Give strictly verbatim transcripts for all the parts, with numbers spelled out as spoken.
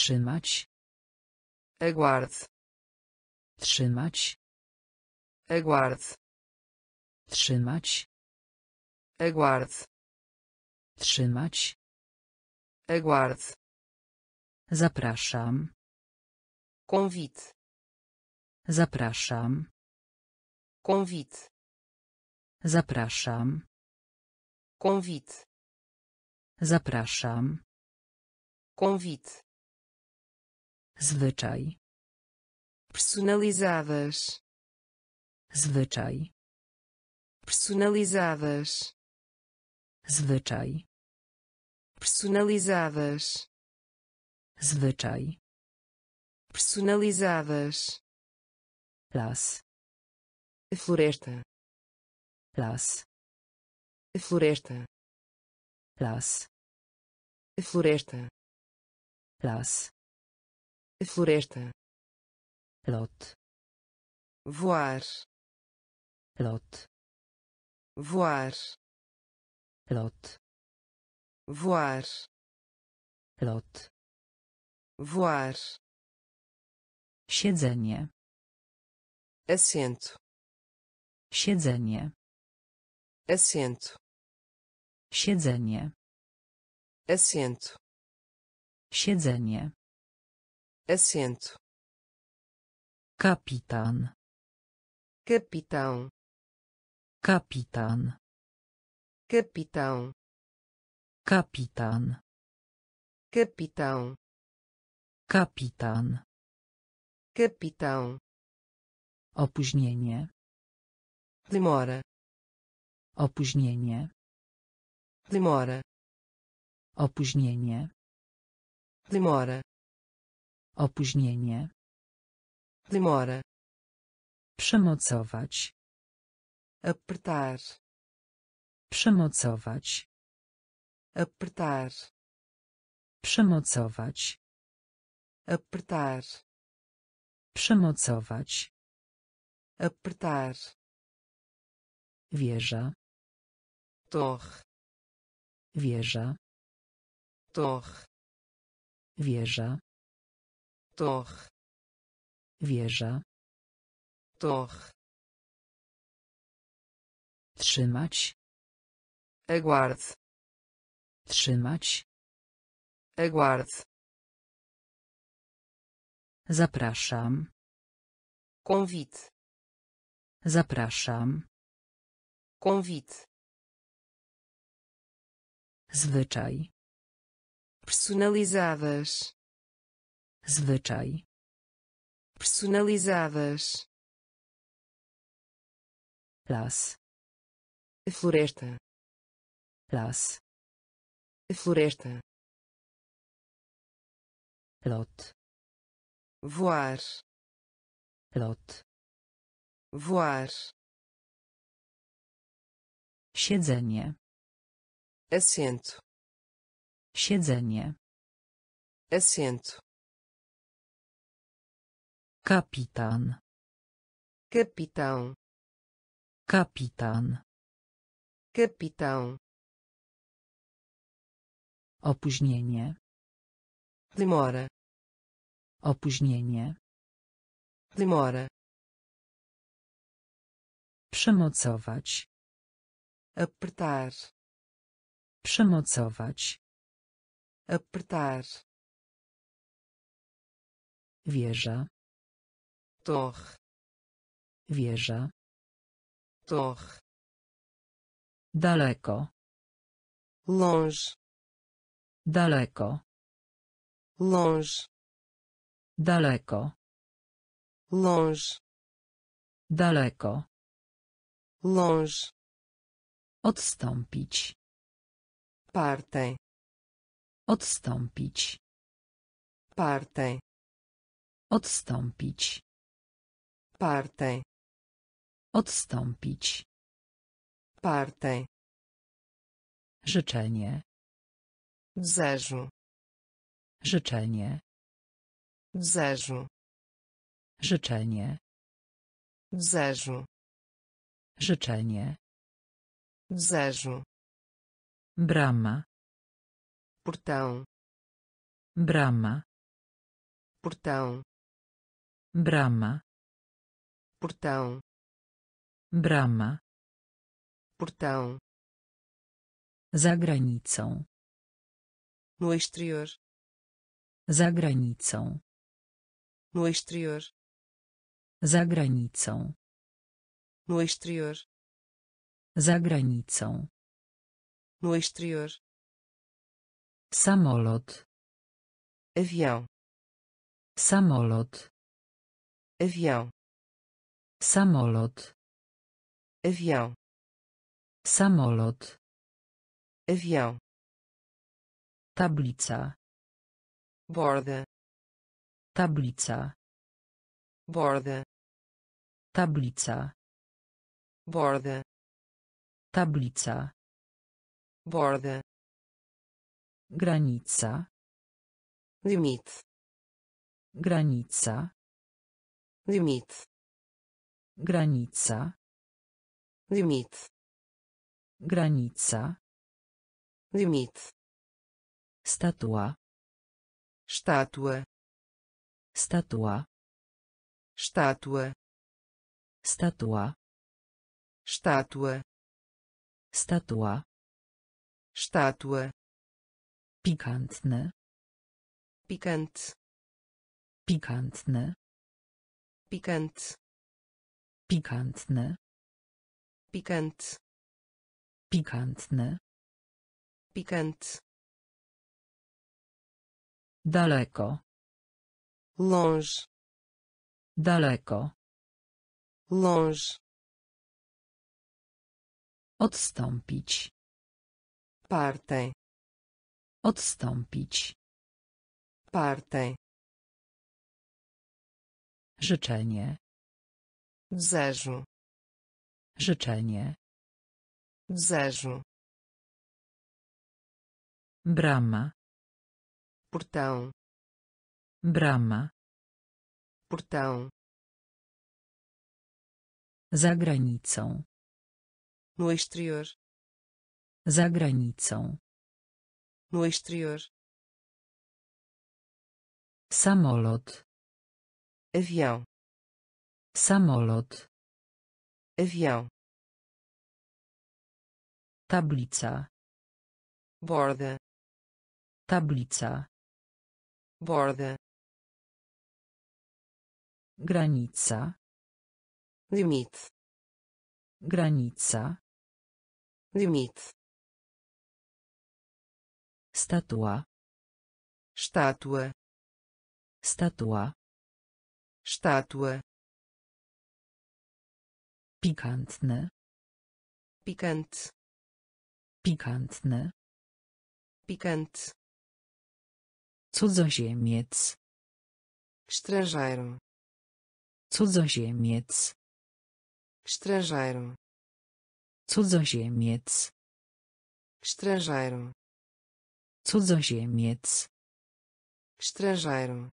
Trzymać. Aguarde. Trzymać. Aguarde. Trzymać. Aguarde. Trzymać. Aguarde. Zapraszam. Convite. Zapraszam. Convite. Zapraszam. Convite. Zapraszam. Convite. Zwyczaj. Personalizadas. Zwyczaj. Personalizadas. Zwyczaj. Personalizadas. Zwyczaj. Personalizadas. Las. A floresta. Las. A floresta. Las. A floresta. Las. A floresta. Lot. Voar. Lot. Voar. Lot. Voar. Lot. Voar. Siedzenie. Assento. Siedzenie. Assento. Siedzenie. Assento. Siedzenie. Assento. Kapitan. Capitão. Kapitan. Capitão. Kapitan. Capitão. Kapitan. Capitão. Opóźnienie. Demora. Opóźnienie. Demora. Opóźnienie. Demora. Opóźnienie. Demora. Przemocować. Apertar. Przemocować. Apertar. Przemocować. Apertar. Przemocować. Apertar. Wieża. Torre. Wieża. Torre. Wieża. Torre. Wieża. Torre. Trzymać. Aguarde. Trzymać. Aguarde. Zapraszam. Convite. Zapraszam. Convite. Zwyczaj. Personalizadas. Zwyczaj. Personalizadas. Las. A floresta. Las. A floresta. Lot. Voar. Lot. Voar. Siedzenie. Assento. Siedzenie. Assento. Kapitan. Capitão. Kapitan. Capitão. Opóźnienie. Demora. Opóźnienie. Demora. Przemocować. Apertar. Przemocować. Apertar. Wieża. Torre. Wieża. Torre. Daleko. Longe. Daleko. Longe. Daleko. Longe. Daleko. Longe. Odstąpić. Partem. Odstąpić. Partem. Odstąpić. Partem. Odstąpić. Partem. Życzenie. Desejo. Życzenie. Desejo. Życzenie. Desejo. Życzenie. Desejo. Brama. Portão. Brama. portão, brama, portão, brama, portão, za granicą, no exterior, za granicą, no exterior, za granicą, no exterior, za granicą, no exterior, samolot, avião, samolot, avião, samolot, avião, samolot, avião, tablica, borda, tablica, borda, tablica, borda, tablica, borda, granica, limite, granica, limite, granica, limite, granica, limite, statua, estátua, statua, estátua, statua, estátua, statua, estátua, pikantne, picante, pikantne, picante, pikantne, picante, pikantne, picante, daleko, longe, daleko, longe, odstąpić, partem, odstąpić, partem, życzenie, desejo, życzenie, desejo, brama, portão, brama, portão, za granicą, no exterior, za granicą, no exterior, samolot, avião, samolot, avião, tablica, borda, tablica, borda, granica, limite, granica, limite, statua, estátua, statua, estátua, pikantne, picante, pikantne, picante, cudzoziemiec, estrangeiro, cudzoziemiec, estrangeiro, cudzoziemiec, estrangeiro, cudzoziemiec, estrangeiro,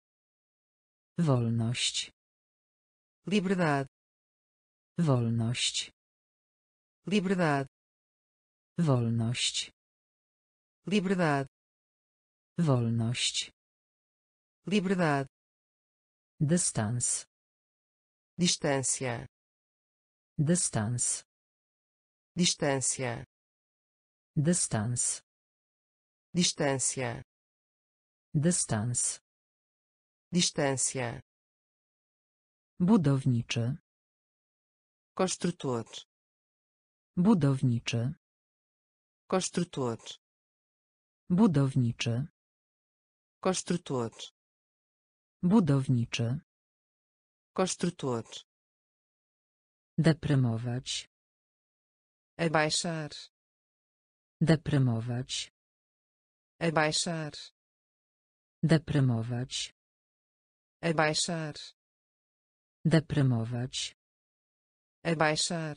wolność, liberdade, wolność, liberdade, wolność, liberdade, wolność, liberdade, dystans, distância, dystans, distância, dystans, distância, dystans, distância, budowniczy, construtor, budowniczy, construtor, budowniczy, construtor, budowniczy, construtor, deprymować, abaixar, deprymować, abaixar, deprymować, abaixar, deprymować, abaixar,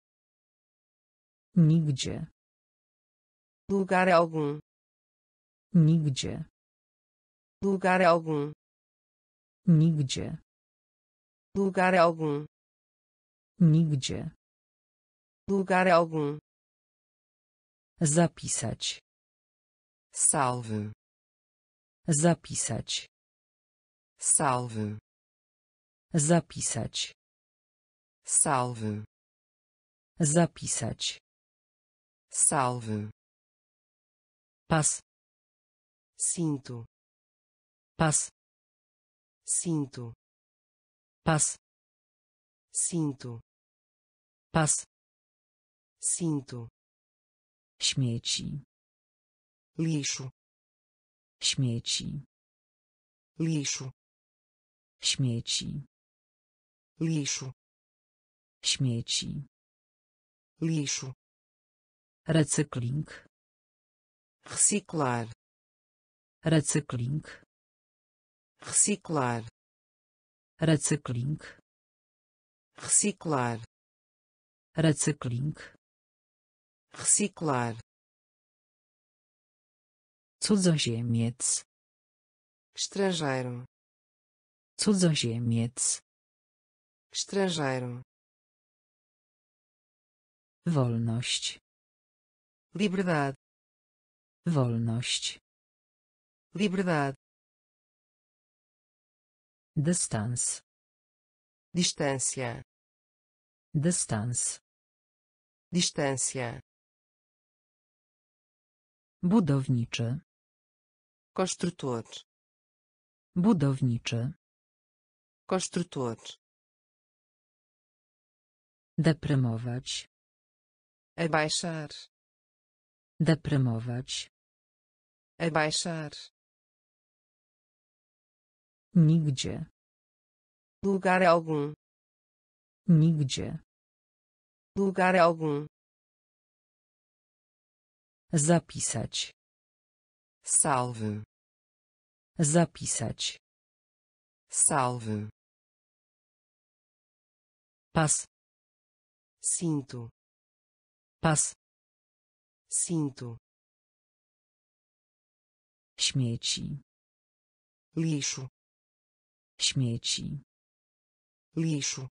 nigdzie, lugar algum, nigdzie, lugar algum, nigdzie, lugar algum, nigdzie, lugar algum, zapisać, salve, zapisać, Salve. Zapisać. Salve. Zapisać. Salve. Pas. Cinto. Pas. Cinto. Pas. Cinto. Pas. Cinto. Śmieci. Lixo. Śmieci. Lixo. Śmieci. Lixo. Śmieci. Lixo. Recykling. Reciclar. Recykling. Reciclar. Recykling. Reciclar. Recykling. Reciclar. Cudzoziemiec. Estrangeiro. Cudzoziemiec. Estrangeiro. Wolność. Liberdade. Wolność. Liberdade. Dystans. Distância. Dystans. Distância. Budowniczy. Construtor. Budowniczy. Construtor. Deprymować. Abaixar. Deprymować. Abaixar. Nigdzie. Lugar algum. Nigdzie. Lugar algum. Zapisać. Salve. Zapisać. Salve. Pas. Cinto. Pas. Cinto. Śmieci. Lixo. Śmieci. Lixo.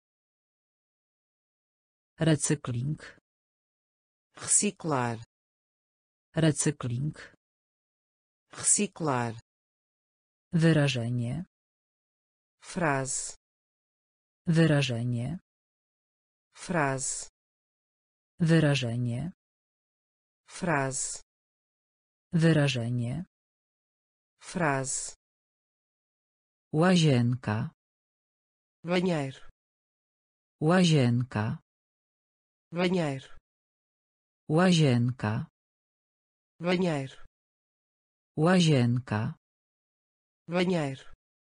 Recykling. Reciclar. Recykling. Reciclar. Wyrażenie. Frase. Wyrażenie. Frase. Wyrażenie. Frase. Wyrażenie. Frase. Łazienka. Banheiro. Łazienka. Banheiro. Łazienka. Banheiro. Łazienka. Banheiro.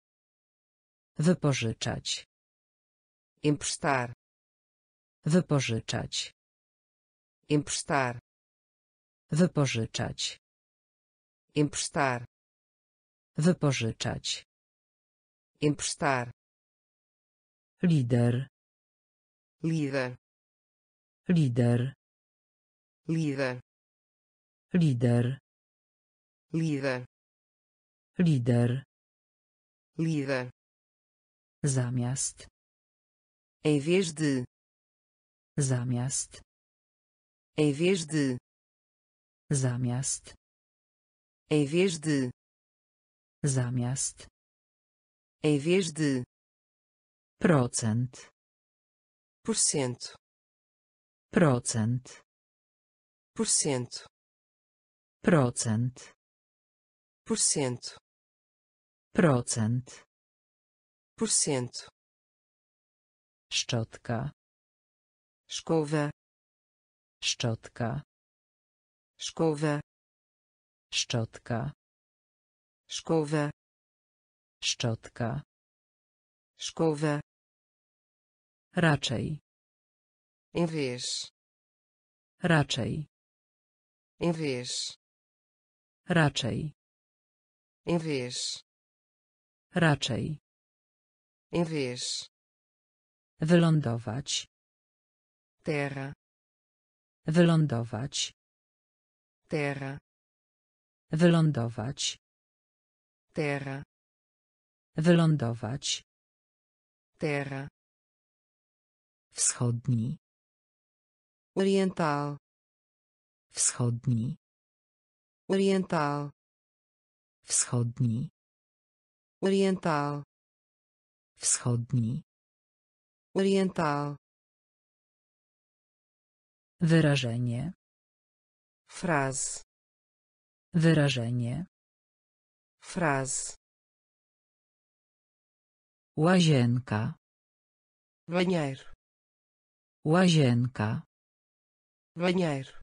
Wypożyczać. Emprestar. Wypożyczać. Emprestar. Wypożyczać. Emprestar. Wypożyczać. Emprestar. Lider. Líder. Lider. Líder. Lider. Líder. Lider. Líder. Zamiast. Em vez de. Zamiast. Em vez de. Zamiast. Em vez de. Zamiast. Em vez de. Procent. Porcento. Procent. Porcento. Procent. Porcento. Procent. Porcento. Szczotka. Escova. Szczotka. Escova. Szczotka. Escova. Szczotka. Escova. Raczej. Em vez. Raczej. Em vez. Raczej. Em vez. Raczej. Em vez. Wylądować. Terra. Wylądować. Terra. Wylądować. Terra. Wylądować. Terra. Wschodni. Oriental. Wschodni. Oriental. Wschodni. oriental, Wschodni. oriental, Wyrażenie. frase, Wyrażenie. frase, Łazienka. banheiro, Łazienka. banheiro,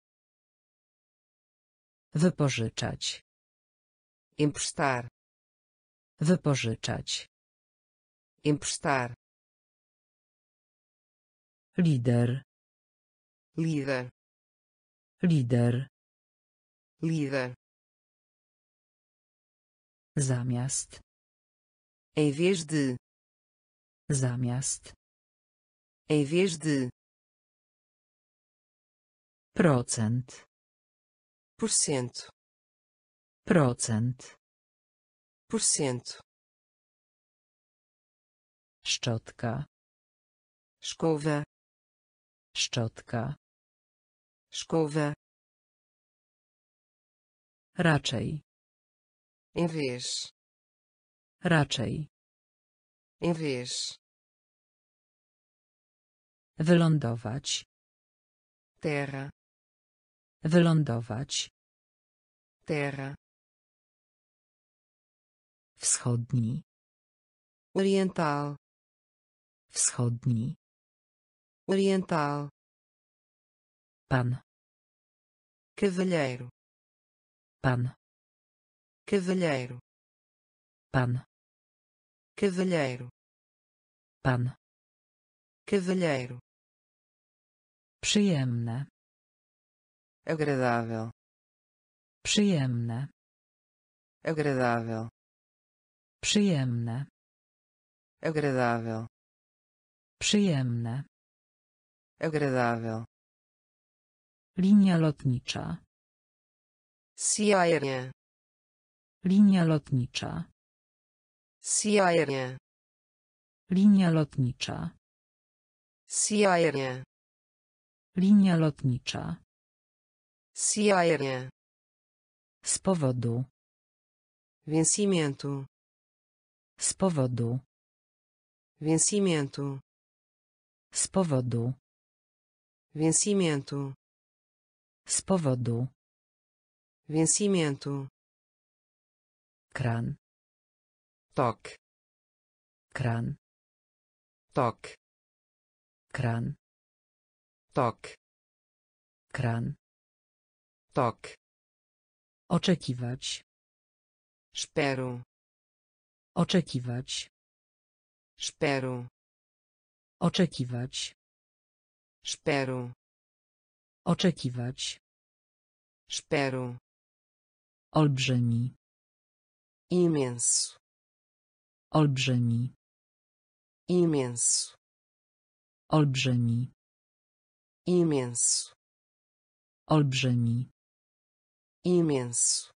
Wypożyczać. emprestar, Wypożyczać. emprestar, Lider. líder, Lider. líder, Zamiast. em vez de, Zamiast. em vez de, Procent. porcento, Procent. porcento, Szczotka. escova, Szczotka. escova, Raczej. em vez, Raczej. em vez, Wylądować. terra, Wylądować. terra, Wschodni. oriental, Wschodni. oriental, Pan. cavalheiro, Pan. cavalheiro, Pan. cavalheiro, Pan. cavalheiro, Przyjemne. agradável, Przyjemne. agradável, Przyjemne. agradável, Przyjemne. agradável, Linia lotnicza. cia aérea, Linia lotnicza. cia aérea, Linia lotnicza. cia aérea, Linia lotnicza. cia aérea, Z powodu. vencimento, Z powodu. vencimento, Z powodu. vencimento, Z powodu. vencimento, Kran. toque, Kran. toque, Kran. toque, Kran. toque, Oczekiwać. espero, Oczekiwać. espero, Oczekiwać. espero, Oczekiwać. espero, Olbrzymi. imenso, Olbrzymi. imenso, Olbrzymi. imenso, Olbrzymi. imenso,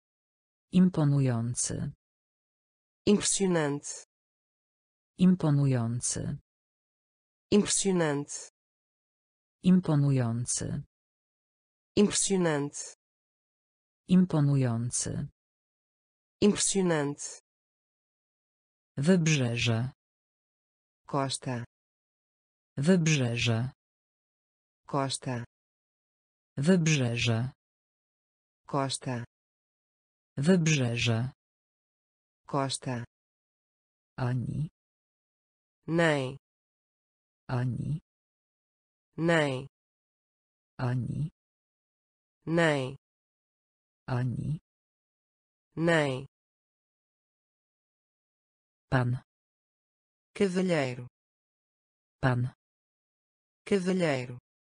Imponujący. impressionante, Imponujący. impressionante, Imponujący. impressionante, Imponujący. impressionante, Wybrzeże. costa, Wybrzeże. costa, Wybrzeże. costa, Wybrzeże. costa, Ani. nem, Ani. nem, Ani. nem, Ani. nem, Pan. cavalheiro, Pan. cavalheiro,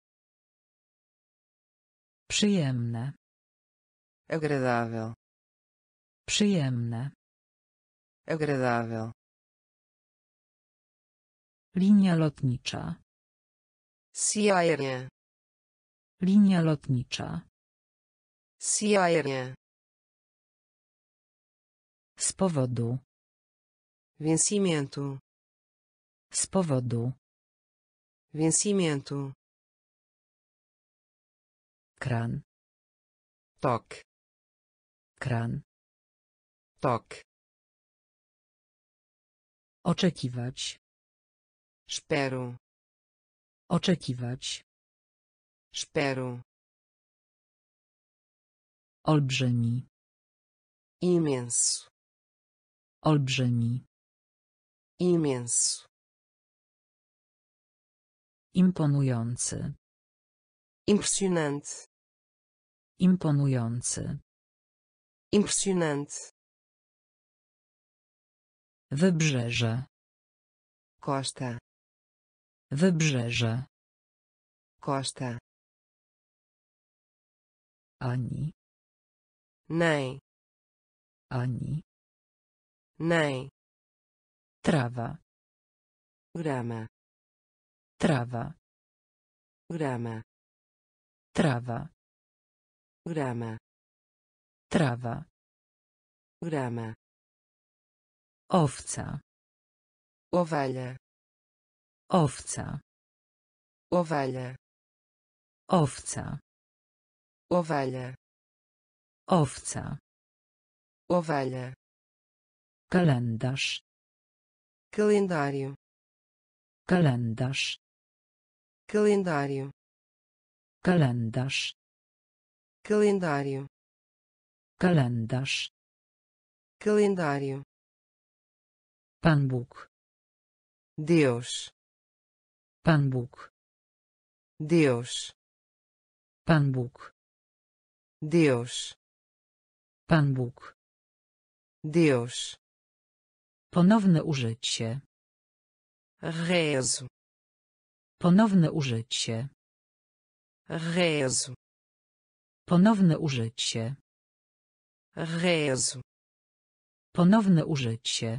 Przyjemne. agradável, Przyjemne. agradável, Linia lotnicza. cia aérea, Linia lotnicza. cia aérea, Z powodu. vencimento, Z powodu. vencimento, Kran. toque, Kran. toque, Oczekiwać. Espero. Oczekiwać. Espero. Olbrzymi. Imenso. Olbrzymi. Imenso. Imponujący. Impressionante. Imponujący. Impressionante. Wybrzeże. Costa. Wybrzeże. Costa. Ani. Nem. Ani. Nem. Trawa. Grama. Trawa. Grama. Trawa. Grama. Trawa. Grama. Owca. Ovelha. Owca. Ovelha. Owca. Ovelha. Owca. Ovelha. Kalendarz. Calendário. Kalendarz. Calendário. Kalendarz. Calendário. Kalendarz. Calendário. Pan Bóg. Deus. Pan Bóg. Deus. Pan Bóg. Deus. Pan Bóg. Deus. Ponowne użycie. Rezo. Ponowne użycie. Rezo. Ponowne użycie. Rezo. Ponowne użycie.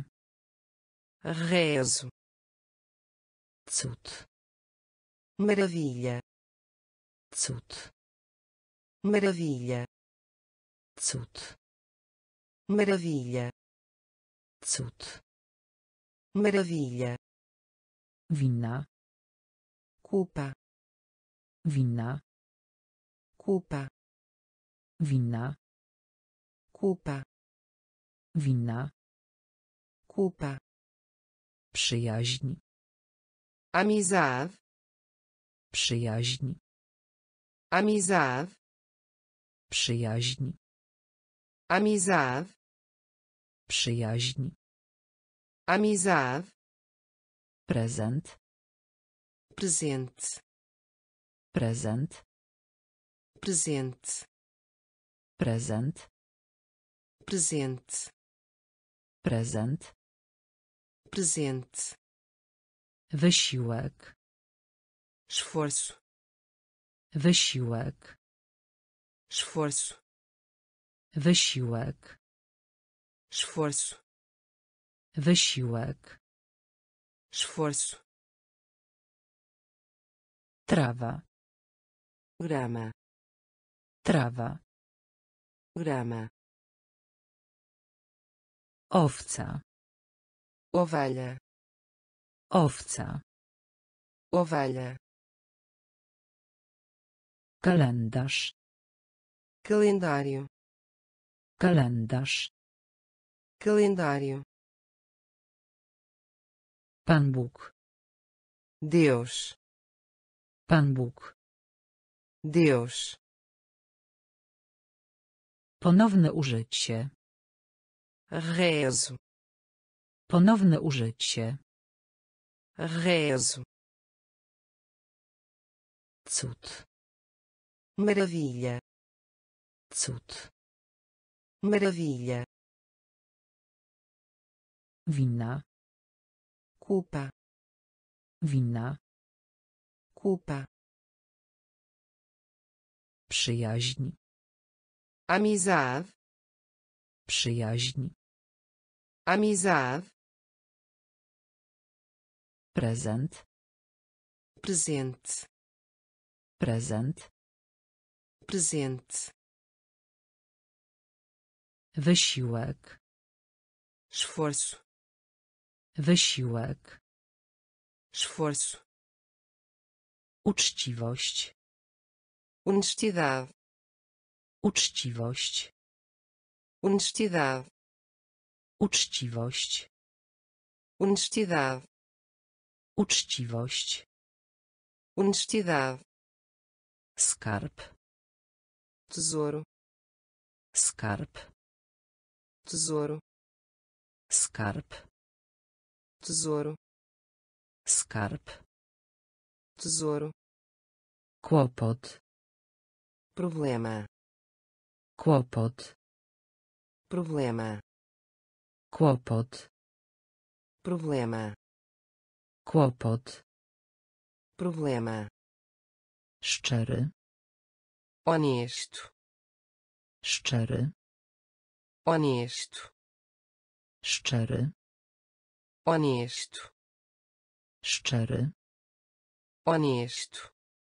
Rezo. Cud. Maravilha. Cud. Maravilha. Cud. Maravilha. Cud. Maravilha. Wina. Culpa. Wina. Culpa. Wina. Culpa. Wina. Culpa. Przyjaźń. Amizade. Przyjaźń. Amizade. Przyjaźń. Amizade. Przyjaźń. Amizade. Prezent. Presente. Prezent. Presente. Prezent. Presente. Prezent. Presente. Wysiłek. Esforço. Wysiłek. Esforço. Wysiłek. Esforço. Wysiłek. Esforço. Trawa. Grama. Trawa. Grama. Owca. Ovelha. Owca. Ovelha. Kalendarz. Calendário. Kalendarz. Calendário. Pan Bóg. Deus. Pan Bóg. Deus. Ponowne użycie. Rezo. Ponowne użycie. Rezo. Cud. Maravilha. Cud. Maravilha. Wina. Culpa. Wina. Culpa. Przyjaźń. Amizade. Przyjaźń. Amizade. Prezent. Presente. Prezent. Presente. Wysiłek. Esforço. Wysiłek. Esforço. Uczciwość. Honestidade. Uczciwość. Honestidade. Uczciwość. honestidade, uczciwość, honestidade, skarb, tesouro, skarb, tesouro, skarb, tesouro, skarb, tesouro, kłopot, problema, kłopot, problema, kłopot, problema, kłopot, problema, szczery, honesto, szczery, honesto, szczery, honesto, szczery, honesto,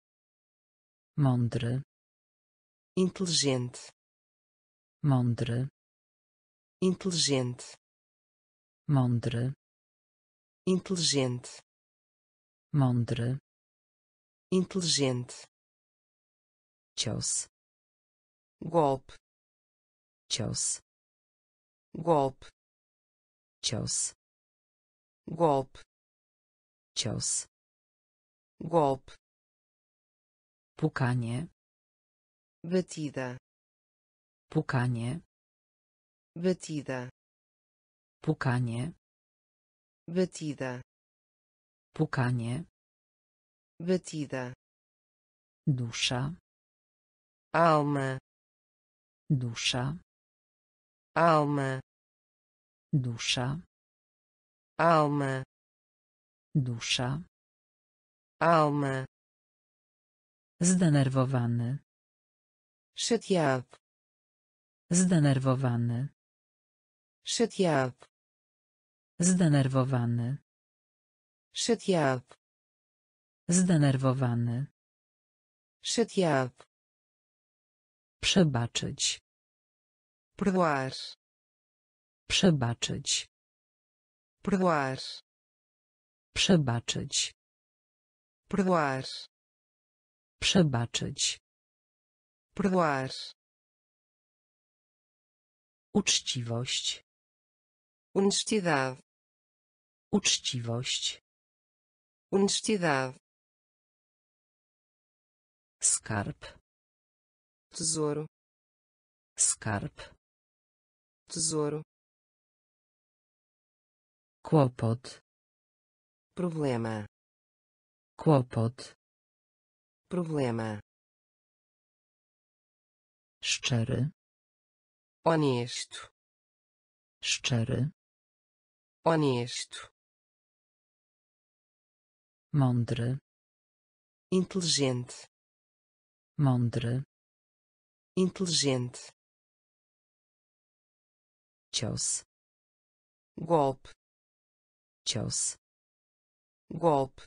mądry, inteligente, mądry, inteligente, mądry, inteligente, mądry, inteligente, cios, golpe, cios, golpe, cios, golpe, cios, golpe, pukanie, batida, pukanie, batida, pukanie, batida, pukanie, batida, dusza, alma, dusza, alma, dusza, alma, dusza, alma, zdenerwowany, chateado, zdenerwowany, chateado, zdenerwowany, chateado, zdenerwowany, chateado, przebaczyć, perdoar, przebaczyć, perdoar, przebaczyć, perdoar, przebaczyć, perdoar, uczciwość, honestidade, uczciwość, honestidade, skarb, tesouro, skarb, tesouro, kłopot, problema, kłopot, problema, szczery, honesto, szczery, honesto, mądry, inteligente, mądry, inteligente, cios, golpe, cios, golpe,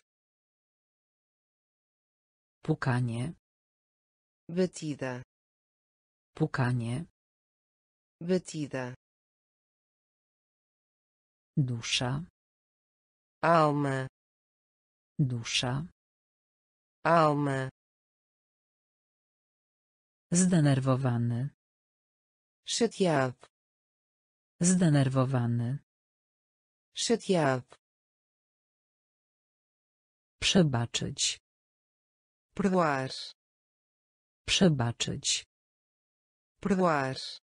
pukanie, batida, pukanie, batida, dusza, alma, dusza, alma, zdenerwowany, chateado, zdenerwowany, chateado, przebaczyć, perdoar, przebaczyć, perdoar,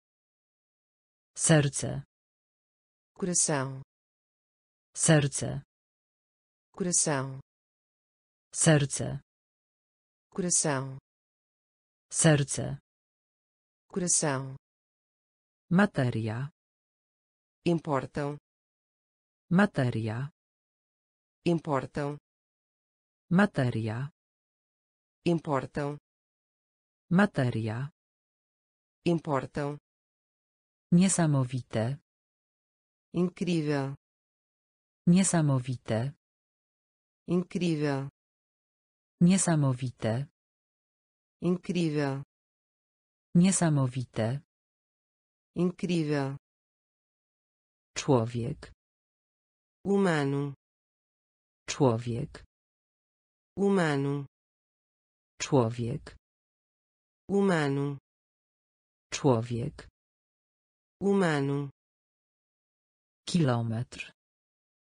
serce, coração, serce, coração, serce, coração, serce, coração, materia, importam, materia, importam, materia, importam, materia, importam, niesamowite, incrível, niesamowite, incrível, niesamowite, incrível, niesamowite, incrível, człowiek, humano, człowiek, humano, człowiek, humano, człowiek, humano, kilometr,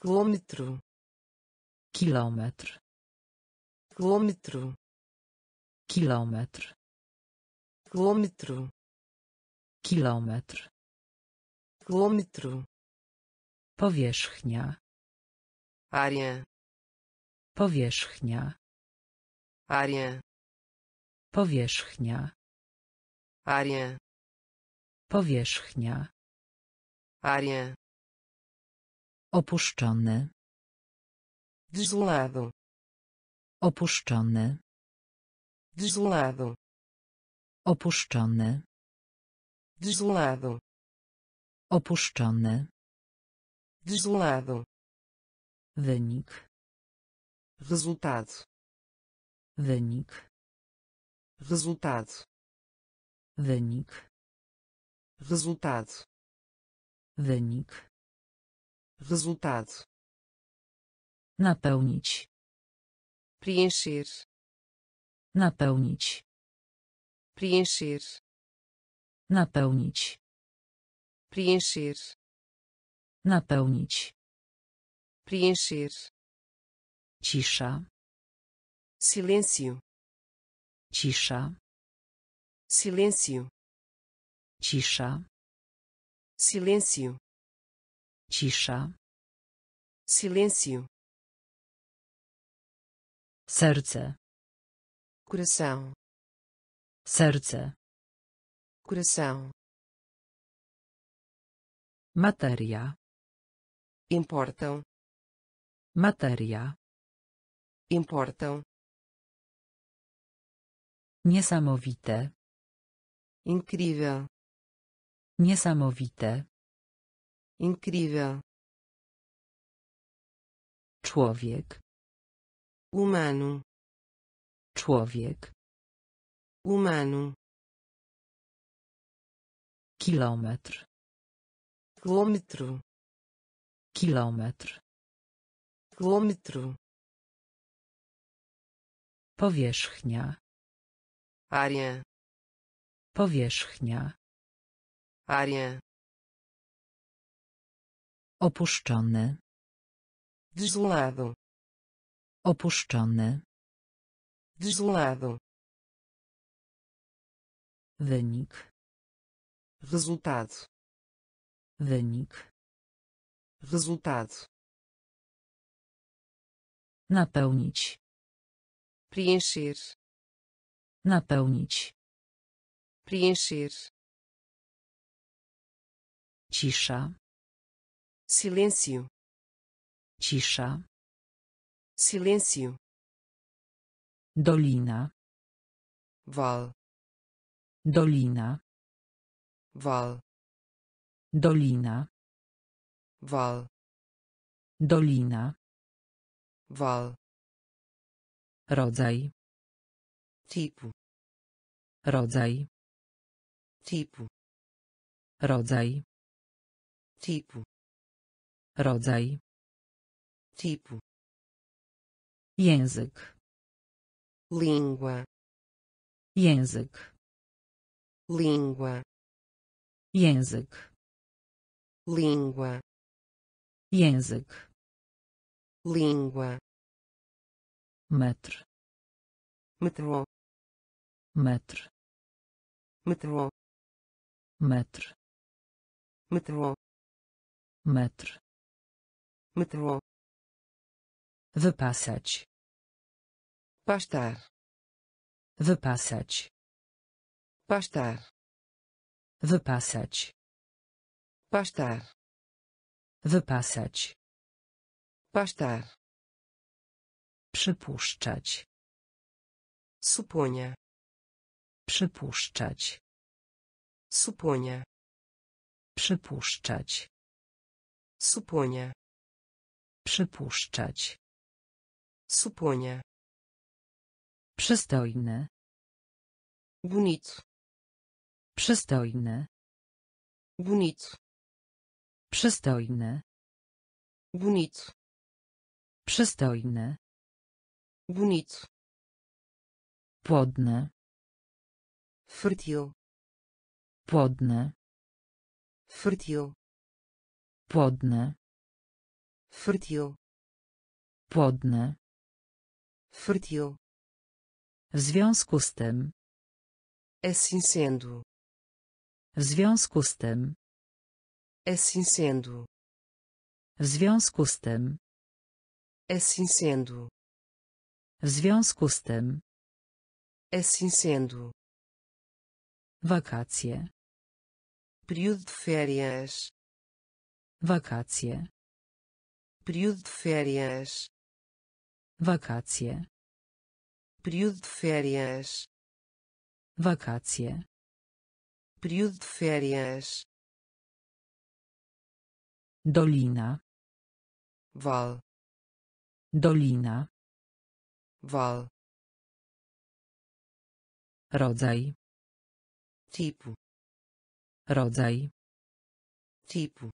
quilômetro, Kilometr. quilômetro, Kilometr. quilômetro, Kilometr. quilômetro, Powierzchnia. área, Powierzchnia. área, Powierzchnia. área, Powierzchnia. área, Opuszczony. desolado, Opuszczony. desolado, Opuszczony. desolado, Opuszczony. desolado, Wynik. resultado, Wynik. resultado, Wynik. resultado, Wynik. resultado, Napełnić. preencher, Napełnić. preencher, Napełnić. preencher, Napełnić. preencher, Cisza. silêncio, Cisza. silêncio, Cisza. silêncio, Cisza. silêncio, Serce. coração, Serce. coração, Materia. importam, Materia. importam, Niesamowite. incrível, Niesamowite. incrível, Człowiek. humano, Człowiek. humano, Kilometr. quilômetro, Kilometr. quilômetro, Powierzchnia. área, Powierzchnia. área, Opuszczony. desolado, Opuszczony. desolado, Wynik. resultado, Wynik. resultado, Napełnić. preencher, Napełnić. preencher, Cisza. silêncio, Cisza. silêncio, Dolina. val, Dolina. val, Dolina. val, Dolina. val, Rodzaj. tipo, Rodzaj. tipo, Rodzaj. tipo, Rodzaj. tipo, Język. língua, Język. língua, Język. língua, Język. língua, Metr. metrô, Metr. metrô, Metr. metrô, Metr. metrô, Wypasać. pastar, Wypasać. pastar, Wypasać. pastar, Wypasać. pastar, Przypuszczać. suponha, Przypuszczać. suponha, Przypuszczać. suponha, Przypuszczać. suponha, Przystojny. bonito, Przystojny. bonito, Przystojny. bonito, Przystojny. bonito, Płodny. fértil, Płodny. fértil, Płodny. fértil, Płodny. fértil, W związku z tym. assim sendo, W związku z tym. assim sendo, W związku z tym. assim sendo, W związku z tym. assim sendo, Wakacje. período de férias, Wakacje. período de férias, Wakacje. período de férias, Wakacje. período de férias, Dolina. val, Dolina. val, Rodzaj. tipo, Rodzaj. tipo,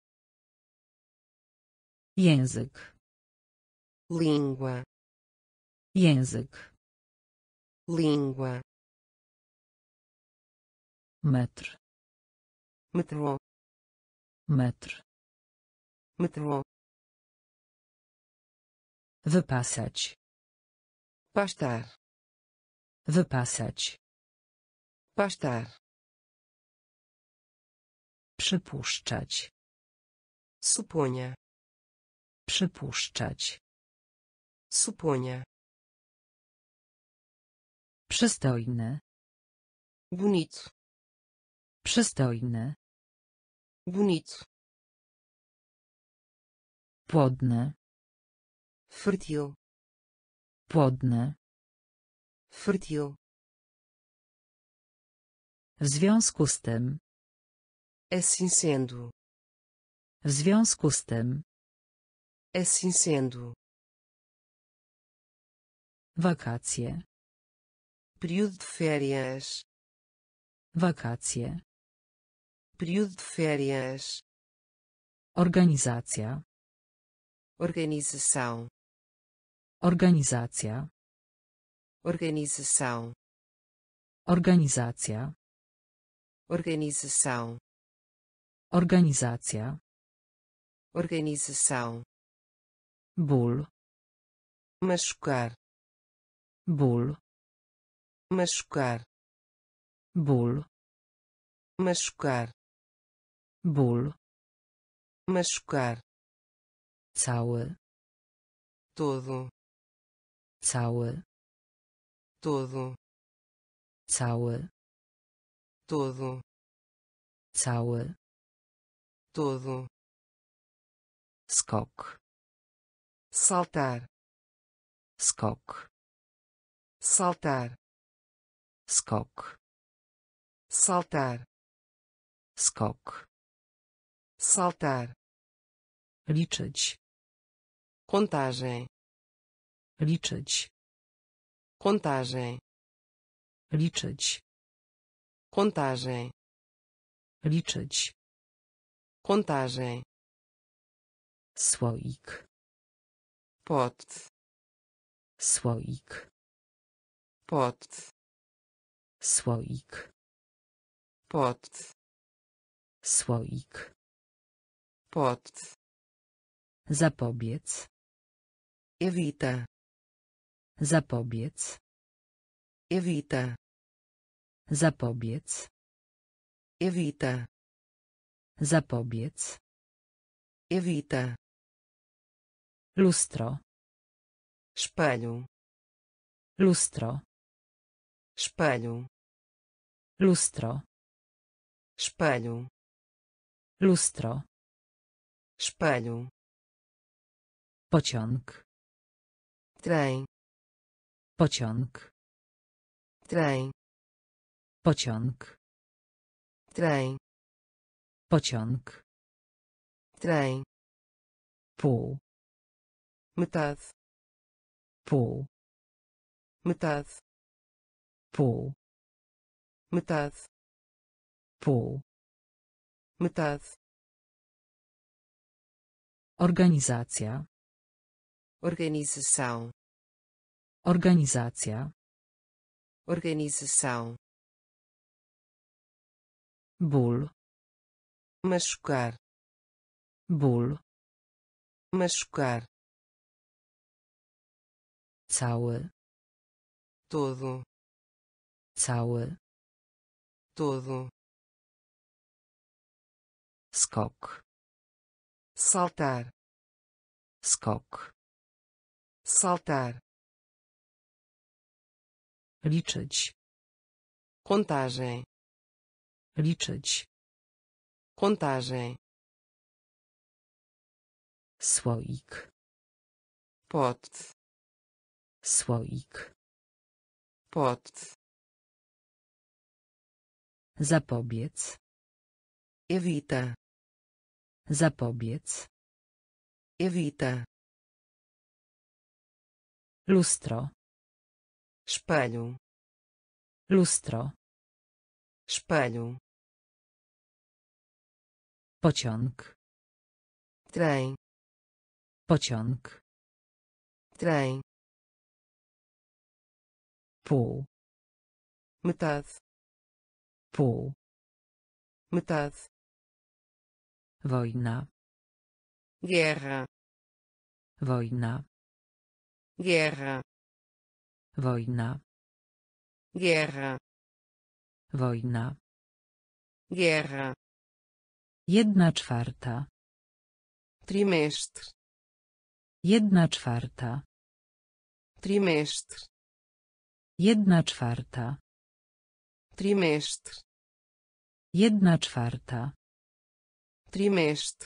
Język. língua, Język. língua, Metr. metrô, Metr. metrô, Wypasać. pastar, Wypasać. pastar, Przypuszczać. suponha, Przypuszczać. suponha, Przystojny. bonito, Przystojny. bonito, Płodny. fértil, Płodny. fértil, W związku z tym. assim sendo, W związku z tym. assim sendo, Wakacje. período de férias, Wakacje. período de férias, Organizacja. organização, Organizacja. organização, Organizacja. organização, Organizacja. organização, Ból. machucar, Ból. machucar, Ból. machucar, Ból. machucar, Cały. todo, Cały. todo, Cały. todo, Cały. todo, Skok. saltar, Skok. saltar, Skok. saltar, Skok. saltar, Liczyć. contagem, Liczyć. contagem, Liczyć. contagem, Liczyć. contagem, Słoik. pote, Słoik. pote, Słoik. pote, Słoik. pote, Zapobiec. evita, Zapobiec. evita, Zapobiec. evita, Zapobiec. evita, Lustro. espelho, Lustro. espelho, Lustro. espelho, Lustro. espelho, Pociąg. trem, Pociąg. trem, Pociąg. trem, Pociąg. trem, Pół. metade, Pół. metade, Pół. metade, Pół. metade, Organizacja. organização, Organizacja. organização, Ból. machucar, Ból. machucar, cały, todo, cały, todo, skok, saltar, skok, saltar, liczyć, contagem, liczyć, contagem, słoik, pote, słoik, pote, zapobiec, evita, zapobiec, evita, lustro, espelho, lustro, espelho, pociąg, trem, pociąg, trem, pół, metade, pół, metade, wojna, guerra, wojna, guerra, wojna, guerra, wojna, guerra, jedna czwarta, trimestre, jedna czwarta, trimestre, jedna czwarta, trimestre, jedna czwarta, trimestre,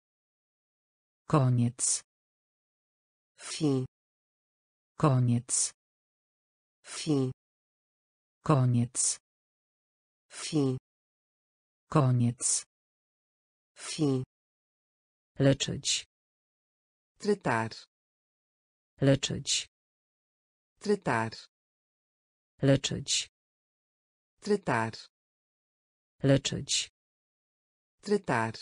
koniec, fim, koniec, fim, koniec, fim, koniec, fim, leczyć, tratar, leczyć, tratar, leczyć, tratar, leczyć, tratar,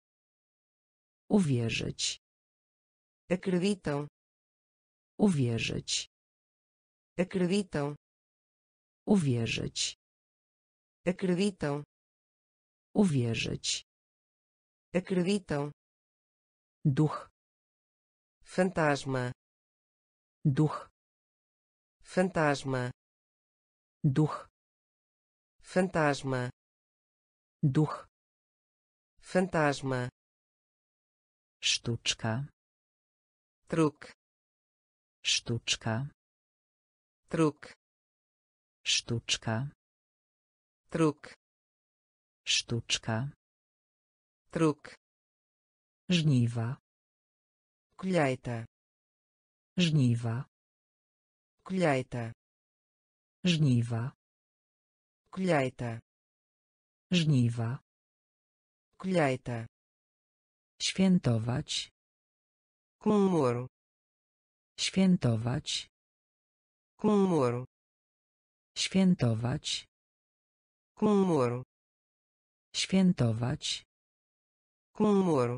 uwierzyć, acreditam, uwierzyć, acreditam, uwierzyć, acreditam, uwierzyć, acreditam, duch, fantasma, duch, fantasma, duch, fantasma, duch, fantasma, sztuczka, truque, sztuczka, truque, sztuczka, truque, sztuczka, truque, żniwa, colheita, żniwa, colheita, żniwa, colheita, żniwa, colheita, świętować, comemoro, świętować, comemoro, świętować, comemoro, świętować, comemoro,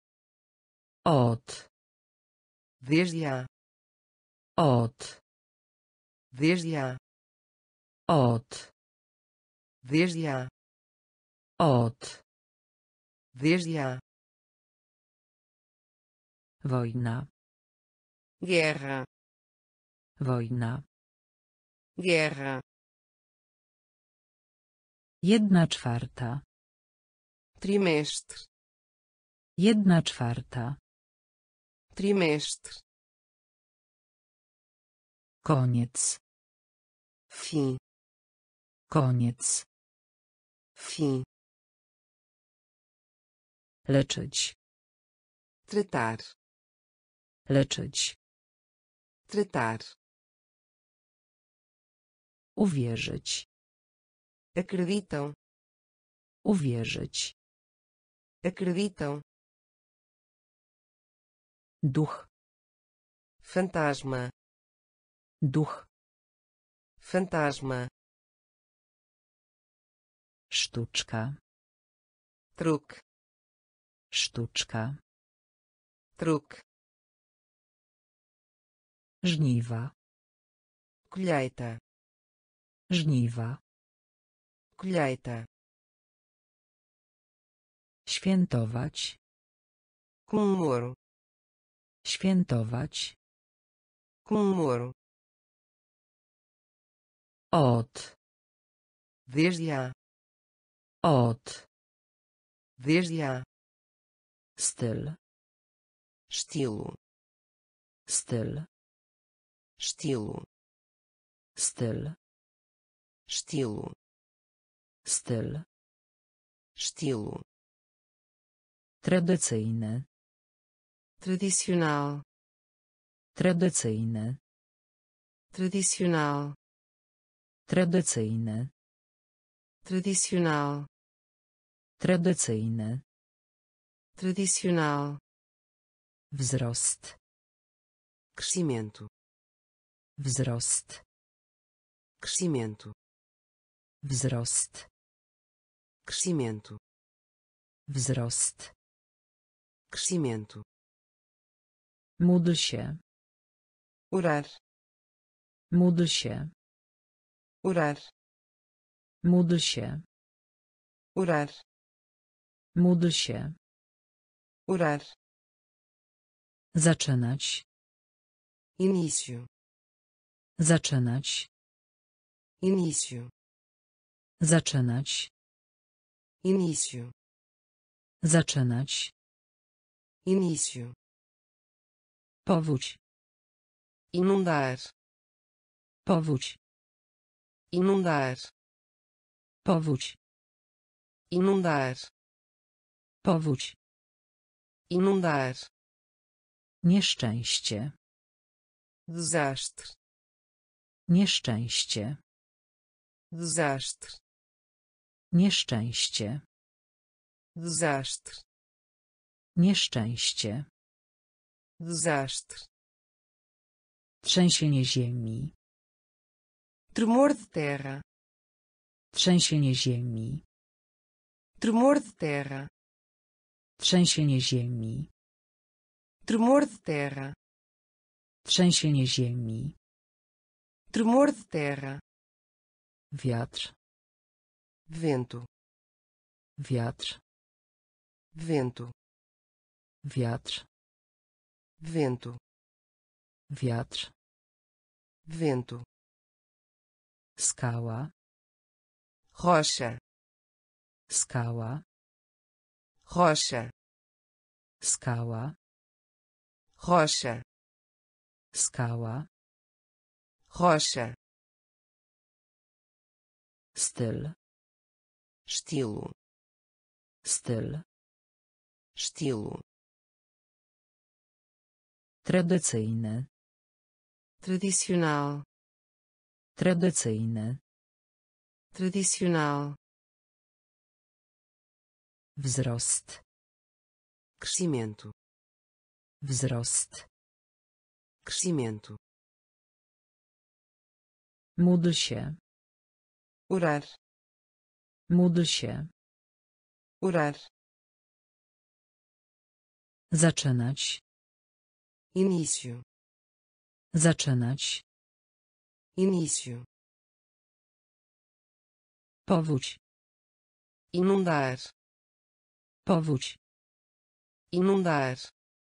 od, desde a, od, desde a, od, desde a, od, desde a, wojna, guerra, wojna, guerra, jedna czwarta, trimestre, jedna czwarta, trimestre, koniec, fim, koniec, fim, leczyć, tratar, leczyć, tratar, uwierzyć, acreditam, uwierzyć, acreditam, duch, fantasma, duch, fantasma, sztuczka, truque, sztuczka, truque, żniwa, colheita, żniwa, colheita, świętować, comemoro, Świętować. comemoro, Od. desde a, Od. desde a, Styl. estilo, Styl. estilo, Styl. estilo, Styl. estilo, Tradycyjny. tradicional, Tradycyjny. tradicional, Tradycyjny. tradicional, Tradycyjny. tradicional, Wzrost. crescimento, Wzrost. crescimento, Wzrost. crescimento, Wzrost. crescimento, Módl się. orar, Módl się. orar, Módl się. orar, Módl się. orar, Zaczynać. início, Zaczynać. início, Zaczynać. início, Zaczynać. início, Powódź. inundar, Powódź. inundar, Powódź. inundar, Powódź. inundar, Nieszczęście. desastre, Nieszczęście. desastre, Nieszczęście. desastre, Nieszczęście. desastre, Trzęsienie ziemi. tremor de terra, Trzęsienie ziemi. tremor de terra, Trzęsienie ziemi. tremor de terra, Trzęsienie ziemi. tremor de terra, Wiatr. vento, Wiatr. vento, Wiatr. vento, Wiatr. vento, Skała. rocha, Skała. rocha, Skała. rocha, Skała. rocha, Styl. estilo, Styl. estilo, Tradycyjny. tradicional, Tradycyjny. tradicional, Wzrost. crescimento, Wzrost. crescimento, Módl się. orar, Módl się. orar, Zaczynać. início, Zaczynać. início, Powódź. inundar, Powódź. inundar,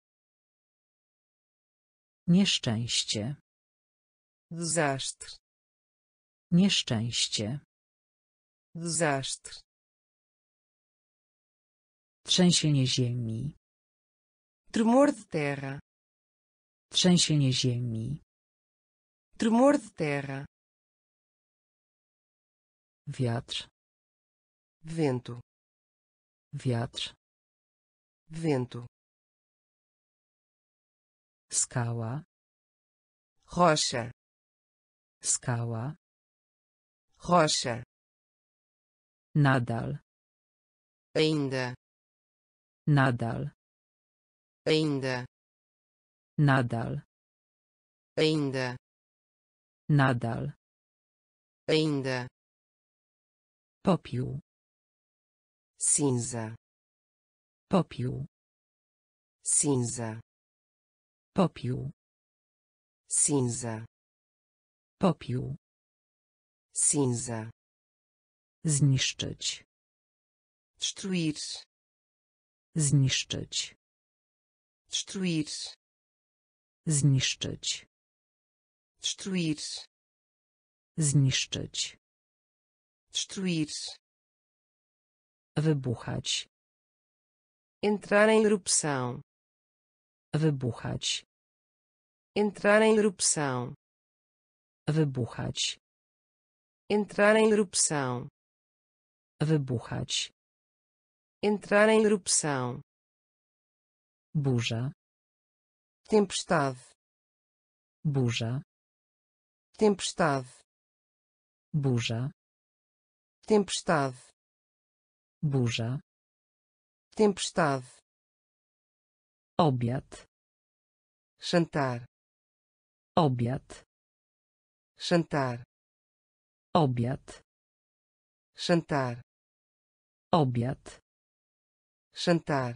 Nieszczęście. desastre, Nieszczęście. desastre, Trzęsienie ziemi. tremor de terra, Trzęsienie ziemi. tremor de terra, Wiatr. vento, Wiatr. vento, Skała. rocha, Skała. rocha, Nadal. ainda, Nadal. ainda, Nadal. ainda, Nadal. ainda, Popiół. cinza, Popiół. cinza, Popiół. cinza, Popiół. cinza, Zniszczyć. destruir, Zniszczyć. destruir, Zniszczyć. Destruir. Zniszczyć. Destruir. Wybuchać. Entrar em erupção. Wybuchać. Entrar em erupção. Wybuchać. Entrar em erupção. Wybuchać. Entrar em erupção. Burza. Tempestade. Burza. Tempestade. Burza. Tempestade. Burza. Tempestade. Obiad. Jantar. Obiad. Jantar. Obiad. Jantar. Obiad. Jantar.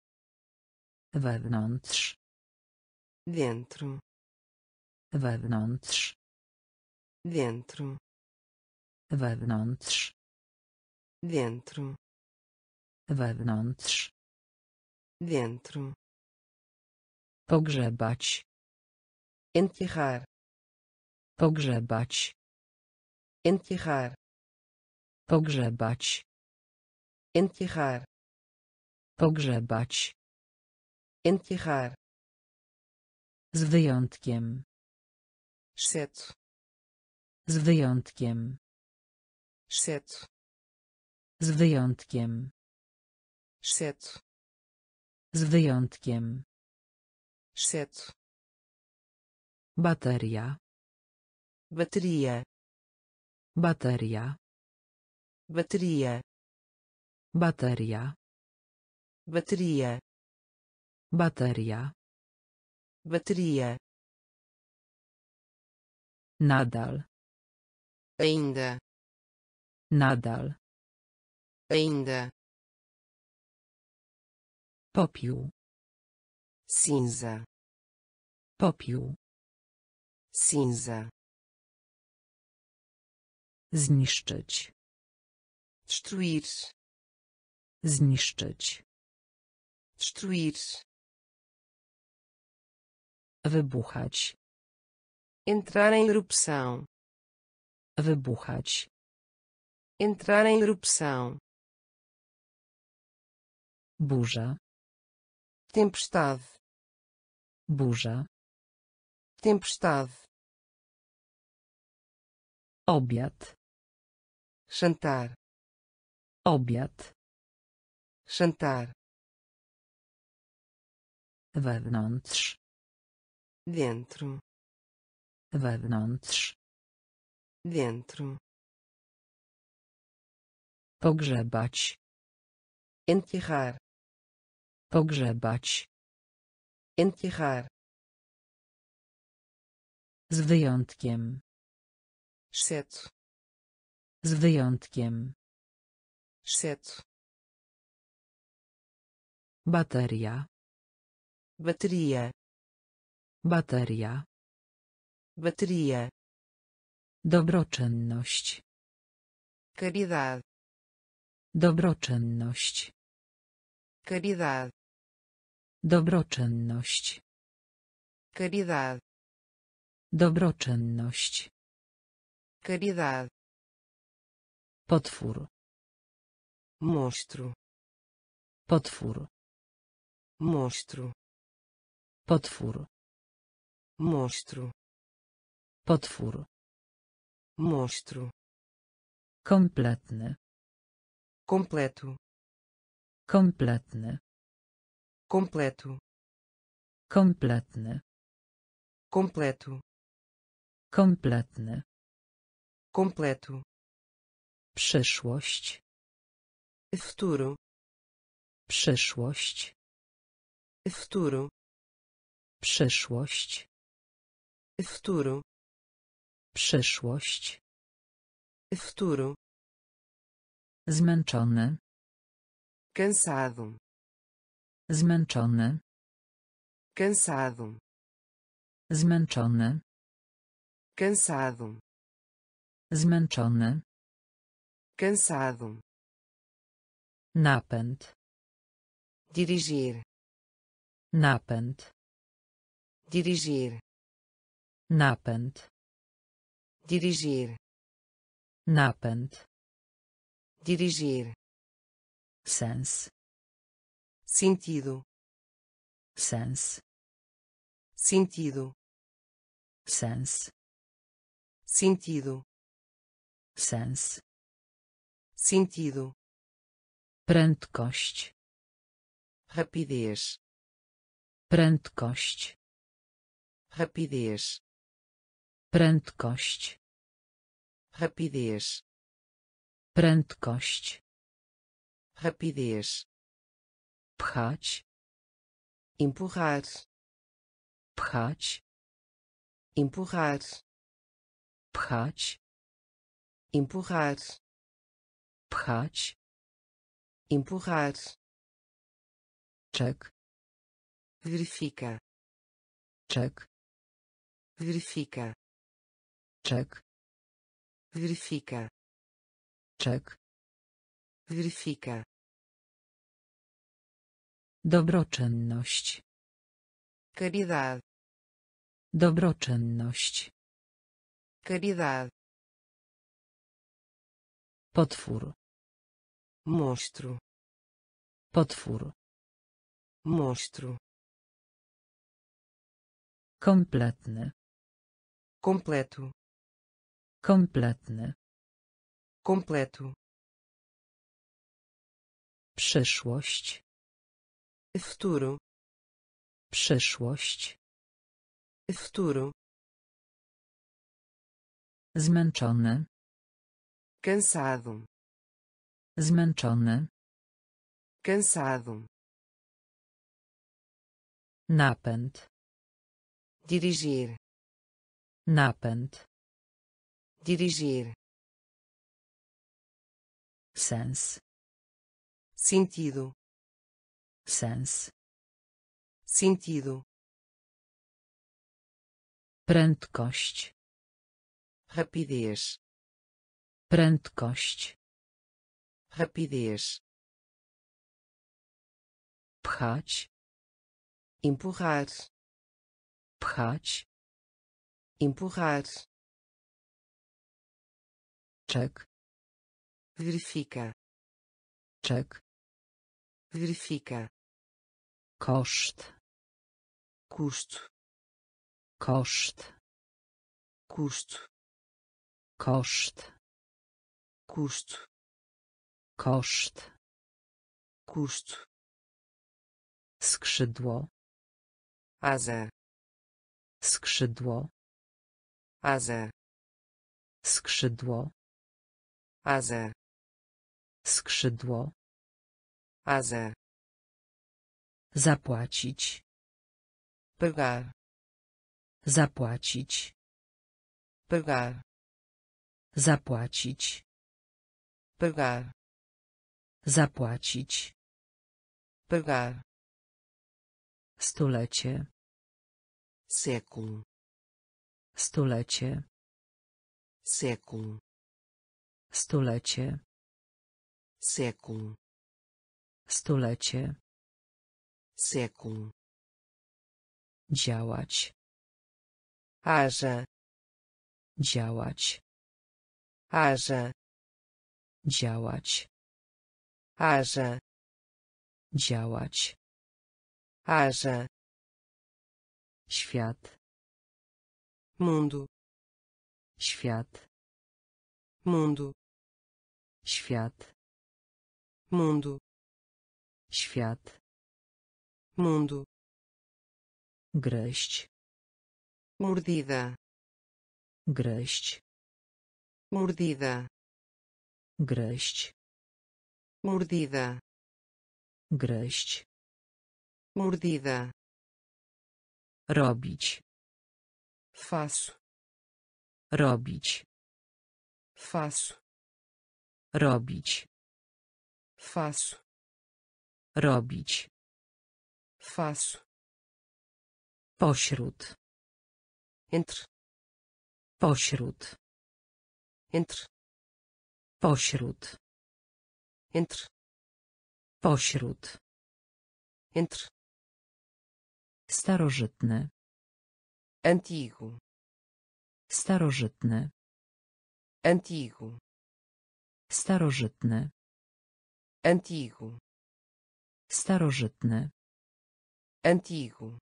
Wewnątrz. Dentro. Wewnątrz. Dentro. Wewnątrz. Dentro. Wewnątrz. Dentro. Pogrzebać. Enterrar. Pogrzebać. Enterrar. Pogrzebać. Enterrar. Pogrzebać. Enterrar. Z wyjątkiem. Exceto. Z wyjątkiem. Exceto. Z wyjątkiem. Exceto. Z wyjątkiem. Exceto. Bateria. Bateria. Bateria. Bateria. Bateria. Bateria. Bateria. Bateria. Nadal. Ainda. Nadal. Ainda. Popiół. Cinza. Popiół. Cinza. Zniszczyć. Destruir. Zniszczyć. Destruir. Wybuchać. Entrar em erupção. Wybuchać. Entrar em erupção. Burza. Tempestade. Burza. Tempestade. Obiad. Jantar. Obiad. Jantar. Wewnątrz. Dentro. Wewnątrz. Dentro. Pogrzebać. Enterrar. Pogrzebać. Enterrar. Z wyjątkiem. Exceto. Z wyjątkiem. Exceto. Bateria. Bateria. Bateria. Bateria. Dobroczynność. Caridade. Dobroczynność. Caridade. Dobroczynność. Caridade. Dobroczynność. Caridade. Potwór. Monstro. Potwór. Monstro. Potwór. Monstro. Potwór. Monstro. Kompletny. Completo. Kompletny. Completo. Kompletny. Completo. Kompletny. Completo. Przyszłość. Futuro. Przyszłość. Futuro. Przyszłość. Futuro. Przyszłość. Futuro. Zmęczony. Cansado. Zmęczony. Cansado. Zmęczony. Cansado. Zmęczony. Cansado. Napęd. Dirigir. Napęd. dirigir, napęd, dirigir, napęd, dirigir, sens, sentido, sens, sentido, sens, sentido, sens, sentido, prędkość, rapidez, prędkość, rapidez, prędkość, rapidez, prędkość, rapidez, pchać, empurrar, pchać, empurrar, pchać, empurrar, pchać, empurrar, czek, verifica, czek, verifica, czek, verifica, czek, verifica, dobroczynność, caridade, dobroczynność, caridade, potwór, monstro, potwór, monstro, kompletny, completo, kompletny, completo, przyszłość, futuro, przyszłość, futuro, zmęczony, cansado, zmęczony, cansado, napęd, dirigir, napęd, dirigir, sens, sentido, sens, sentido, prędkość, rapidez, prędkość, rapidez, pchać, empurrar, pchać, empurrar, czek, verifica, czek, verifica, koszt, custo, koszt, custo, koszt, custo, koszt, custo, skrzydło, asa, skrzydło, asa, skrzydło, asa, skrzydło, asa, zapłacić, pagar, zapłacić, pagar, zapłacić, pagar, zapłacić, pagar, stulecie, século, stulecie, século, stulecie, século, stulecie, século, działać, haja, działać, haja, działać, haja, działać, haja, świat, mundo, świat, mundo, świat, mundo, świat, mundo, gryźć, mordida, gryźć, mordida, gryźć, mordida, gryźć, mordida, robić, faço, robić, faço, robić, faço, robić, faço, pośród, entre, pośród, entre, pośród, entre, pośród, entre, starożytny, Antigo. Starożytny. Antigo. Starożytny. Antigo. Starożytny. Antigo.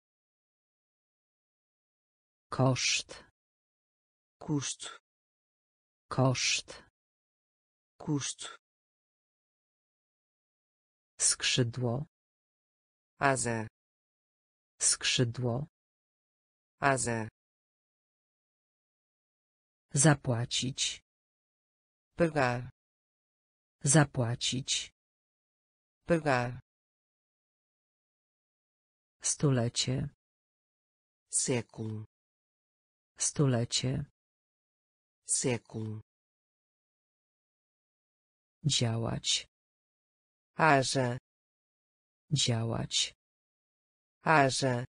Koszt. Custo. Koszt. Custo. Skrzydło. Asa. Skrzydło. Asa. Zapłacić. Pagar. Zapłacić. Pagar. Stulecie. Século. Stulecie. Século. Działać. Haja. Działać. Haja.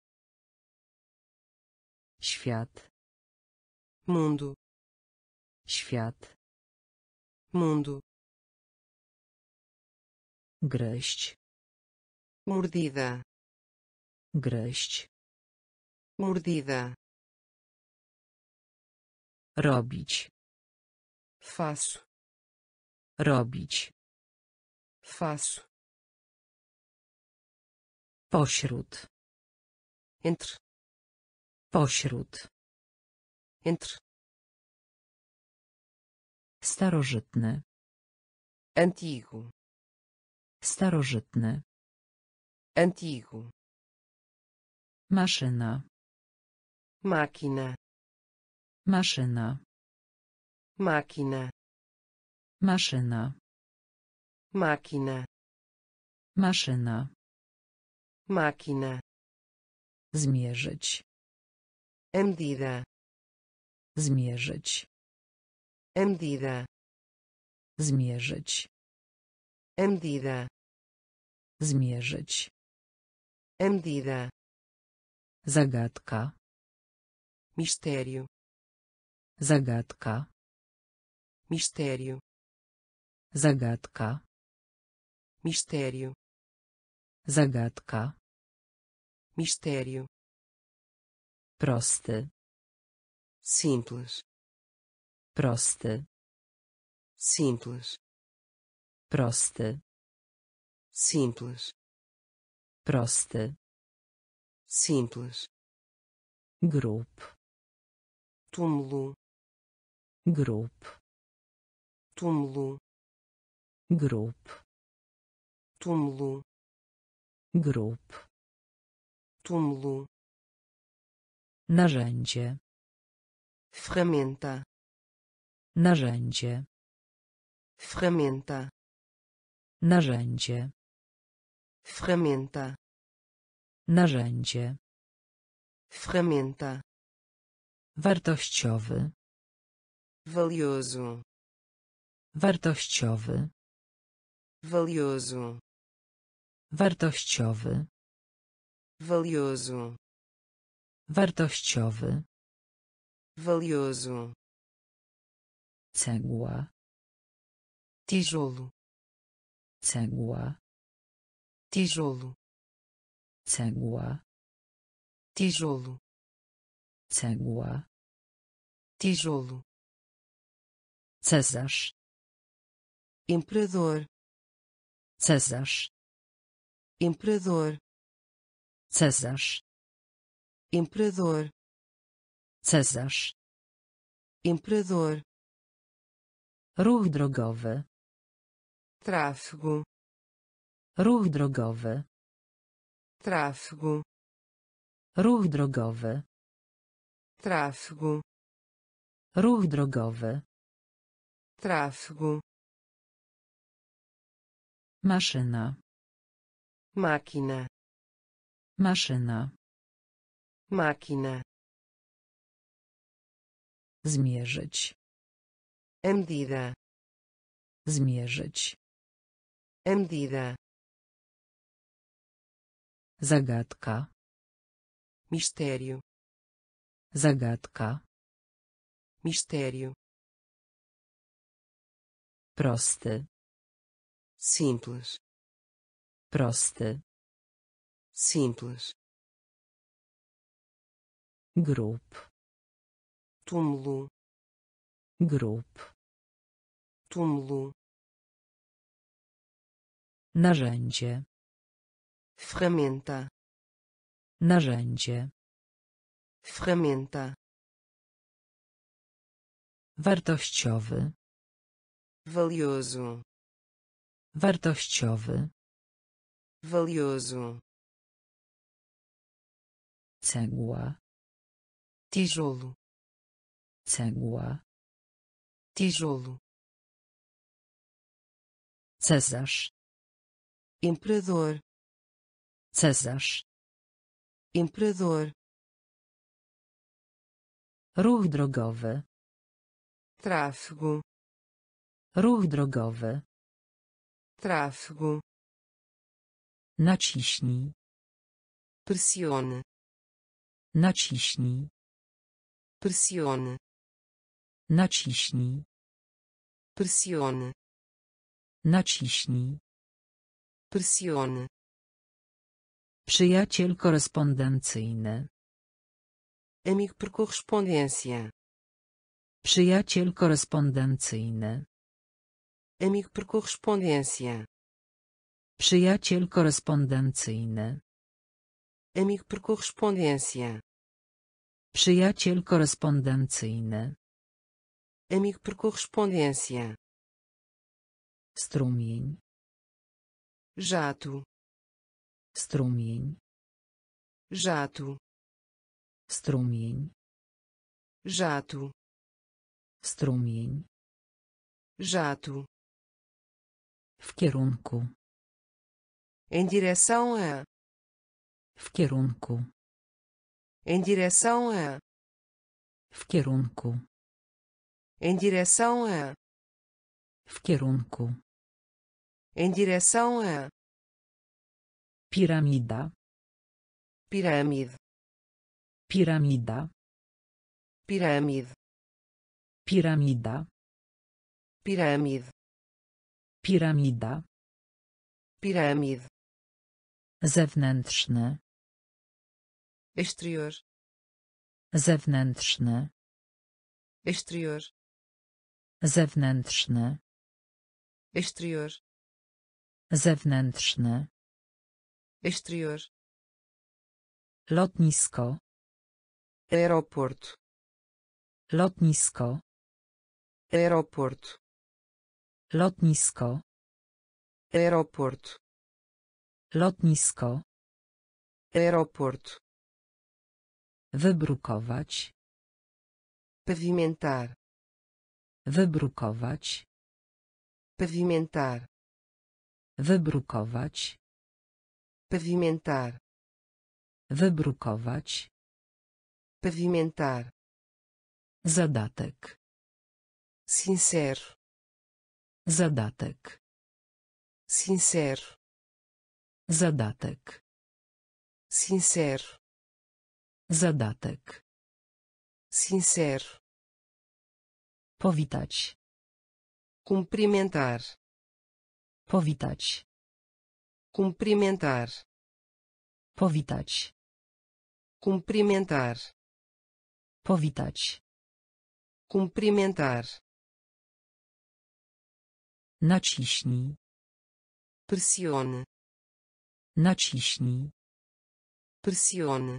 Świat. Mundo. Świat. Mundo. Gryźć. Mordida. Gryźć. Mordida. Robić. Faço. Robić. Faço. Pośród. Entre. Pośród. Entre. Starożytny. Antigo. Starożytny. Antigo. Maszyna. Máquina. Maszyna. Máquina. Maszyna. Máquina. Maszyna. Máquina. Zmierzyć. A medida. Zmierzyć. A medida. Zmierzyć. A medida. Zmierzyć. A medida. Zagadka. Mistério. Zagadka. Mistério. Zagadka. Mistério. Zagadka. Mistério. Prosty. Simples. Prosty. Simples. Prosty. Simples. Prosty. Simples. Grób. Túmulo. Grób. Túmulo. Grób. Túmulo. Grób. Túmulo. Narzędzie. Ferramenta. Narzędzie. Ferramenta. Narzędzie. Ferramenta. Narzędzie. Ferramenta. Wartościowy. Valioso. Wartościowy. Valioso. Wartościowy. Valioso. Wartościowy. Valioso. Cegła. Tijolo. Cegła. Tijolo. Cegła. Tijolo. Cegła. Tijolo. Cesarz. Imperador. Cesarz. Imperador. Cesarz. Imperador. Cesarz. Imperador. Ruch drogowy. Tráfego. Ruch drogowy. Tráfego. Ruch drogowy. Tráfego. Ruch drogowy. Tráfego. Maszyna. Máquina. Maszyna. Máquina. Zmierzyć. A medida. Zmierzyć. A medida. Zagadka. Mistério. Zagadka. Mistério. Prosty. Simples. Prosty. Simples. Grób. túmulo, Grób. túmulo, Narzędzie. ferramenta, Narzędzie. ferramenta, Wartościowy. valioso, Wartościowy. valioso, Cegła. tijolo, Cegła. tijolo, Cesarz. imperador, Cesarz. imperador, Ruch drogowy. tráfego, Ruch drogowy. tráfego, Naciśnij. pressione, Naciśnij. pressione, Naciśnij. pressione, Naciśnij. pressione, Przyjaciel korespondencyjny. amigo por correspondência, Przyjaciel korespondencyjny. amigo por correspondência, Przyjaciel korespondencyjny. amigo por correspondência, Przyjaciel korespondencyjny. amigo por correspondência, Strumień. jato, Strumień. jato, Strumień. jato, Strumień. jato, W kierunku. em direção a, W kierunku. em direção a, W kierunku. em direção a, W kierunku. em direção a, Piramida. pirâmide, Piramida. pirâmide, Piramida. pirâmide, Piramida. pirâmide, Zewnętrzny. exterior, Zewnętrzny. exterior, Zewnętrzny. exterior, Zewnętrzny. exterior, Lotnisko. aeroporto, Lotnisko. aeroporto, Lotnisko. aeroporto, Lotnisko. aeroporto, Wybrukować. pavimentar, Wybrukować. pavimentar, Wybrukować. pavimentar, Wybrukować. pavimentar, Zadatek. sincero, Zadatek. sincero, Zadatek. sincero, Zadatek. sincero, Powitać. cumprimentar, Powitać. cumprimentar, Powitać. cumprimentar, Powitać. cumprimentar, Naciśnij. pressione, Naciśnij. pressione,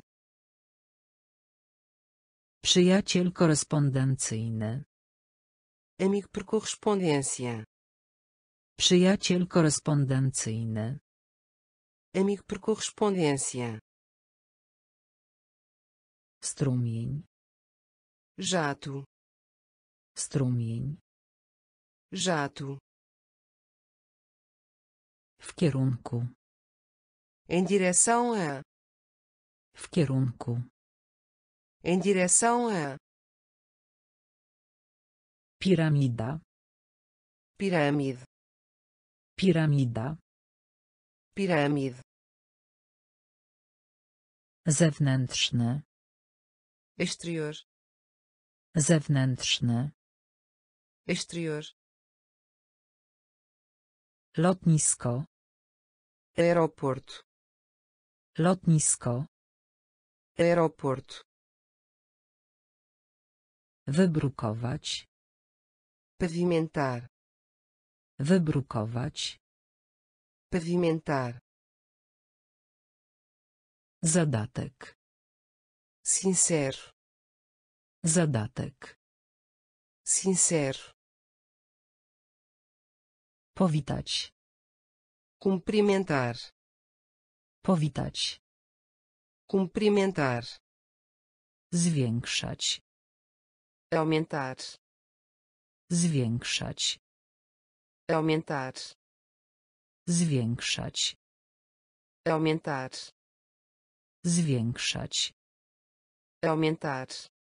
Przyjaciel korespondencyjny. amigo por correspondência, Przyjaciel korespondencyjny. amigo por correspondência, Strumień. jato, Strumień. jato, W kierunku. em direção a, W kierunku. em direção a, Piramida. pirâmide, Piramida. pirâmide, Zewnętrzny. exterior, Zewnętrzny. exterior, Lotnisko. aeroporto, Lotnisko. aeroporto, Wybrukować. Pavimentar. Wybrukować. Pavimentar. Zadatek. Sincero. Zadatek. Sincero. Powitać. Cumprimentar. Powitać. Cumprimentar. Zwiększać. Aumentar. Zwiększać. Aumentar. Zwiększać. Aumentar. Zwiększać. Aumentar.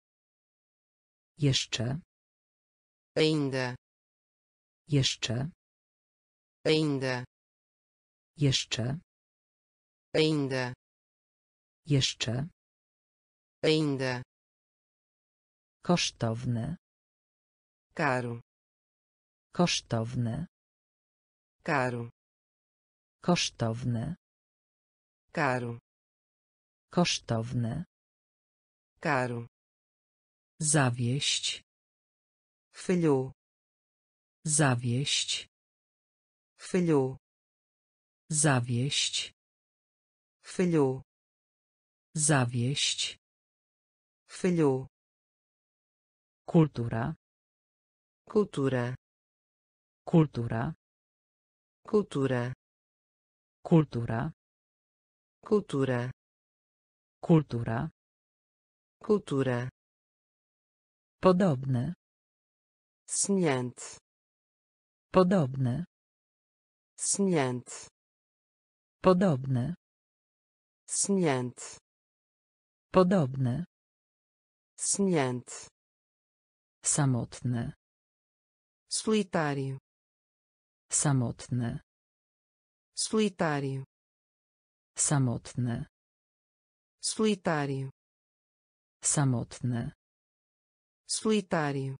Jeszcze. Ainda. Jeszcze. Ainda. Jeszcze. Ainda. Jeszcze. Ainda. Kosztowne. Caro. Kosztowne. Caro. Kosztowne. Caro. Kosztowne. Caro. Zawieść. Falhou. Zawieść. Falhou. Zawieść. Falhou. Zawieść. Falhou. Kultura. Cultura. Kultura. Cultura. Kultura. Cultura. Kultura. Cultura. Podobne. Semelhante. Podobne. Semelhante. Podobne. Semelhante. Podobne. Semelhante. Samotne. Solitário. Samotne. Solitário. Samotne. Solitário. Samotne. Solitário.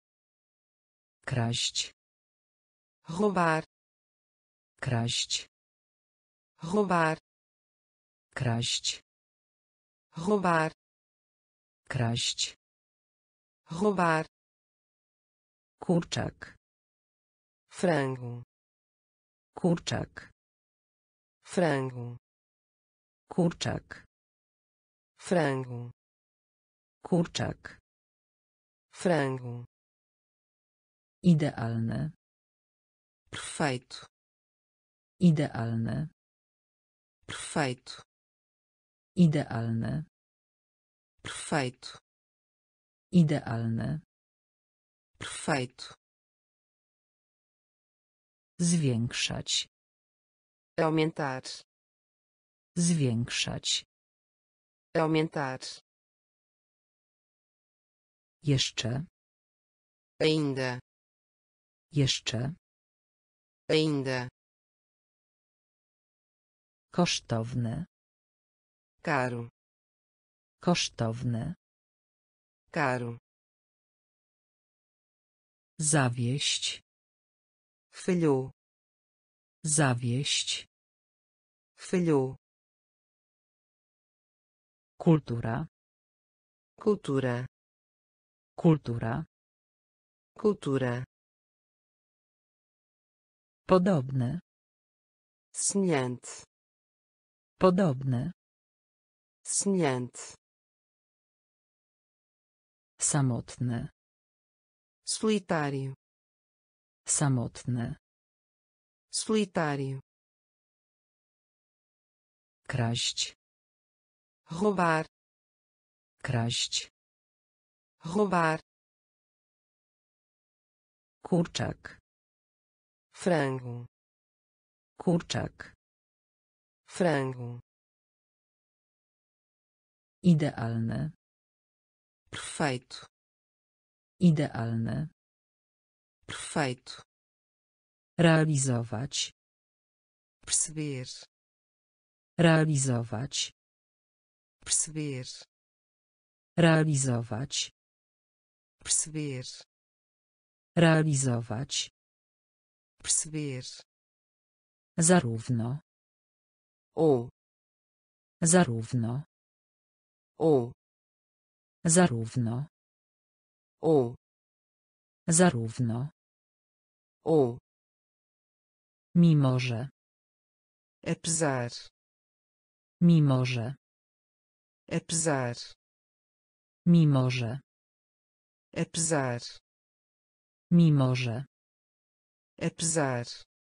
Kraść. Roubar. Kraść. Roubar. Kraść. Roubar. Kraść. Roubar. Kurczak. Frango. Kurczak. Frango. Kurczak. Frango. Kurczak. Frango. Idealne. Perfeito. Idealne. Perfeito. Idealne. Perfeito. Idealne. Perfeito. Zwiększać. Aumentar. Zwiększać. Aumentar. Jeszcze. Ainda. Jeszcze. Ainda. Kosztowne. Caro. Kosztowne. Caro. Zawieść. Falhou. Zawieść. Falhou. Kultura. Cultura. Kultura. Cultura. Podobne. Semelhante. Podobne. Semelhante. Samotne. Solitário. Samotne. Solitário. Kraść. Roubar. Kraść. Roubar. Kurczak. Frango. Kurczak. Frango. Idealne. Perfeito. Idealne. Perfeito. Realizować. Perceber. Realizować. Perceber. Realizować. Perceber. Realizować. Perceber. Zarówno. Ou. Zarówno. Ou. Zarówno. ou, Zarówno. ou, Mimo że. apesar, Mimo że. apesar, Mimo że. apesar, Mimo że. apesar,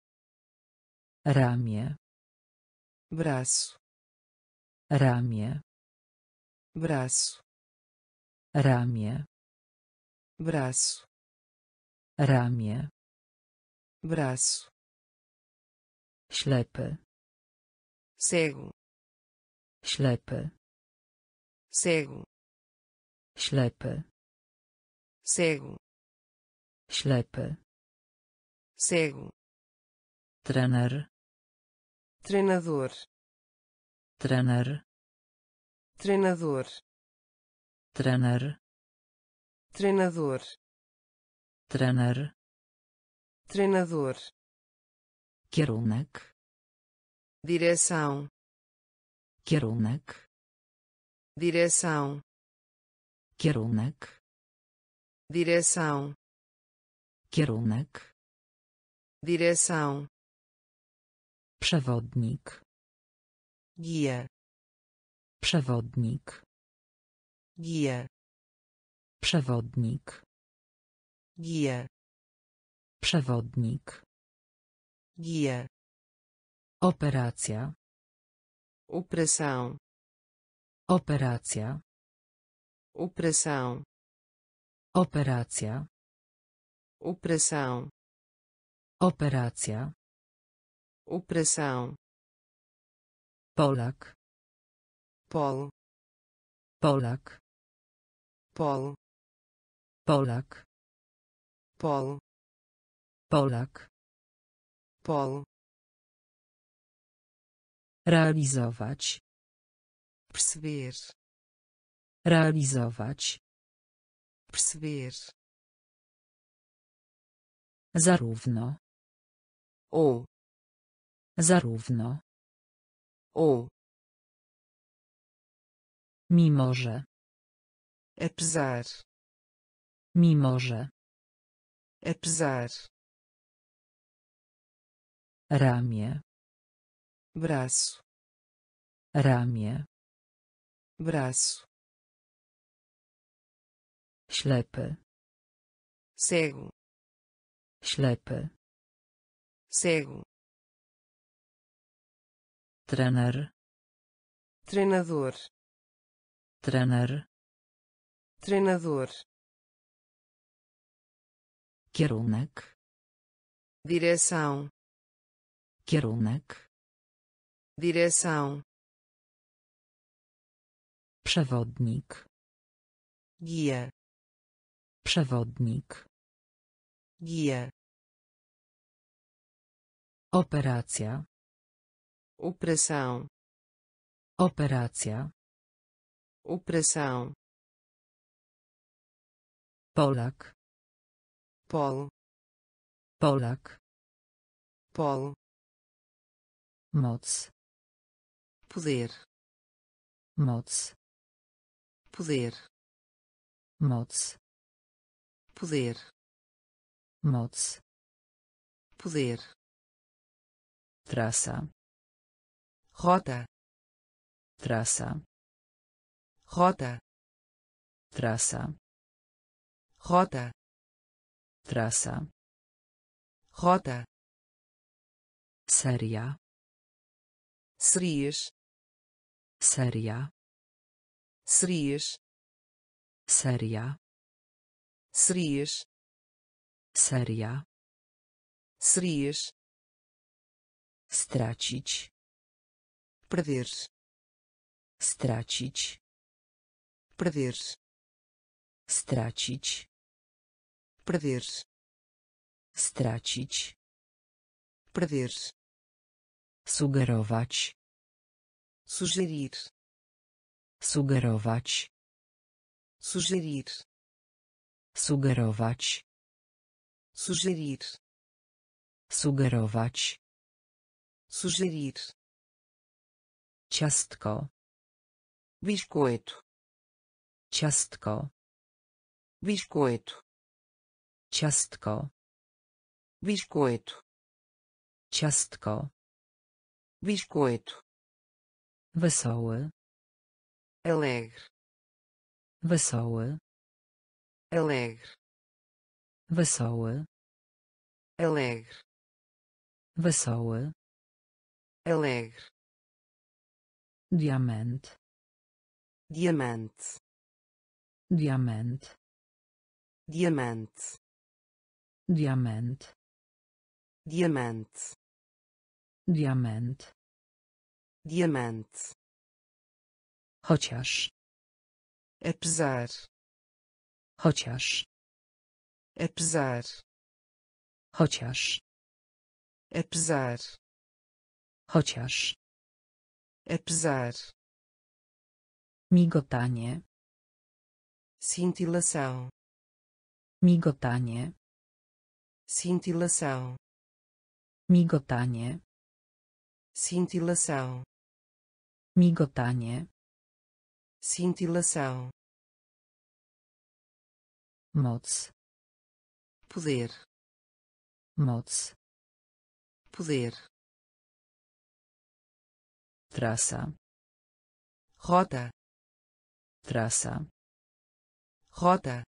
Ramię. braço, Ramię. braço, Ramię. braço, Ramię. braço, Ślepy. cego, Ślepy. cego, Ślepy. cego, Ślepy. cego, Trener. treinador, Trener. treinador, Trener. treinador, Trener. treinador, Kierunek. direção, Kierunek. direção, Kierunek. direção, Kierunek. direção, Przewodnik. guia, Przewodnik. guia, Przewodnik. guia, Przewodnik. guia, Operacja. operação, Operacja. operação, Operacja. operação, Operacja. operação, Polak. polo, Polak. polo, Polak. polo, Polak. polo, Realizować. perceber, Realizować. perceber, Zarówno. ou, Zarówno. ou, Mimo że. apesar, Mimo że. apesar, Ramię. braço, Ramię. braço, Ślepy. cego, Ślepy. cego, Trener. treinador, Trener. treinador, Kierunek. direção, Kierunek. direção, Przewodnik. guia, Przewodnik. guia, Operacja. operação, Operacja. operação, Polak. polo, Polak. polo, Moc. poder, Moc. poder, Moc. poder, Moc. poder, Trasa. rota, Trasa. rota, Trasa. rota, Trasa. rota, Seria. serias, Seria. serias, Seria. serias, Seria. serias, Stracić. perder, Stracić. perder, Stracić. perder, Stracić. perder, Sugerować. sugerir, Sugerować. sugerir, Sugerować. sugerir, Sugerować. sugerir, Ciastko. biscoito, Ciastko. biscoito, ciastko, biscoito, ciastko, biscoito, wesoły, alegre, wesoły, alegre, wesoły, alegre, wesoły, alegre, diament, diamante, diament, diamante, diament, diamante, diament, diamante, chociaż, apesar, chociaż, apesar, chociaż, apesar, chociaż, apesar, migotanie, cintilação, migotanie, cintilação, migotanie, cintilação, migotanie, cintilação, moc, poder, moc, poder, trasa, rota, trasa, rota,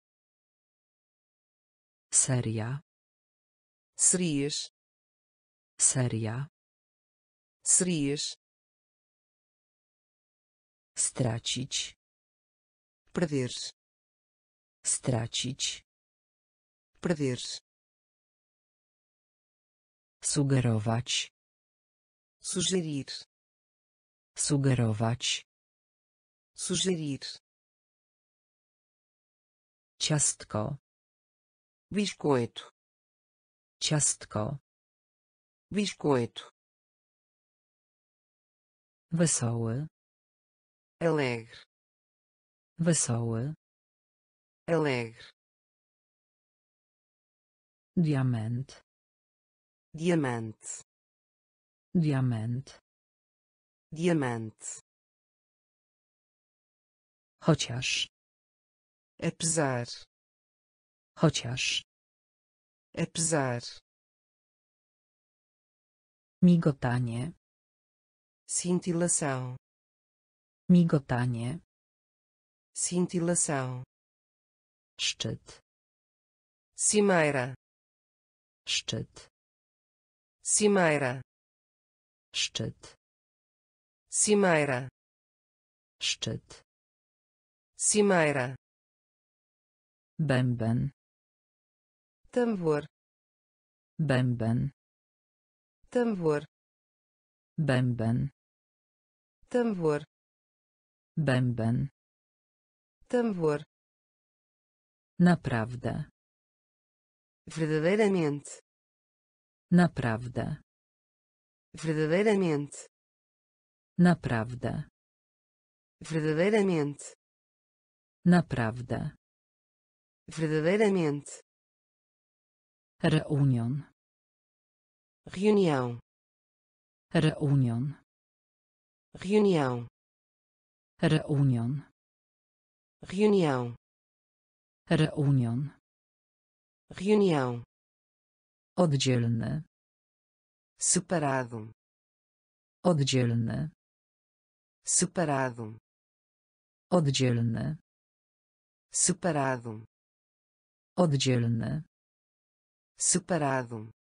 seria, serias, seria, serias, stracić, perder, stracić, perder, sugerować, sugerir, sugerować, sugerir, ciastko, biscoito, ciastko, biscoito, wesoły, alegre, wesoły, alegre, diament, diamante, diament, diamante, chociaż, apesar, chociaż, apesar, migotanie, cintilação, migotanie, cintilação, szczyt, cimeira, szczyt, cimeira, szczyt, cimeira, szczyt, cimeira, bęben, tambor, bęben, tambor, bęben, tambor, bęben, tambor, naprawdę, verdadeiramente, naprawdę, verdadeiramente, naprawdę, verdadeiramente, naprawdę, verdadeiramente, reunion, reunião, reunion, reunião, reunion, reunião, reunion, reunião, oddzielny, separado, oddzielny, separado, oddzielny, separado, oddzielny, separado,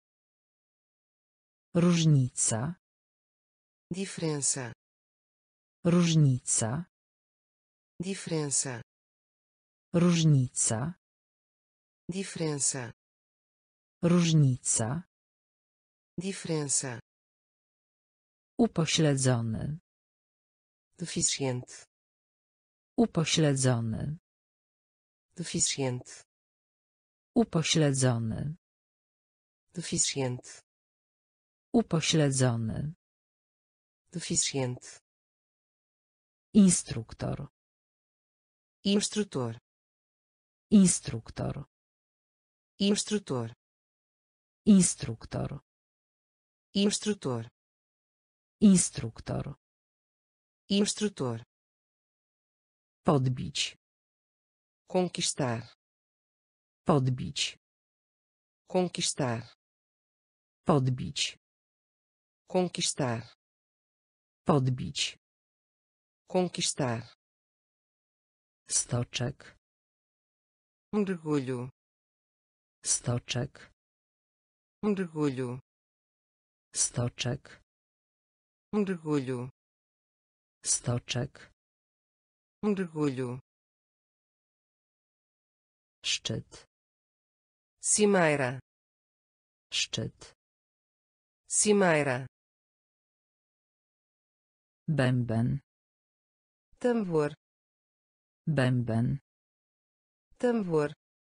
różnica, diferença, różnica, diferença, różnica, diferença, różnica, diferença, upośledzony, deficiente, upośledzony, deficiente, upośledzony, deficiente, upośledzony, deficiente, instruktor, instrutor, instruktor, instrutor, instruktor, instrutor, instruktor, instrutor, podbić, conquistar, Podbić. conquistar, Podbić. conquistar, Podbić. conquistar, Stoczek. mergulho, Stoczek. mergulho, Stoczek. mergulho, Stoczek. mergulho, Szczyt. cimeira, Szczyt. cimeira, Bęben. tambor, Bęben. tambor,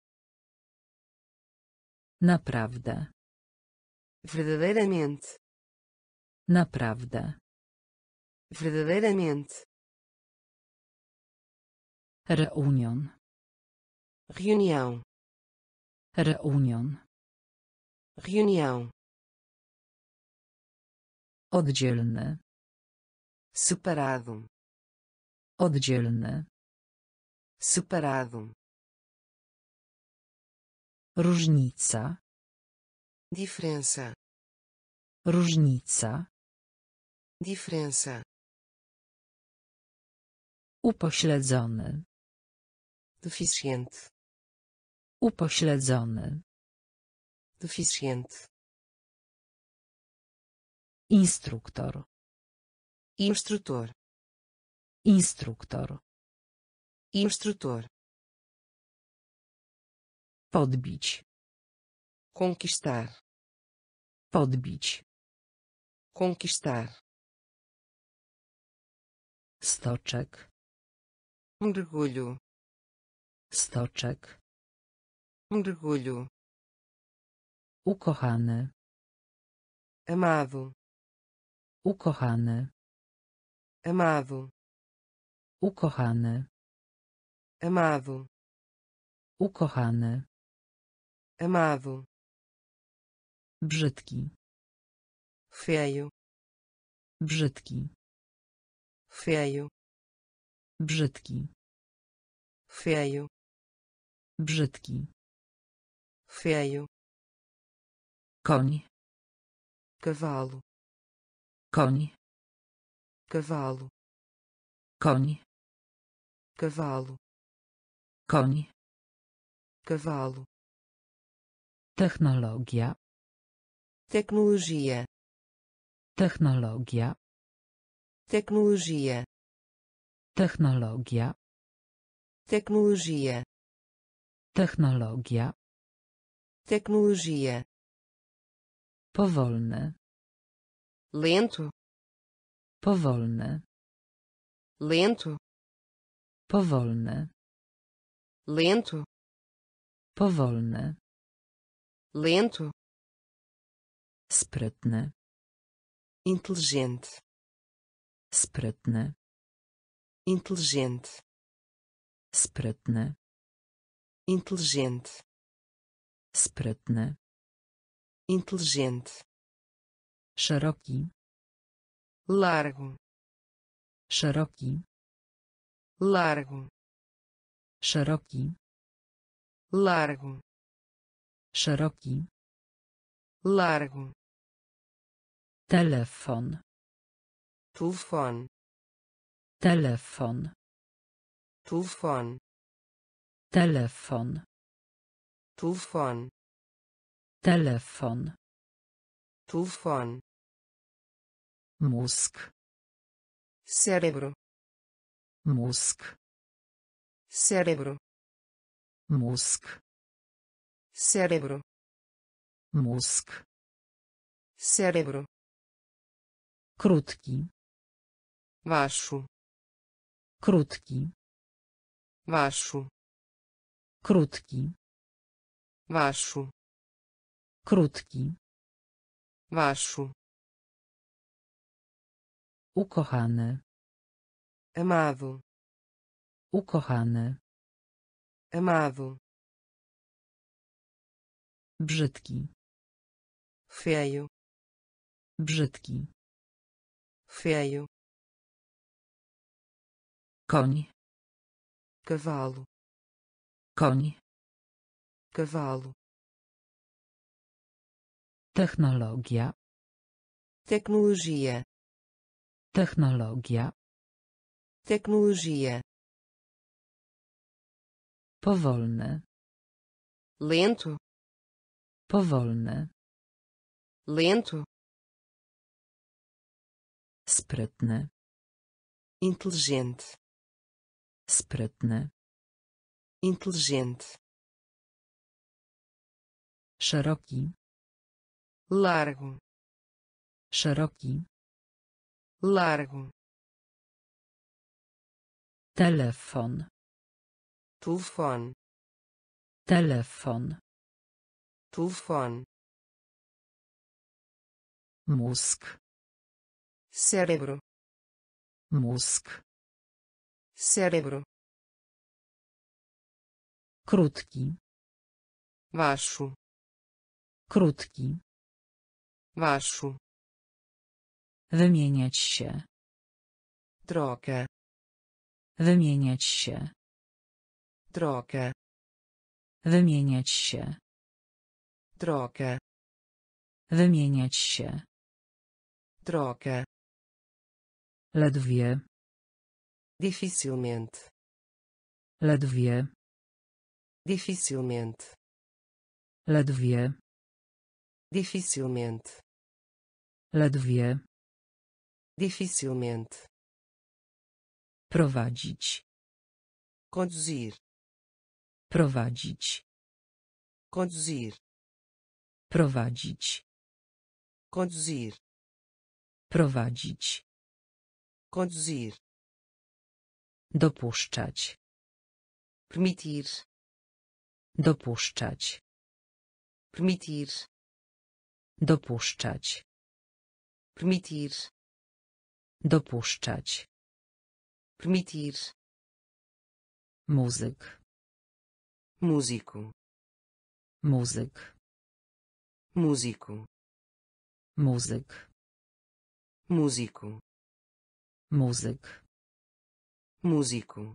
Naprawdę. verdadeiramente, Naprawdę. verdadeiramente, Reunion. reunião, Reunion. reunião, Oddzielny. separado, Oddzielny. separado, Różnica. diferença, Różnica. diferença, Upośledzony. deficiente, Upośledzony. deficiente, Instruktor. instrutor, Instruktor. instrutor, Podbić. conquistar, Podbić. conquistar, Stoczek. mergulho, Stoczek. mergulho, Ukochany. amado, Ukochany. amado, Ukochany. amado, Ukochany. amado, Brzydki. feio, Brzydki. feio, Brzydki. feio, Brzydki. feio, Koń. cavalo, Koń. cavalo, Koń. cavalo, Koń. cavalo, Technologia. tecnologia, Technologia. tecnologia, Technologia. tecnologia, Technologia. tecnologia, Powolny. lento, Powolny. lento, Powolny. lento, Powolny. lento, Sprytny. inteligente, Sprytny. inteligente, Sprytny. inteligente, Sprytny. inteligente, Szeroki. largo, Szeroki. largo, Szeroki. largo, Szeroki. largo, Telefon. telefone, Telefon. telefone, Telefon. telefone, Telefon. telefone, Mózg. cérebro, Mózg. cérebro, Mózg. cérebro, Mózg. cérebro, Krótki. baixo, Krótki. baixo, Krótki. baixo, Krótki. baixo, Ukochany. amado, Ukochany. amado, Brzydki. feio, Brzydki. feio, Koń. cavalo, Koń. cavalo, Technologia. tecnologia, Technologia. tecnologia, Powolny. lento, Powolny. lento, Sprytny. inteligente, Sprytny. inteligente, Szeroki. largo, Szeroki. largo, Telefon. telefone, Telefon. telefone, Mózg. cérebro, Mózg. cérebro, Krótki. baixo, Krótki. baixo, Wymieniać się. troca, Wymieniać się. troca, Wymieniać się. troca, Wymieniać się. troca, Ledwie. dificilmente, Ledwie. dificilmente, Ledwie. dificilmente, Ledwie. dificilmente, Prowadzić. conduzir, Prowadzić. conduzir, Prowadzić. conduzir, Prowadzić. conduzir, Dopuszczać. permitir, Dopuszczać. permitir, Dopuszczać. permitir, Dopuszczać. permitir, Muzyk. músico, Muzyk. músico, Muzyk. músico, Muzyk. músico,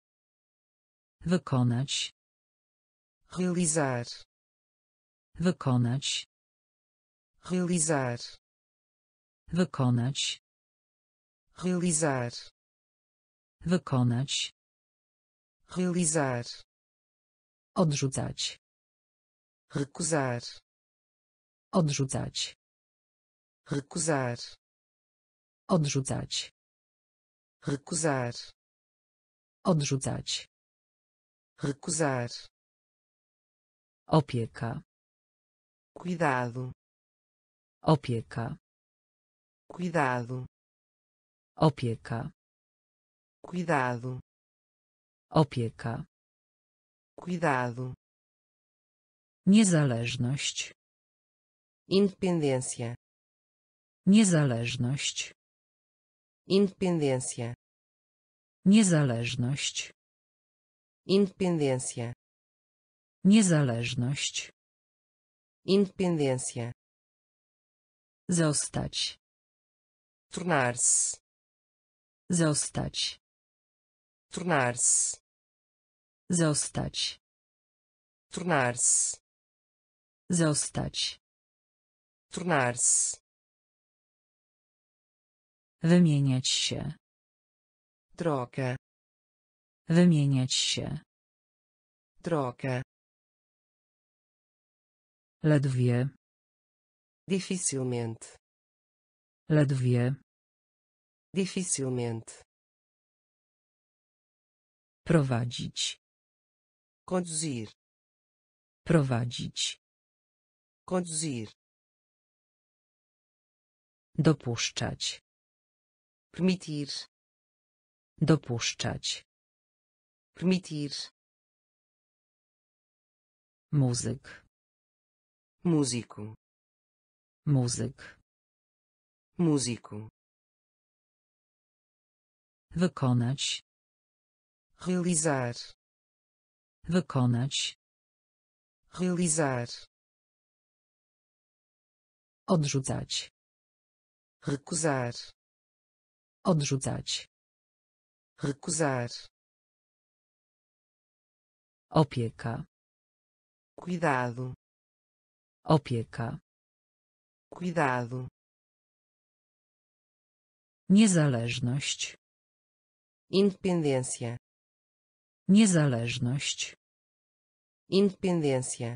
Wykonać. realizar, Wykonać. realizar, Wykonać. realizar, Wykonać. realizar, Odrzucać. recusar, Odrzucać. recusar, Odrzucać. recusar, Odrzucać. recusar, Opieka. cuidado, Opieka. cuidado, Opieka. cuidado, Opieka. cuidado, Niezależność. independência, Niezależność. independência, Niezależność. independência, Niezależność. independência, Zostać. tornar-se, Zostać. tornar-se, Zostać. tornar-se, Zostać. tornar-se, Wymieniać się. troca, Wymieniać się. troca, Ledwie. dificilmente, Ledwie. dificilmente, Prowadzić. conduzir, Prowadzić. conduzir, Dopuszczać. permitir, Dopuszczać. permitir, Muzyk. músico, Muzyk. músico, Wykonać. realizar, Wykonać. realizar, Odrzucać. recusar, Odrzucać. recusar, Opieka. Cuidado. Opieka. Cuidado. Niezależność. Independência. Niezależność. Independência.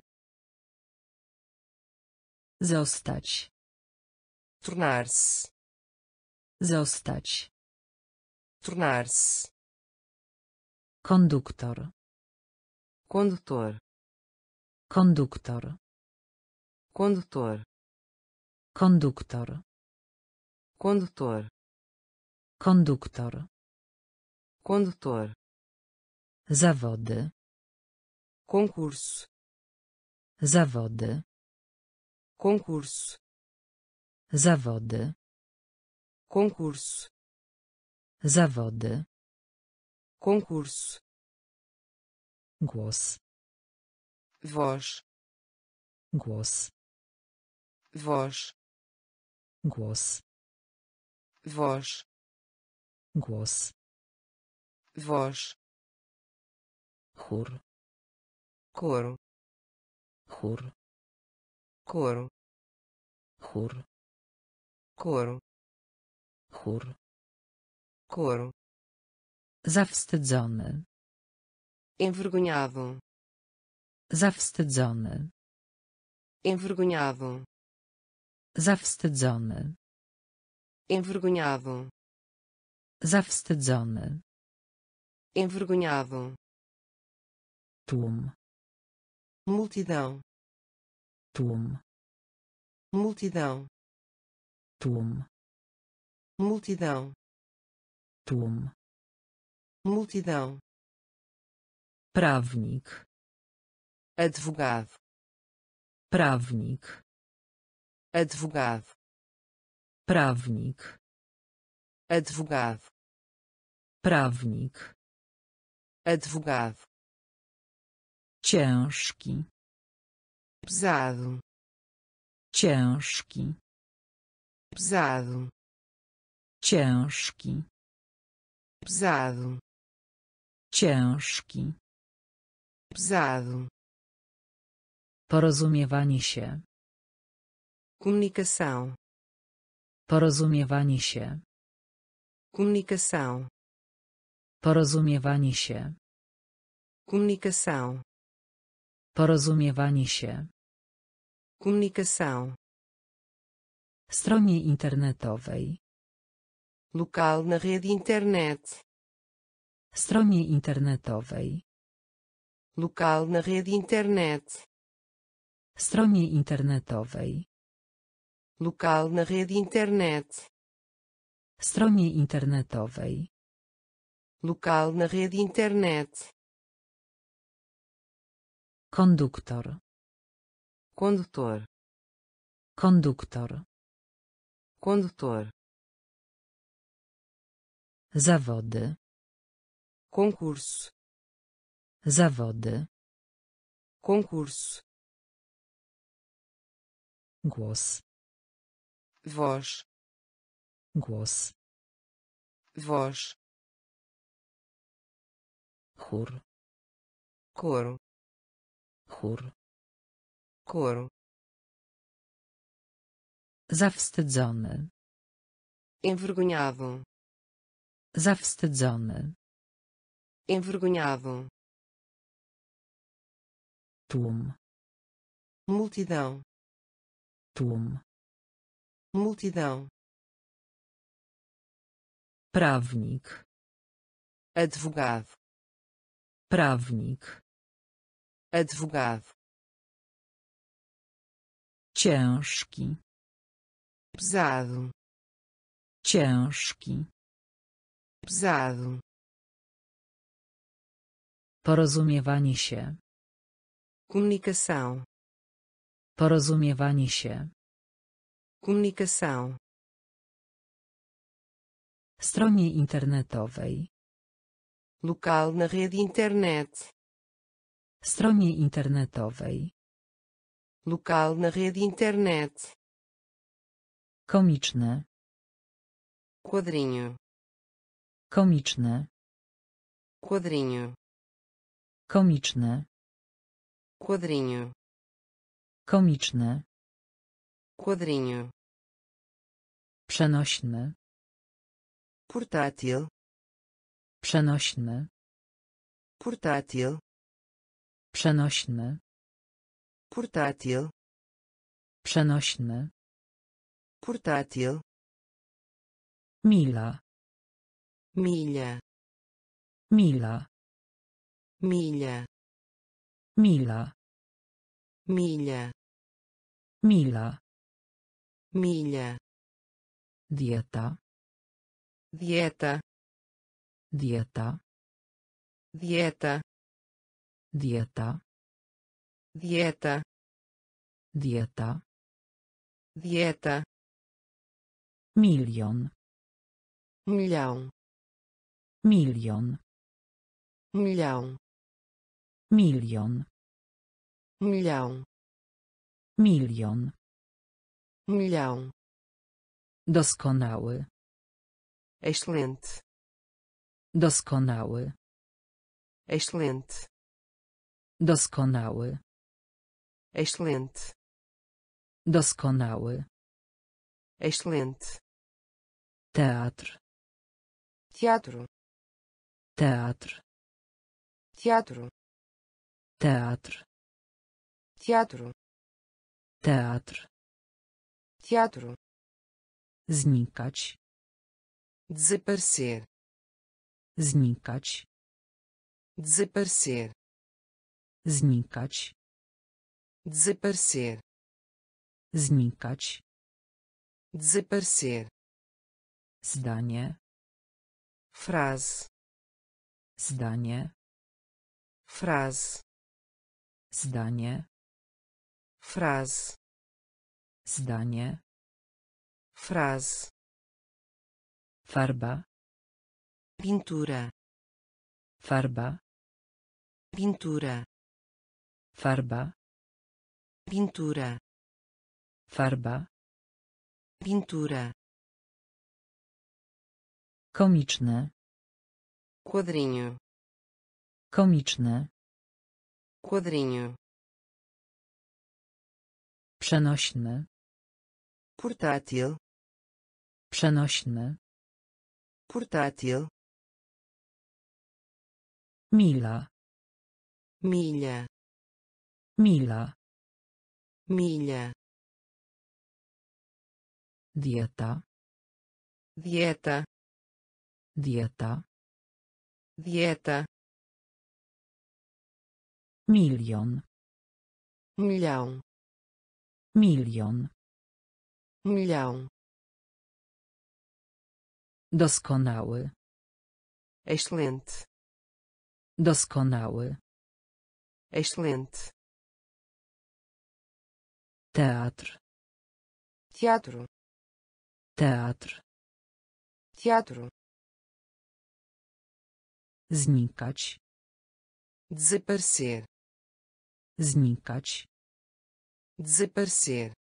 Zostać. Tornar-se. Zostać. Tornar-se. Konduktor. Condutor. Konduktor. Condutor. Konduktor. Condutor. Konduktor. Condutor. Zawody. Concurso. Zawody. Concurso. Zawody. Concurso. Zawody. Concurso. Głos. Voz. Głos. Voz. Głos. Voz. Głos. Voz. Chór. Coro. Chór. Coro. Chór. Coro. Chór. Coro. Zawstydzony. Envergonhado. Zawstydzony. Envergonhado. Zawstydzony. Envergonhado. Zawstydzony. Envergonhado. Tłum. Multidão. Tłum. Multidão. Tłum. Multidão. Tłum. Multidão. Prawnik. Advogado. Prawnik. Advogado. Prawnik. Advogado. Prawnik. Advogado. Ciężki. Pesado. Ciężki. Pesado. Ciężki. Pesado. Ciężki. Pesado. Porozumiewanie się. Comunicação. Porozumiewanie się. Comunicação. Porozumiewanie się. Comunicação. Porozumiewanie się. Comunicação. Stronie internetowej. Local na rede internet. Stronie internetowej. Local na rede internet. Stronie internetowej. Local na rede internet. Stronie internetowej. Local na rede internet. Konduktor. Condutor. Konduktor. Condutor. Zawody. Concurso. Zawody. Concurso. Głos. Voz. Głos. Voz. Chór. Coro. Chór. Coro. Zawstydzony. Envergonhado. Zawstydzony. Envergonhado. Tłum. Multidão. Tłum. Multidão. Prawnik. Advogado. Prawnik. Advogado. Ciężki. Pesado. Ciężki. Pesado. Porozumiewanie się. Comunicação. Porozumiewanie się. Comunicação. Stronie internetowej. Local na rede internet. Stronie internetowej. Local na rede internet. Komiczne. Quadrinho. Komiczne. Quadrinho. Komiczne. Quadrinho. Komiczne. Quadrinho. Przenośny. Portátil. Przenośny. Portátil. Przenośny. Portátil. Przenośny. Portátil. Mila. Milha. Mila. Milha. Mila. Milha. Mila. Milha. Dieta. Dieta. Dieta. Dieta. Dieta. Dieta. Dieta. Dieta. Milion. Milhão. Milion. Milhão. Milion. Milhão. Milion. Milhão. Doskonały. Excelente. Doskonały. Excelente. Doskonały. Excelente. Doskonały. Excelente. Teatr. Teatro. Teatr. Teatro. Teatr. Teatro. Teatr. Teatro. Znikać. Desaparecer. Znikać. Desaparecer. Znikać. Desaparecer. Znikać. Desaparecer. Zdanie. Frase. Zdanie. Frase. Zdanie. Frase. Zdanie. Frase. Farba. Pintura. Farba. Pintura. Farba. Pintura. Farba. Pintura. Komiczne. Quadrinho. Komiczne. Quadrinho. Przenośny. Portátil. Przenośny. Portátil. Mila. Milha. Mila. Milha. Dieta. Dieta. Dieta. Dieta. Milion. Milhão. Milion. Milhão. Doskonały. Excelente. Doskonały. Excelente. Teatr. Teatro. Teatr. Teatro. Znikać. Desaparecer. Znikać. Desaparecer.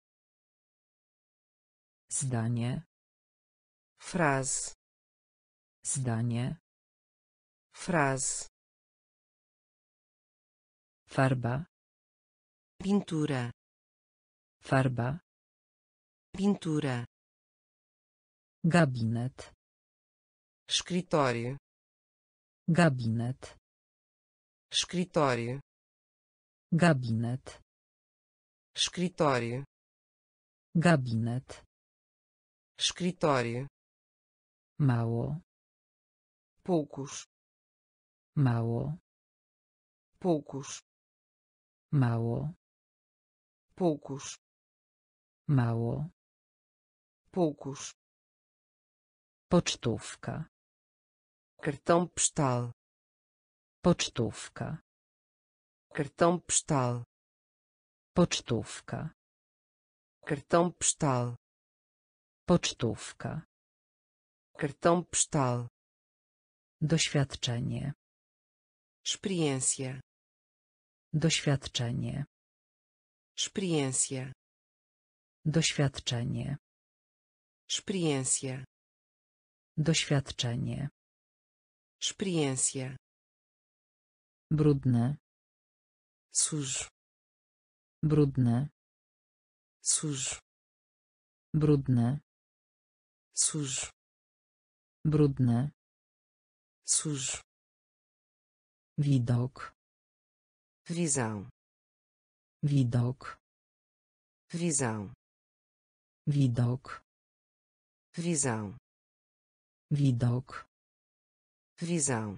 Zdanie. Frase. Zdanie. Frase. Farba. Pintura. Farba. Pintura. Gabinet. Escritório. Gabinet. Escritório. Gabinet. Escritório. Gabinet. Escritório. Mało. Poucos. Mało. Poucos. Mało. Poucos. Mało. Poucos. Pocztówka. Cartão postal. Pocztówka. Cartão postal. Pocztówka. Cartão postal. Pocztówka. Cartão postal. Doświadczenie. Experiência. Doświadczenie. Experiência. Doświadczenie. Experiência. Doświadczenie. Experiência. Brudne. Sujo. Brudne. Sujo. Brudne. Sujo. Brudne. Sujo. Widok. Visão. Widok. Visão. Widok. Visão. Widok. Visão.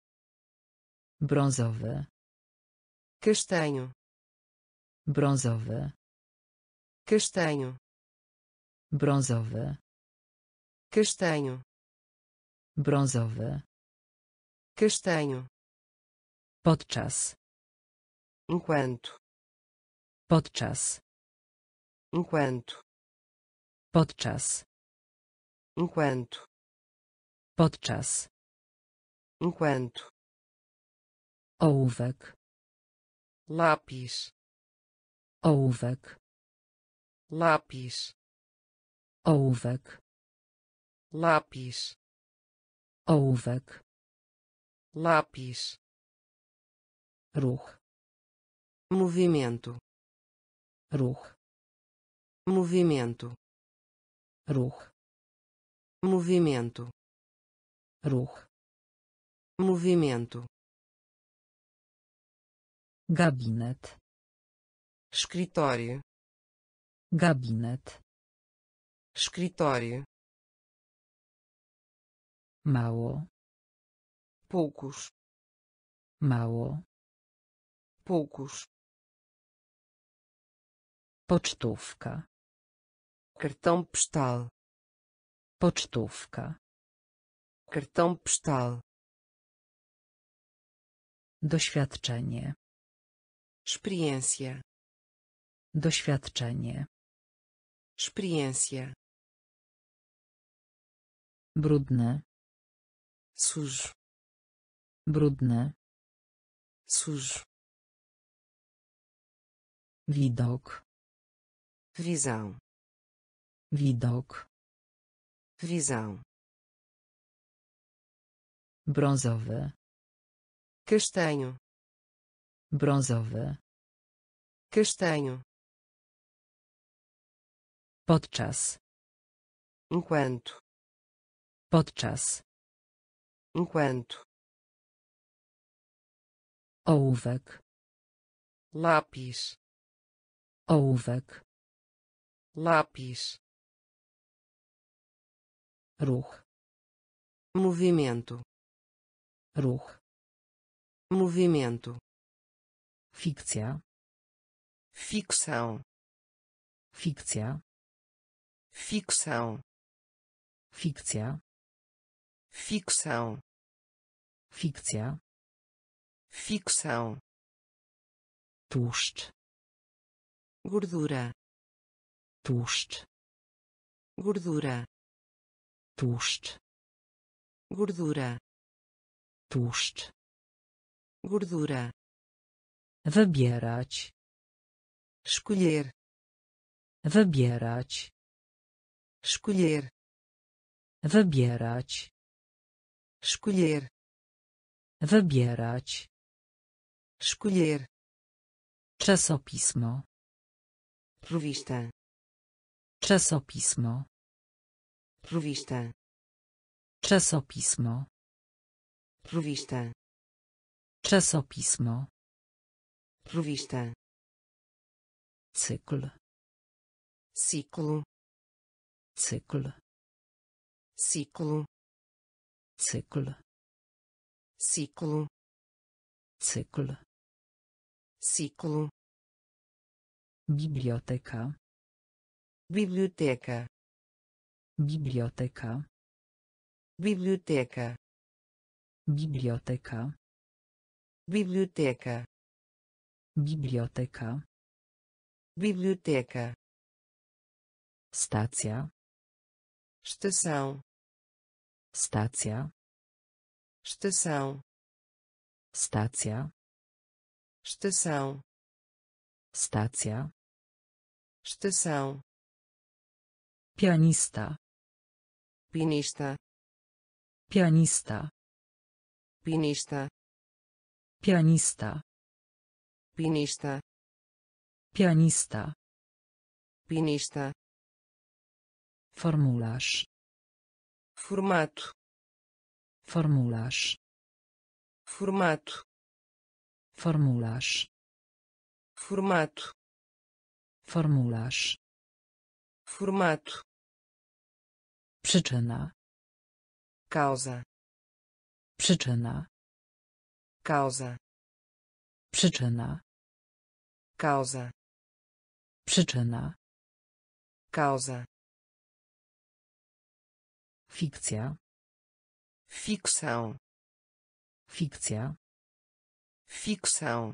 Brązowe. Castanho. Brązowe. Castanho. Brązowe. Castanho. Brązowe. Castanho. Podczas. Enquanto. Podczas. Enquanto. Podczas. Enquanto. Podczas. Enquanto. Ołówek. Lápis. Ołówek. Lápis. Ołówek. Lápis. Ołówek. Lápis. Ruch. Movimento. Ruch. Movimento. Ruch. Movimento. Ruch. Movimento. Gabinet. Escritório. Gabinet. Escritório. Mało. Poucos. Mało. Poucos. Pocztówka. Cartão postal. Pocztówka. Cartão postal. Doświadczenie. Experiência. Doświadczenie. Experiência. Brudne. Sujo. Brudne. Sujo. Widok. Visão. Widok. Visão. Brązowe. Castanho. Brązowe. Castanho. Podczas. Enquanto. Podczas. Enquanto. Ołówek. Lápis. Ołówek. Lápis. Ruch. Movimento. Ruch. Movimento. Fikcja. Ficção. Fikcja. Ficção. Fikcja. Ficção. Fikcja. Ficção. Tłuszcz. Gordura. Tłuszcz. Gordura. Tłuszcz. Gordura. Tłuszcz. Gordura. Wybierać. Escolher. Wybierać. Escolher. Wybierać. Escolher. Wybierać. Escolher. Czasopismo. Revista. Czasopismo. Revista. Czasopismo. Revista. Czasopismo. Revista. Cykl. Ciclo. Cykl. Ciclo. Cykl. Ciclo. Cykl. Ciclo. Biblioteka. Biblioteca. Biblioteka. Biblioteca. Biblioteka. Biblioteca. Biblioteka. Biblioteca. Stacja. Estação. Stacja. Estação. Stacja. Estação. Stacja. Estação. Pianista. Pinista. Pianista. Pinista. Pianista. Pianista. Pianista. Pianista. Formularz. Formato. Formularz. Formato. Formularz. Formato. Formularz. Formato. Przyczyna. Causa. Przyczyna. Causa. Przyczyna. Causa. Przyczyna. Causa. Fikcja. Ficção. Fikcja. Ficção.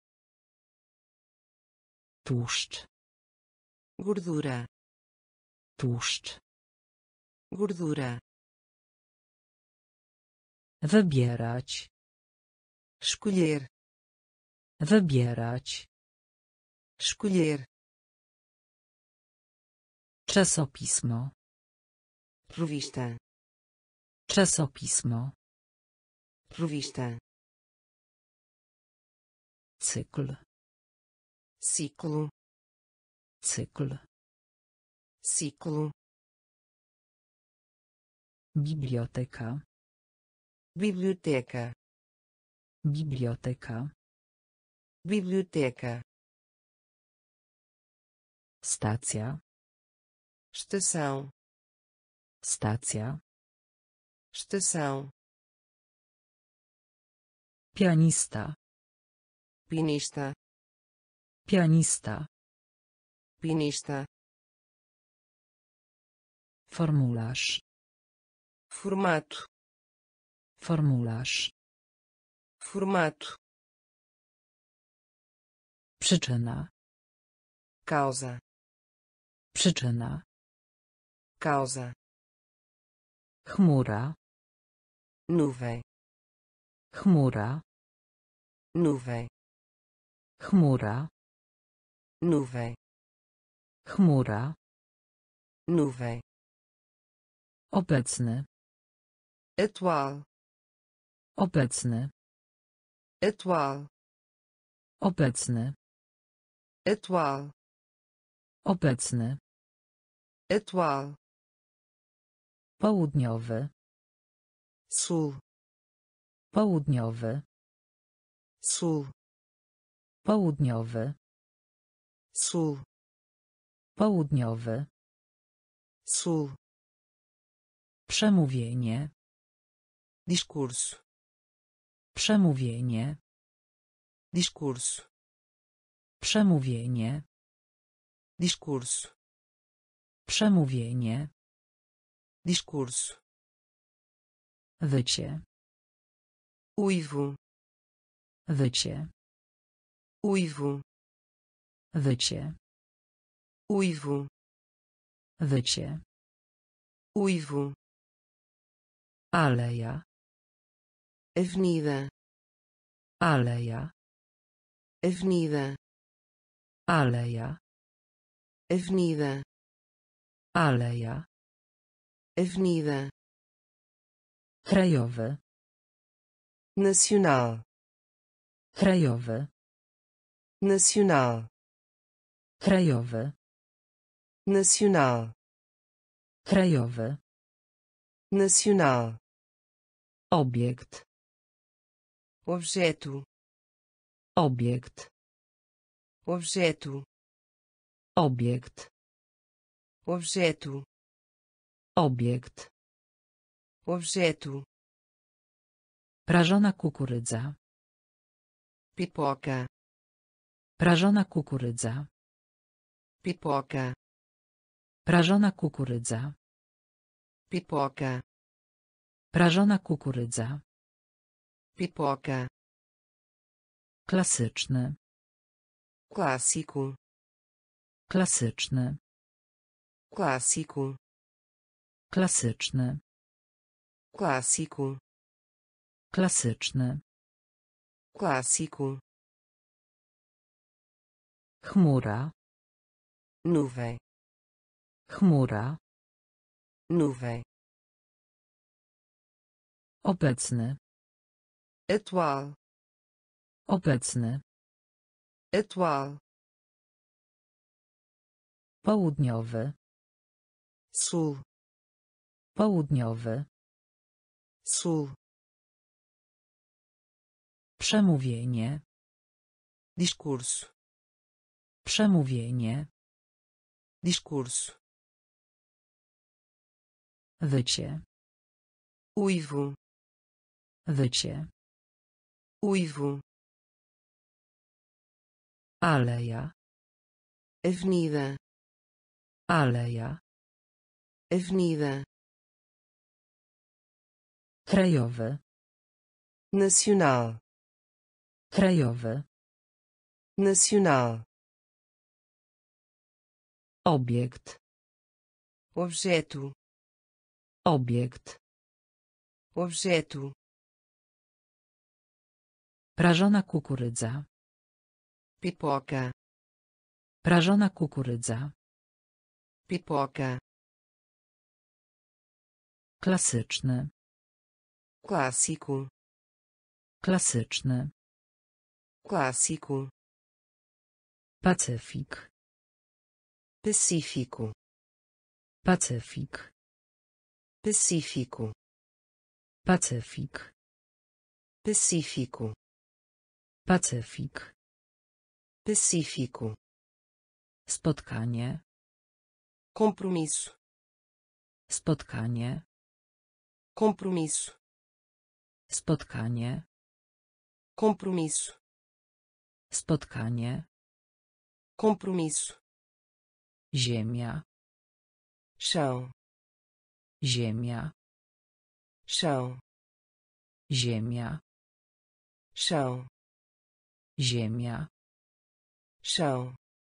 Tłuszcz. Gordura. Tłuszcz. Gordura. Wybierać. Escolher. Wybierać. Escolher. Czasopismo. Revista. Czasopismo. Revista. Cykl. Ciclo. Cykl. Ciclo. Biblioteka. Biblioteca. Biblioteka. Biblioteca. Stacja. Estação. Stacja. Estação. Pianista. Pianista. Pianista. Pianista. Formularz. Formato. Formularz. Formato. Przyczyna. Causa. Przyczyna. Causa. Chmura. Nuvem. Chmura. Nuvem. Chmura. Nuvem. Chmura. Nuvem. Obecny. Atual. Obecny. Atual. Obecny. Atual. Obecny. Atual. Południowy. Sul. Południowy. Sul. Południowy. Sul. Południowy. Sul. Przemówienie. Discurso. Przemówienie. Discurso. Przemówienie. Discurso. Przemówienie. Discurso. Wycie. Uivo. Wycie. Uivo. Wycie. Uivo. Wycie. Uivo. Aleja. Avenida. Aleja. Avenida. Aleja. Avenida. Aleja. Avenida. Krajowy. Nacional. Krajowy. Nacional. Krajowy. Nacional. Krajowy. Nacional. Obiekt. Objeto. Obiekt. Objeto. Obiekt. Objeto. Obiekt. Objeto. Prażona kukurydza. Pipoca. Prażona kukurydza. Pipoca. Prażona kukurydza. Pipoca. Prażona kukurydza. Pipoca. Klasyczny. Clássico. Klasyczny. Clássico. Klasyczny. Clássico. Klasyczny. Clássico. Chmura. Nuvem. Chmura. Nuvem. Obecny. Atual. Obecny. Atual. Południowy. Sul. Południowy. Sul. Przemówienie. Discurso. Przemówienie. Discurso. Wycie. Uivo. Wycie. Uivo. Aleja. Avenida. Aleja. Avenida. Krajowy. Nacional. Krajowy. Nacional. Obiekt. Objeto. Obiekt. Objeto. Prażona kukurydza. Pipoca. Prażona kukurydza. Pipoca. Klasyczny. Clássico. Klasyczny. Clássico. Pacyfik. Pacífico. Pacyfik. Pacífico. Pacyfik. Pacífico. Pacyfik. Pacífico. Spotkanie. Compromisso. Spotkanie. Compromisso. Spotkanie. Compromisso. Spotkanie. Compromisso. Ziemia. Chão. Ziemia. Chão. Ziemia. Chão. Ziemia. Chão.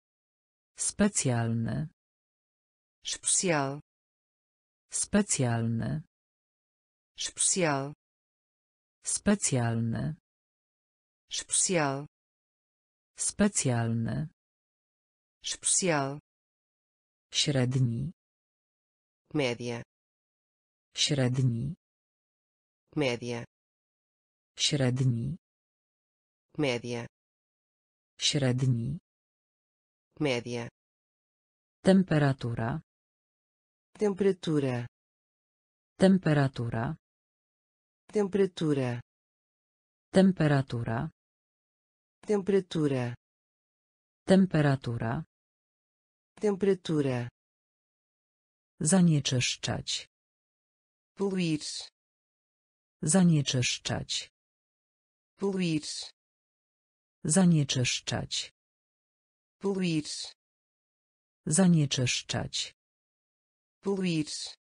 Specjalny. Especial. Specjalny. Especial. Specjalny. Especial. Specjalny. Especial. Średni. Média. Średni. Média. Średni. Média. Średni. Média. Temperatura. Temperatura. Temperatura. Temperatura. Temperatura. Temperatura. Temperatura. Temperatura. Zanieczyszczać. Poluir. Zanieczyszczać. Poluir. Zanieczyszczać. Poluir. Zanieczyszczać. Poluir.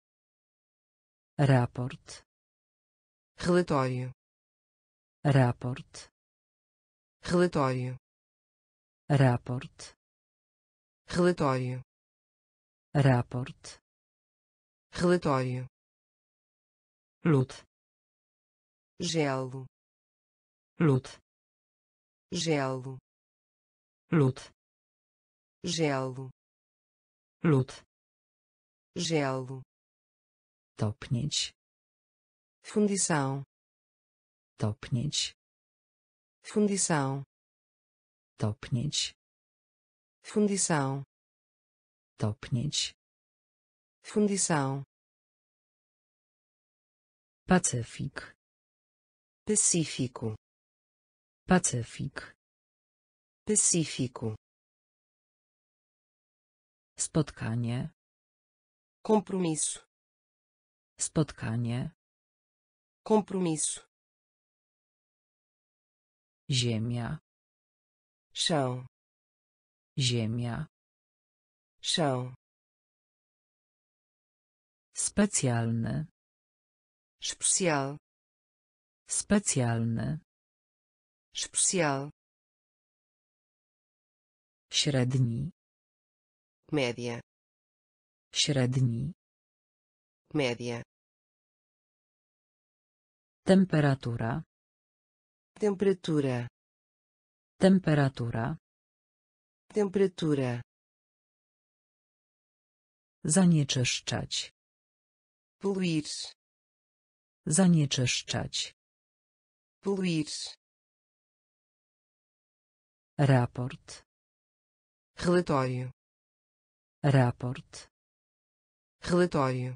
Raport. Relatório. Raport. Relatório. Raport. Relatório. Raport. Relatório. Lód. Gelo. Lód. Gelo. Lód. Gelo. Lód. Gelo. Topnieć. Fundição. Topnieć. Fundição. Topnieć. Fundição. Topnieć. Fundição. Pacyfik. Pacífico. Pacyfik. Pacífico. Spotkanie. Compromisso. Spotkanie. Compromisso. Ziemia. Chão. Ziemia. Chão. Specjalny. Especial. Specjalny. Especial. Średni. Média. Średni. Média. Temperatura. Temperatura. Temperatura. Temperatura. Zanieczyszczać. Poluir. Zanieczyszczać. Poluir. Raport. Relatório. Raport. Relatório.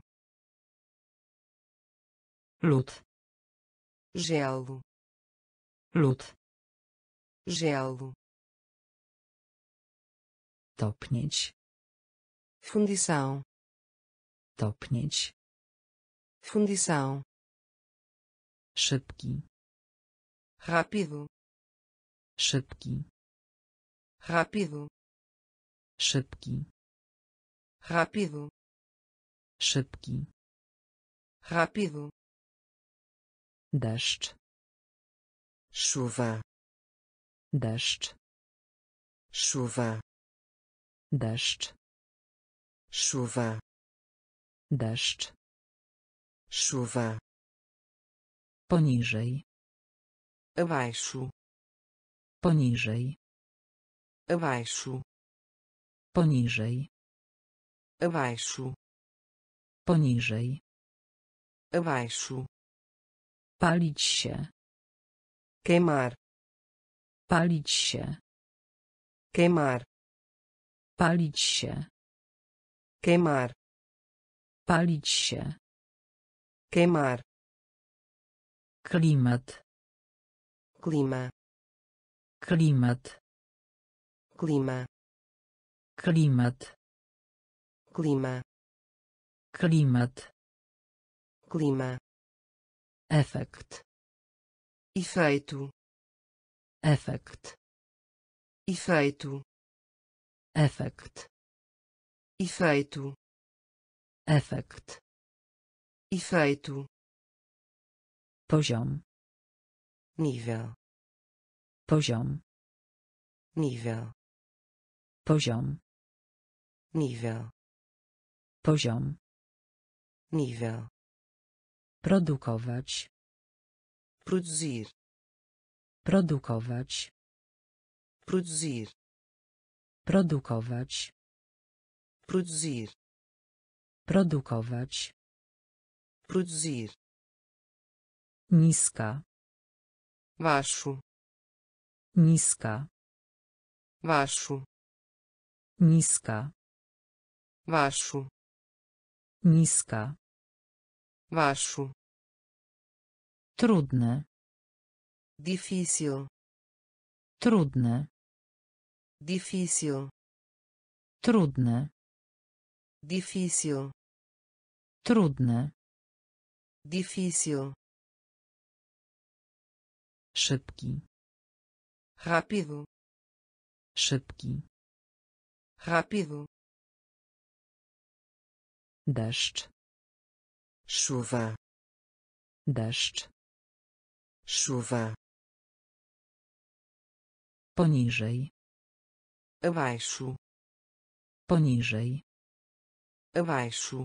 Lód. Gelo. Lód. Gelo. Topnieć. Fundição. Topnieć. Fundição. Szybki. Rápido. Szybki. Rápido. Szybki. Rápido. Szybki. Rápido. Deszcz. Chuva. Deszcz. Chuva. Deszcz. Chuva. Deszcz. Chuva. Poniżej. Abaixo. Poniżej. Abaixo. Poniżej. Abaixo. Poniżej. Abaixo. Palić się. Queimar. Palić się. Queimar. Palić się. Queimar. Palić się. Queimar. Klimat. Clima. Klimat. Clima. Klimat. Clima. Klimat. Clima. Efekt. Efeito. Efekt. Efeito. Efekt. Efeito. Efekt. Efeito. Poziom. Nível. Poziom. Nível. Poziom. Nível. Poziom. Nível. Produkować. Produzir. Produkować. Produzir. Produkować. Produzir. Produkować. Produzir. Niska. Baixo. Niska. Baixo. Niska. Baixo. Niska. Baixo. Trudne. Difícil. Trudne. Difícil. Trudne. Difícil. Trudne. Difícil. Szybki. Rápido. Szybki. Rápido. Deszcz. Chuva. Deszcz. Chuva. Poniżej. Abaixo. Poniżej. Abaixo.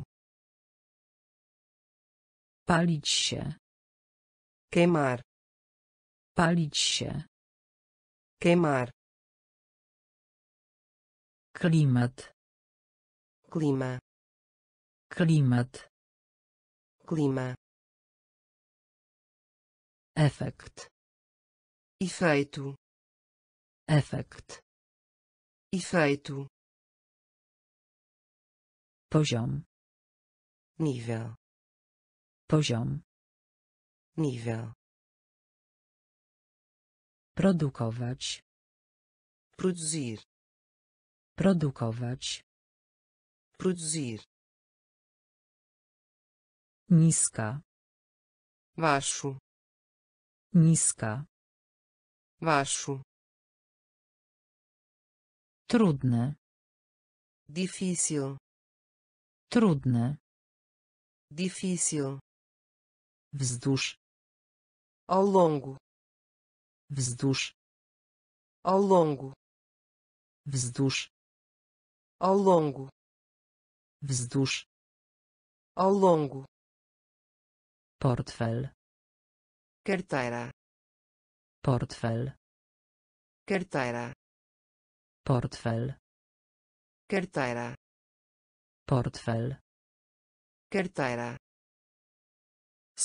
Palić się. Queimar. Palić się. Queimar. Klimat. Clima. Klimat. Clima. Efekt. Efeito. Efekt. Efeito. Poziom. Nível. Poziom. Nível. Produkować. Produzir. Produkować. Produzir. Niska. Baixo. Niska. Baixo. Trudne. Difícil. Trudne. Difícil. Wzdłuż. Ao longo. Wzdłuż. Ao longo. Wzdłuż. Ao longo. Wzdłuż. Ao longo. Portfel. Carteira. Portfel. Carteira. Portfel. Carteira. Portfel. Carteira.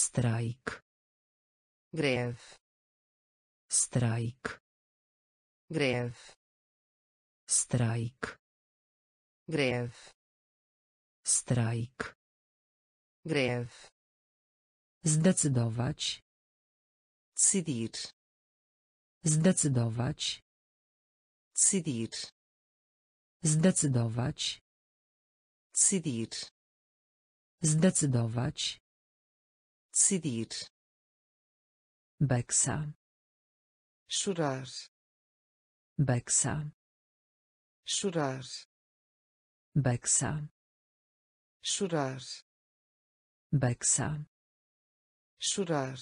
Strajk. Greve. Strajk. greve, strajk, greve, strajk, greve, zdecydować, decidir, zdecydować, decidir, zdecydować, decidir, zdecydować, decidir, beksa, chorar, beksa, chorar, beksa, chorar, beksa, chorar,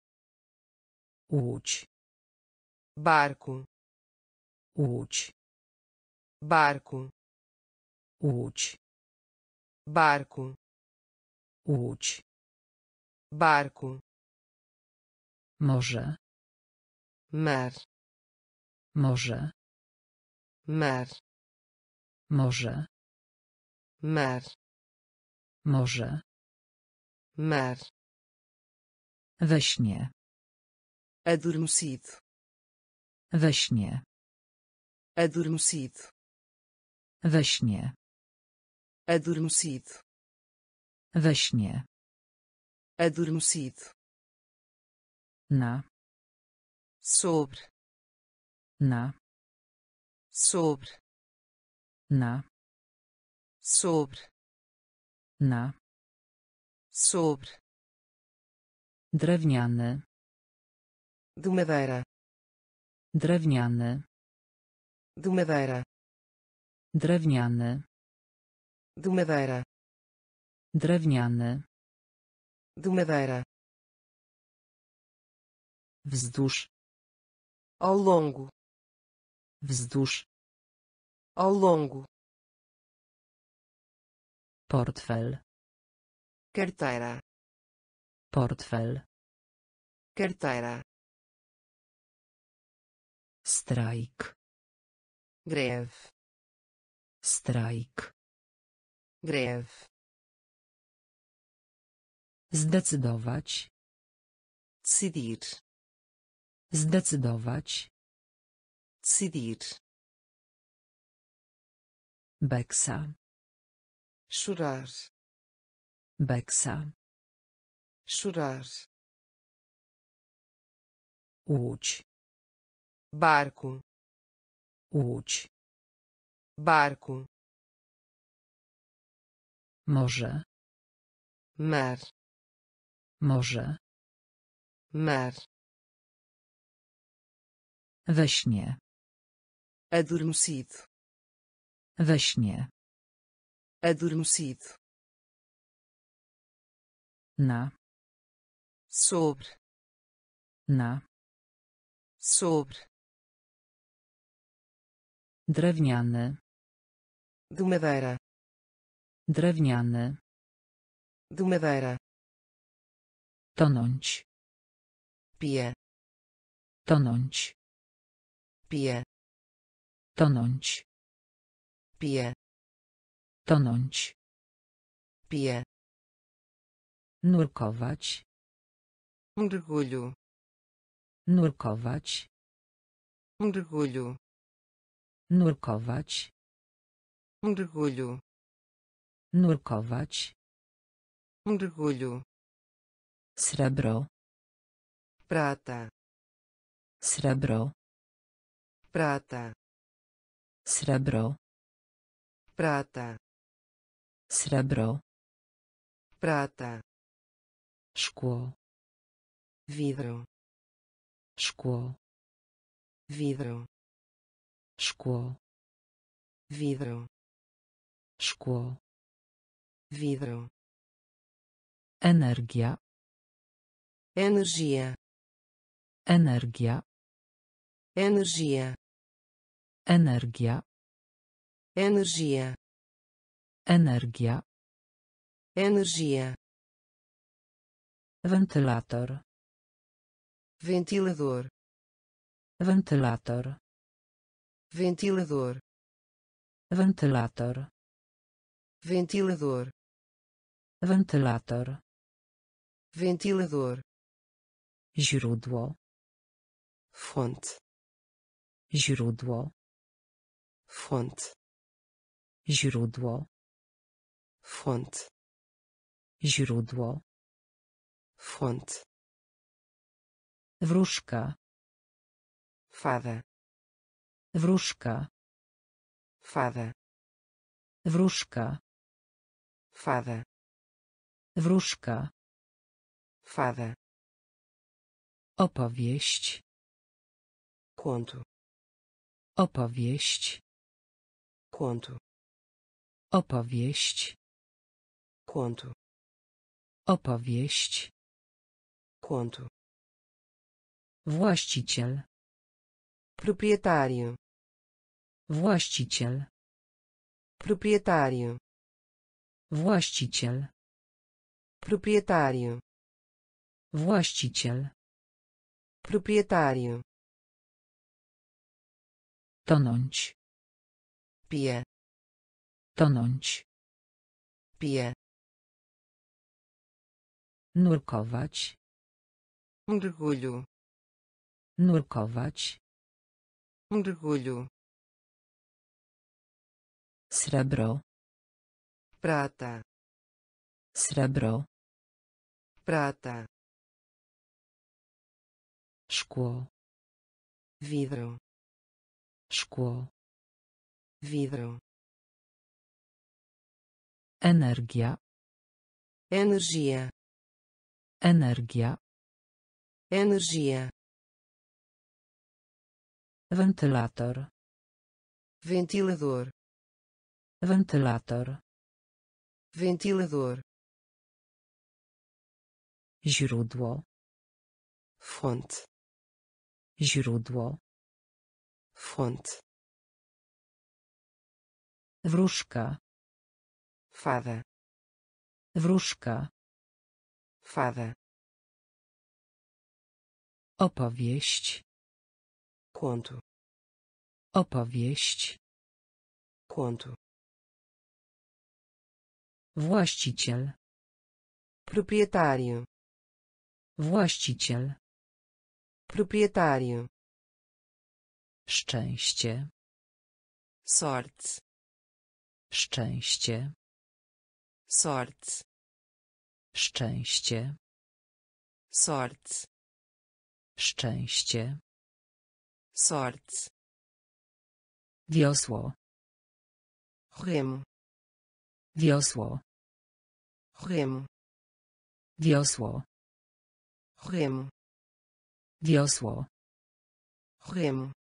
łódź, barco, łódź, barco, łódź, barco, łódź, barco, morze, mar, morze, mar, morze, mar, morze, mar, we śnie, adormecido, we śnie, adormecido, we śnie, adormecido, we śnie, adormecido, na, sobre, na, sobre, na, sobre, na, sobre, drewniany, de madeira, drewniany, de madeira, drewniany, de madeira, drewniany, de madeira, wzdłuż, ao longo, wzdłuż, ao longo, portfel, carteira, portfel, carteira, strajk, greve, strajk, greve, zdecydować, decidir, zdecydować, decidir, beksa, chorar, beksa, chorar, łódź, barco, łódź, barco, morze, mar, morze, mar, we śnie, adormecido, we śnie, adormecido, na, sobre, na, sobre, drewniany, de madeira, drewniany, de madeira, tonąć, pia, tonąć, pia, tonąć, pia, tonąć, pia, nurkować, mergulho, nurkować, mergulho, nurkować, mergulho, nurkować, mergulho, srebro, prata, srebro, prata, srebro, prata, srebro, prata, szkło, vidro, szkło, vidro, szkło, vidro, szkło, vidro, energia, energia, energia, energia, energia, energia, energia, energia, wentylator, ventilador, wentylator, ventilador, wentylator, ventilador, wentylator, ventilador, źródło, fonte, Źródło. Fonte. Źródło. Fonte. Źródło. Fonte. Wróżka. Fada. Wróżka. Fada. Wróżka. Fada. Wróżka. Fada. Opowieść. Conto. Opowieść. Conto. Opowieść. Conto. Opowieść. Conto. Właściciel. Proprietário. Właściciel. Proprietário. Właściciel. Proprietário. Właściciel. Proprietário. Tonąć. Pia. Tonąć. Pia. Nurkować. Mergulho. Nurkować. Mergulho. Srebro. Prata. Srebro. Prata. Szkło. Vidro. Szkło. Vidro. Energia. Energia. Energia. Energia. Wentylator. Ventilador. Wentylator. Ventilador. Źródło. Fonte. Źródło. Fonte. Wróżka. Fada. Wróżka. Fada. Opowieść. Conto. Opowieść. Conto. Właściciel. Proprietário. Właściciel. Proprietário. Szczęście. Sorte. Szczęście. Sorte. Szczęście. Sorte. Szczęście. Sorte. Wiosło. Remo. Wiosło. Remo. Wiosło. Remo. Wiosło. Remo.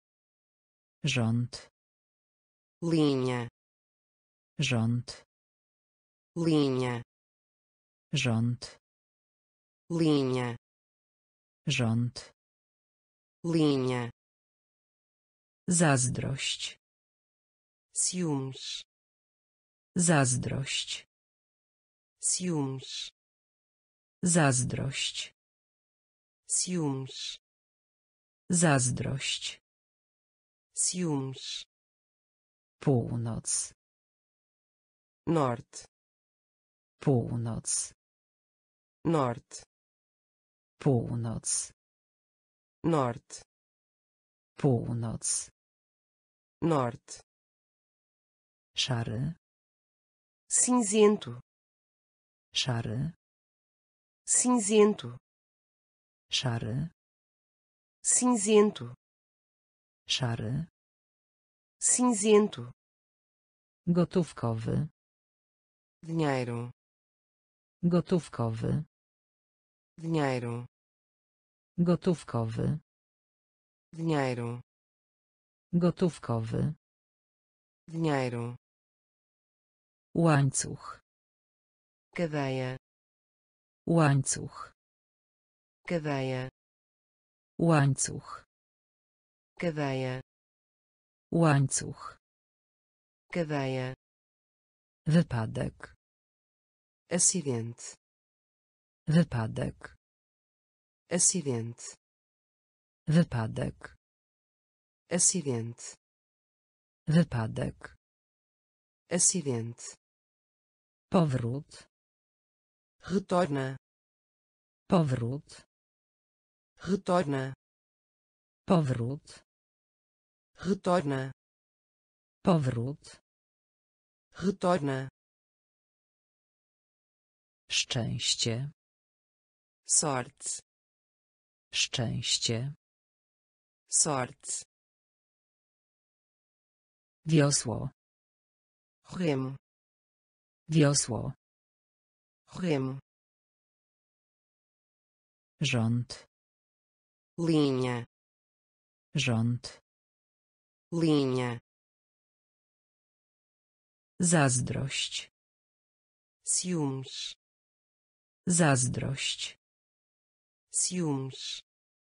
Rząd. Linha. Rząd. Linha. Rząd. Linha. Rząd. Linha. Zazdrość. Ciúmes. Zazdrość. Ciúmes. Zazdrość. Ciúmes. Zazdrość. Ciúmes. Północ. Norte. Północ. Norte. Północ. Norte. Północ. Norte. Szary. Cinzento. Szary. Cinzento. Szary. Cinzento. Szary. Cinzento. Gotówkowy. Dinheiro. Gotówkowy. Dinheiro. Gotówkowy. Dinheiro. Gotówkowy. Dinheiro. Łańcuch. Cadeia. Łańcuch. Cadeia. Łańcuch. Cadeia. Łańcuch. Cadeia. Wypadek. Acidente. Wypadek. Acidente. Wypadek. Acidente. Wypadek. Acidente. Powrót. Retorna. Powrót. Retorna. Powrót. retorna, powrót, retorna, szczęście, sorte, szczęście, sorte, wiosło, remo, wiosło, remo, rząd, linha, rząd, linha, zazdrość, ciúmes, zazdrość, ciúmes,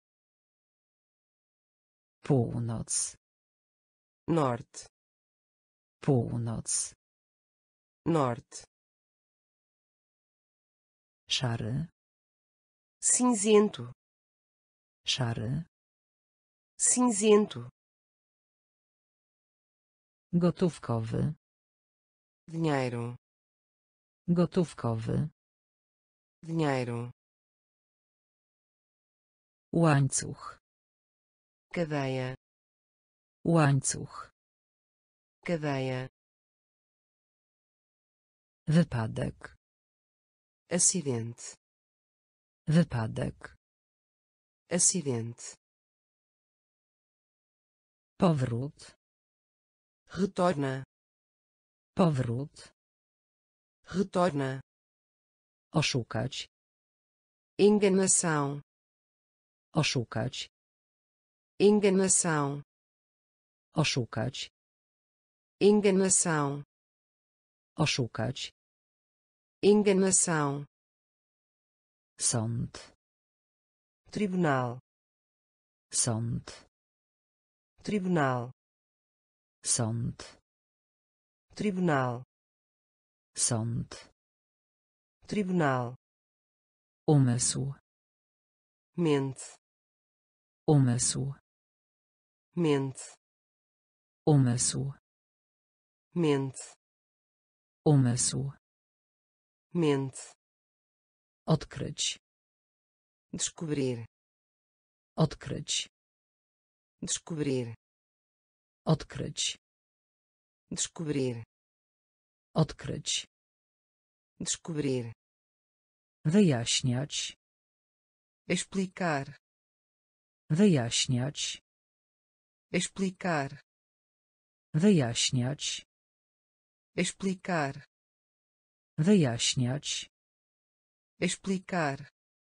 północ, norte, północ, norte, szary, cinzento, szary, cinzento, gotówkowy, dinheiro, gotówkowy, dinheiro, łańcuch, cadeia, łańcuch, cadeia, wypadek, acidente, wypadek, acidente, powrót, retorna, powrót, retorna, oszukać, enganação, oszukać, enganação, oszukać, enganação, oszukać, enganação, sąd, tribunal, sąd, tribunal, sąd, tribunal, sąd, tribunal, umysł, mente, umysł, mente, umysł, mente, umysł, mente, odkryć, descobrir, odkryć, descobrir, odkryć, descobrir, odkryć, descobrir, wyjaśniać, explicar, wyjaśniać, explicar, wyjaśniać, explicar, wyjaśniać, explicar,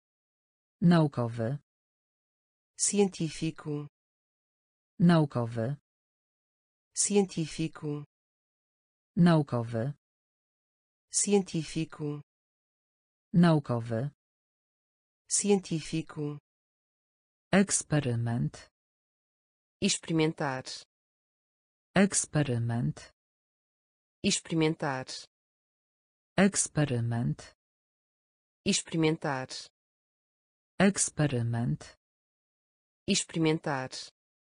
naukowy, científico, naukowy, científico, naukowy, científico, naukowy, científico, eksperyment, experimentar, eksperyment, experimentar, eksperyment, experimentar, eksperyment, experimentar,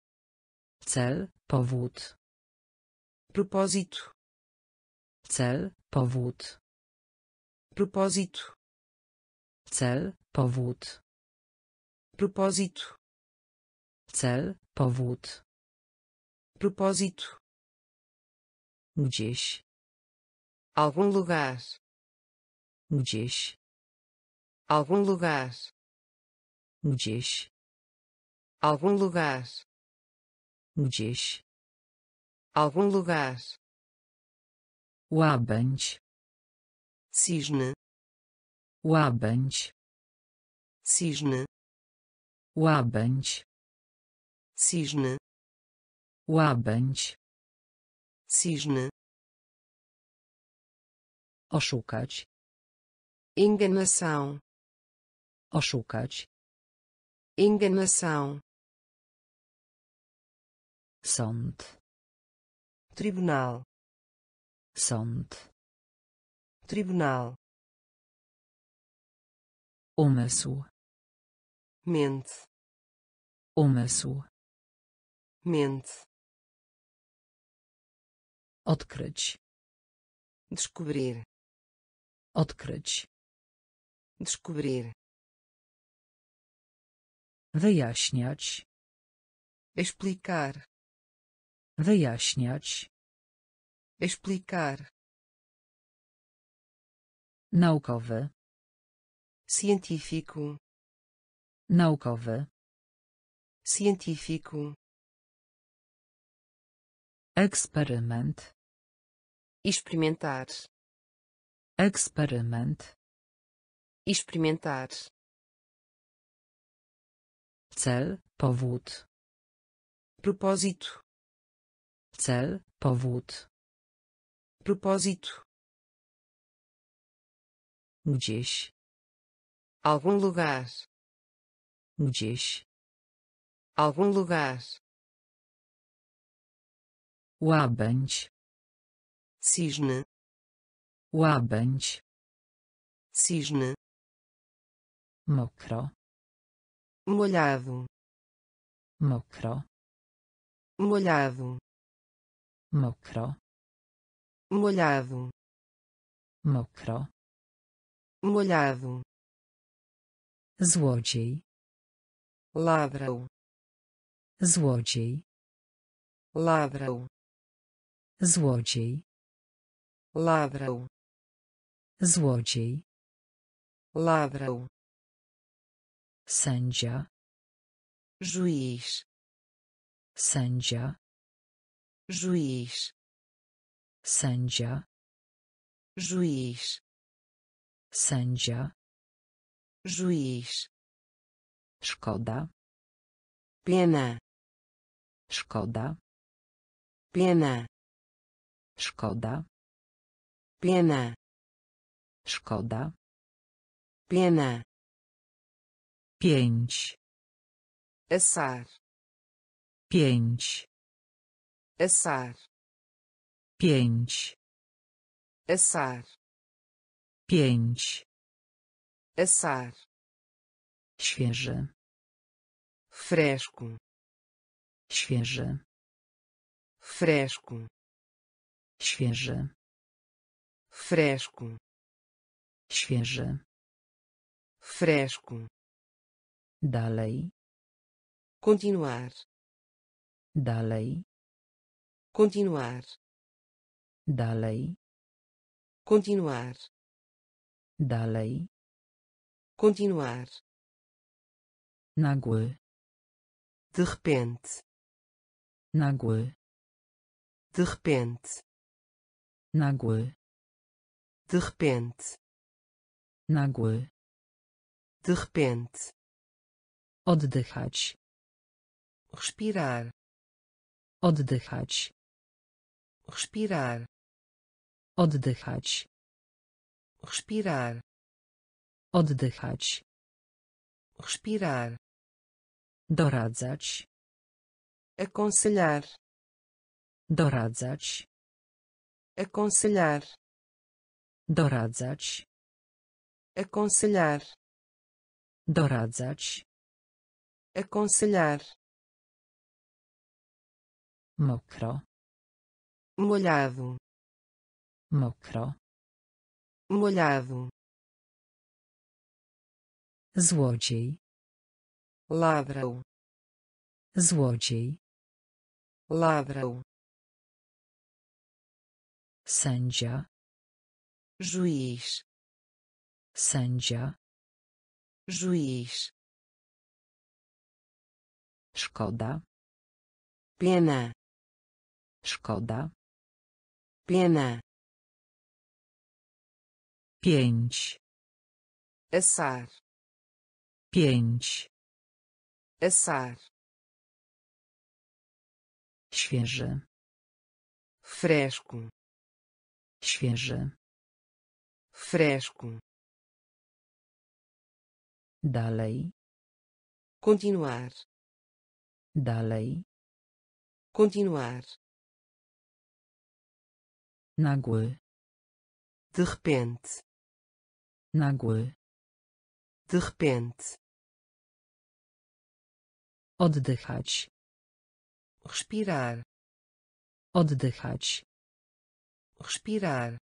cel, powód, propósito, cel, powód, propósito, cel, powód, propósito, cel, powód, propósito, gdzieś, algum lugar, gdzieś, algum lugar, gdzieś, algum lugar, gdzieś, algum lugar, łabędź, cisne, łabędź, cisne, łabędź, cisne, łabędź, cisne, oszukać, enganação, oszukać, enganação, sąd, tribunal, sąd, tribunal, umysł, mente, umysł, mente, odkryć, descobrir, odkryć, descobrir, wyjaśniać, explicar, Wyjaśniać. explicar, Naukowy. científico, Naukowy. científico, Eksperyment. experimentar, Eksperyment. experimentar, Cel, powód. propósito, Cel, powód. propósito, Gdzieś. algum lugar, Gdzieś. algum lugar, Łabędź. cisne, Łabędź. cisne, Mokro. molhado, Mokro. molhado, Mokro. molhado, Mokro. molhado, Złodziej. ladrão, Złodziej. ladrão, Złodziej. ladrão, Złodziej. ladrão, Sędzia. juiz, Sędzia. juiz, Sędzia. juiz, Sędzia. juiz, Szkoda. pena, Szkoda. pena, Szkoda. pena, Szkoda. pena, Pięć. assar, Pięć. assar, Pięć. assar, Pięć. assar, Świeży. fresco, Świeży. fresco, Świeży. fresco, Świeży. fresco, Dalej. continuar, Dalej. continuar, Dalej. continuar, Dalej. continuar, Nagły. de repente, Nagły. de repente, Nagły. de repente, Nagły. de repente, Oddychać. respirar, Oddychać. respirar, Oddychać. respirar, Oddychać. respirar, Doradzać. aconselhar, Doradzać. aconselhar, Doradzać. aconselhar, Doradzać. aconselhar, Mokro. molhado, Mokro. molhado, Złodziej. ladrão, Złodziej. ladrão, Sędzia. juiz, Sędzia. juiz, Szkoda. pena, Szkoda. pena, Pięć. assar, Pięć. assar, Świeży. fresco, Świeży. fresco, Dalej. continuar, Dalej. continuar, Nagły. de repente, Nagły. de repente, Oddychać. respirar, Oddychać. respirar,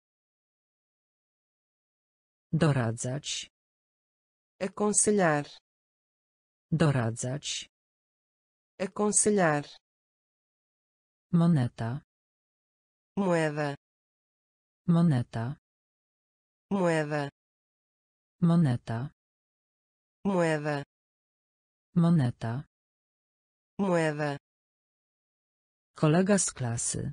Doradzać. aconselhar, Doradzać. aconselhar, Moneta. moeda, Moneta. moeda, Moneta. moeda, Moneta. moeda, Kolega z klasy.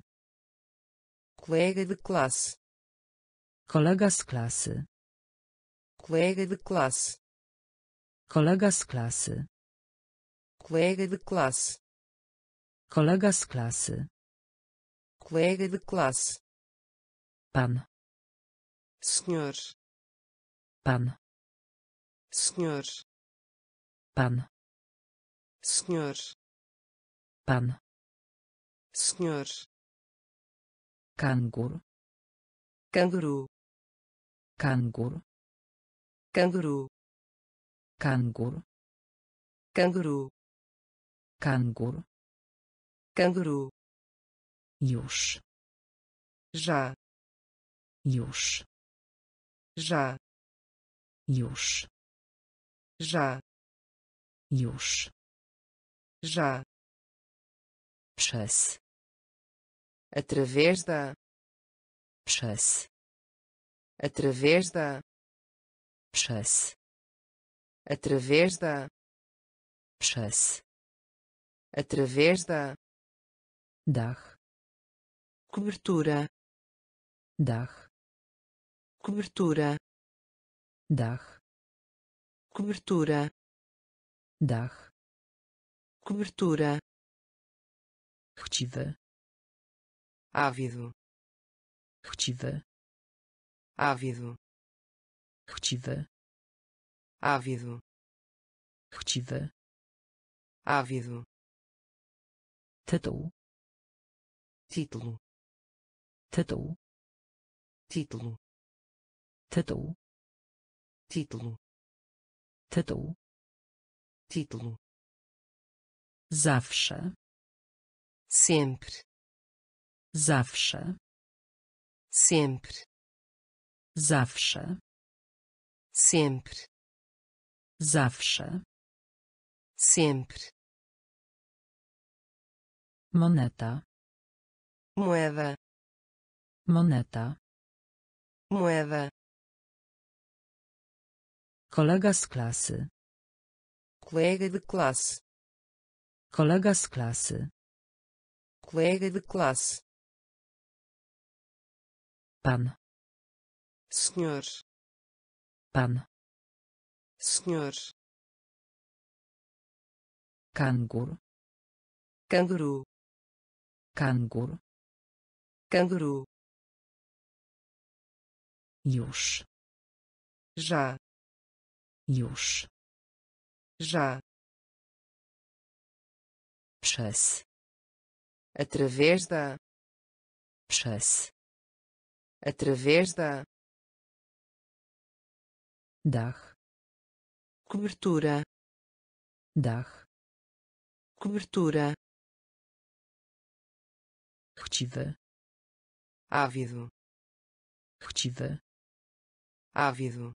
colega de classe, Kolega z klasy. colega de classe, Kolega z klasy. colega de classe, Kolega z klasy. colega de classe, Pan. senhor, Pan. senhor, Pan. senhor, Pan. senhor, Kangur. canguru, Kangur. canguru, Kangur. canguru, Kangur. canguru, Już. já, Już. já, Już. já, Już. já, Przez. através da, Przez. através da, Przez. através da, Przez. através da, Dach. cobertura, Dach. cobertura, Dach. cobertura, Dach. cobertura, Chciwy. ávido, Chciwy. ávido, Chciwy. ávido, Chciwy. ávido, Tytuł. título, Tytuł. título, Tytuł. título, Tytuł. título, Zawsze. sempre, Zawsze. sempre, Zawsze. sempre, Zawsze. sempre, Moneta. moeda, Moneta. moeda, Kolega z klasy. colega de classe, Kolega z klasy. colega de classe, Pan. senhor, Pan. senhor, Kangur. canguru, Kangur. canguru, Już. já, Już. já, Przez. através da, Przez. através da, Dach. cobertura, Dach. cobertura, Chciwy. ávido, Chciwy. ávido,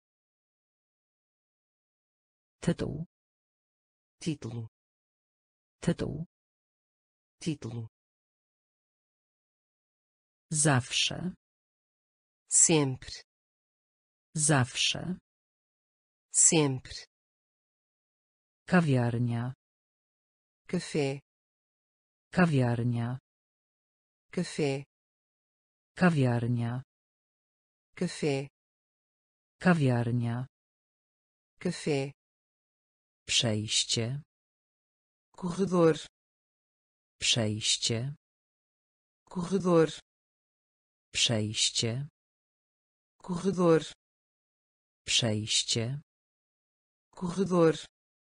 Tytuł. título, Tytuł. título, Zawsze. sempre, Zawsze. sempre, Kawiarnia. café, Kawiarnia. café, Kawiarnia. café, Kawiarnia. café, Przejście. corredor, Przejście. corredor, Przejście. corredor, Przejście. corredor,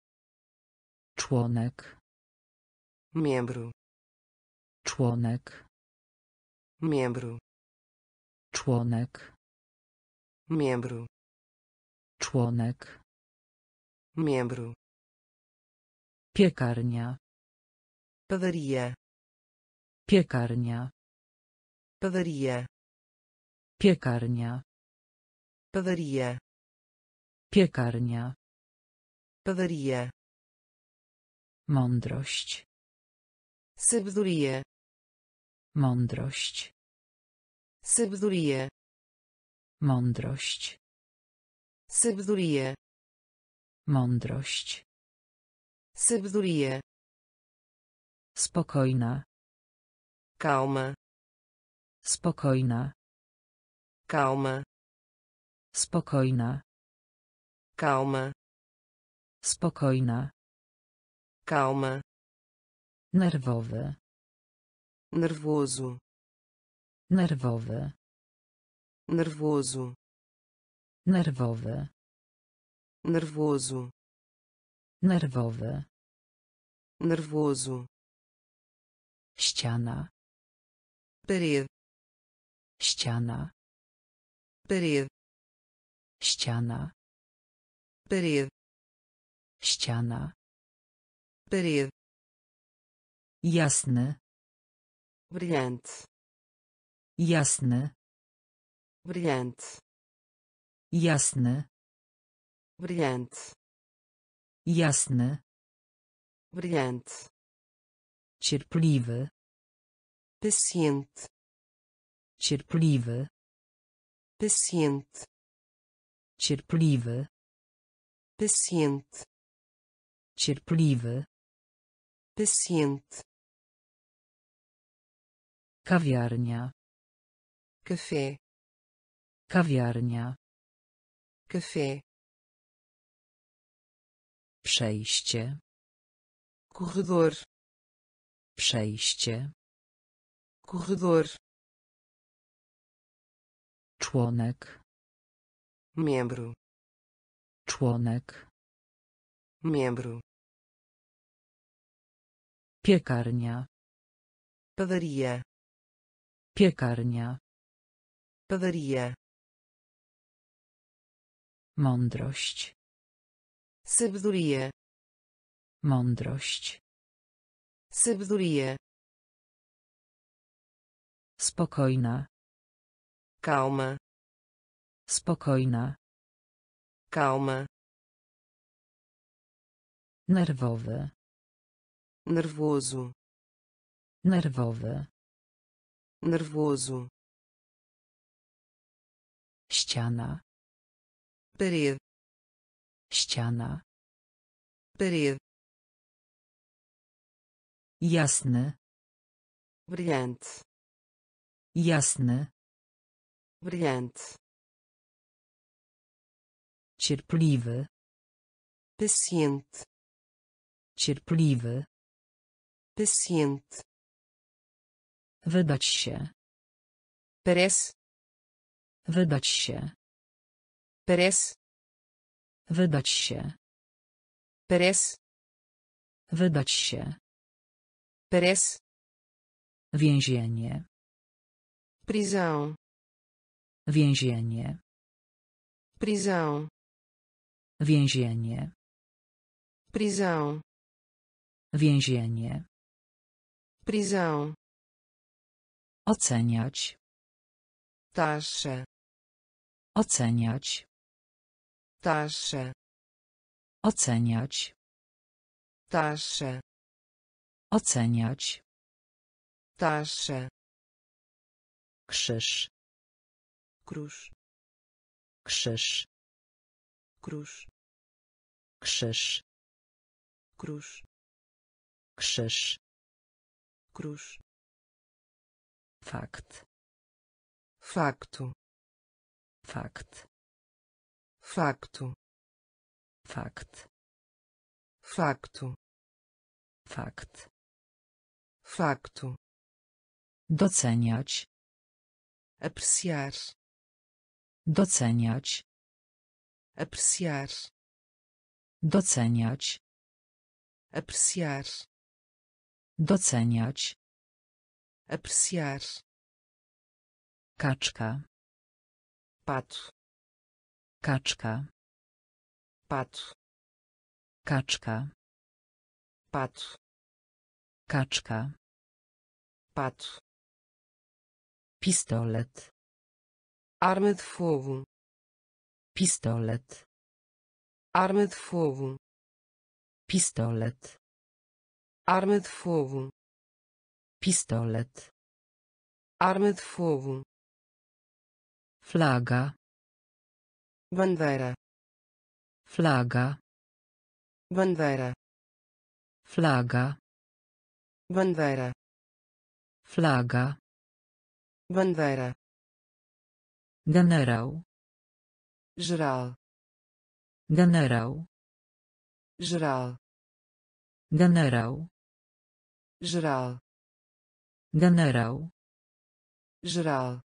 Członek. membro, Członek. membro, Członek. membro, Członek. membro, Piekarnia. padaria, Piekarnia. padaria, Piekarnia. padaria, Piekarnia. padaria, Mądrość. sabedoria, Mądrość. Sabedoria. Mądrość. Sabedoria. Mądrość. Sabedoria. Spokojna. Calma. Spokojna. Calma. Spokojna. Calma. Spokojna. Calma. Nerwowy. Nervoso. Nerwowy. Nervoso. Nerwowy. Nervoso. Nerwowy. Nervoso. Ściana. Parede. Ściana. Parede. Ściana. Parede. Ściana. Parede. Jasny. Brilhante. Jasny. Brilhante. Jasny. Brilhante. Jasny. Brilhante. Cierpliwy. Paciente. Cierpliwy. Paciente. Cierpliwy. Paciente. Cierpliwy. Paciente. Kawiarnia. Café. Kawiarnia. Café. Przejście. Corredor. Przejście. Corredor. Członek. Membro. Członek. Membro. Piekarnia. Padaria. Piekarnia. Padaria. Mądrość. Sabedoria. Mądrość. Sabedoria. Spokojna. Calma. Spokojna. Calma. Nerwowy. Nervoso. Nerwowy. Nervoso. Ściana. Parede. Ściana. Parede. Jasny. Brilhante. Jasny. Brilhante. Cierpliwy. Paciente. Cierpliwy. Paciente. Wydać się. Parece. Wydać się. Parece. Wydać się. Parece. Wydać się. Parece. Więzienie. Prisão. Więzienie. Prisão. Więzienie. Prisão. Więzienie. Prisão. Oceniać. Taxa. Oceniać. Taxa. Oceniać. Taxa. Oceniać. Taxa. Krzyż. Cruz. Krzyż. Cruz. Krzyż. Cruz. Krzyż. Cruz. Fakt. Facto. Fakt. Facto. Fakt. Facto. Fakt. Facto. Doceniać. Apreciar. Doceniać. Apreciar. Doceniać. Apreciar. Doceniać. Apreciar. Kaczka. Pato. Kaczka. Pato. Kaczka. Pato. Kaczka. Pato. Pistolet. Arma de fogo. Pistolet. Arma de fogo. Pistolet. Arma de fogo. Pistolet. arma de fogo, flaga, bandeira, flaga, bandeira, flaga, bandeira, flaga, bandeira, generał, geral, generał, geral, generał, geral, generał, geral,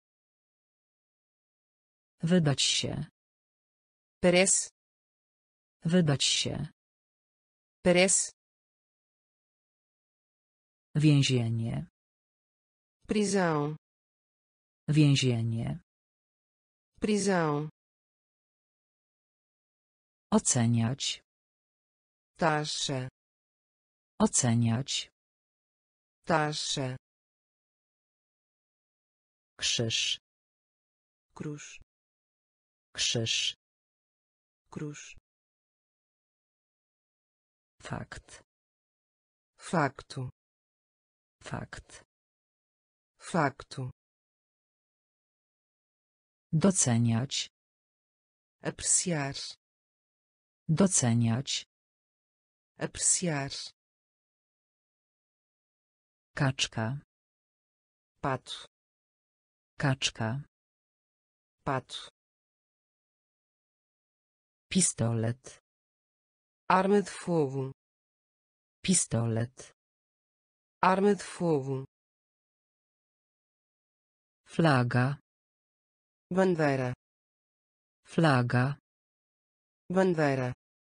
wydać się, parece, wydać się, parece, więzienie, prisão, więzienie, prisão, oceniać, taxa, oceniać, taxa, krzyż, cruz, krzyż, cruz, fakt, facto, fakt, facto, doceniać, apreciar, doceniać, apreciar, kaczka, pato, kaczka, pato, pistolet, arma de fogo, pistolet, arma de fogo, flaga, bandeira, flaga, bandeira,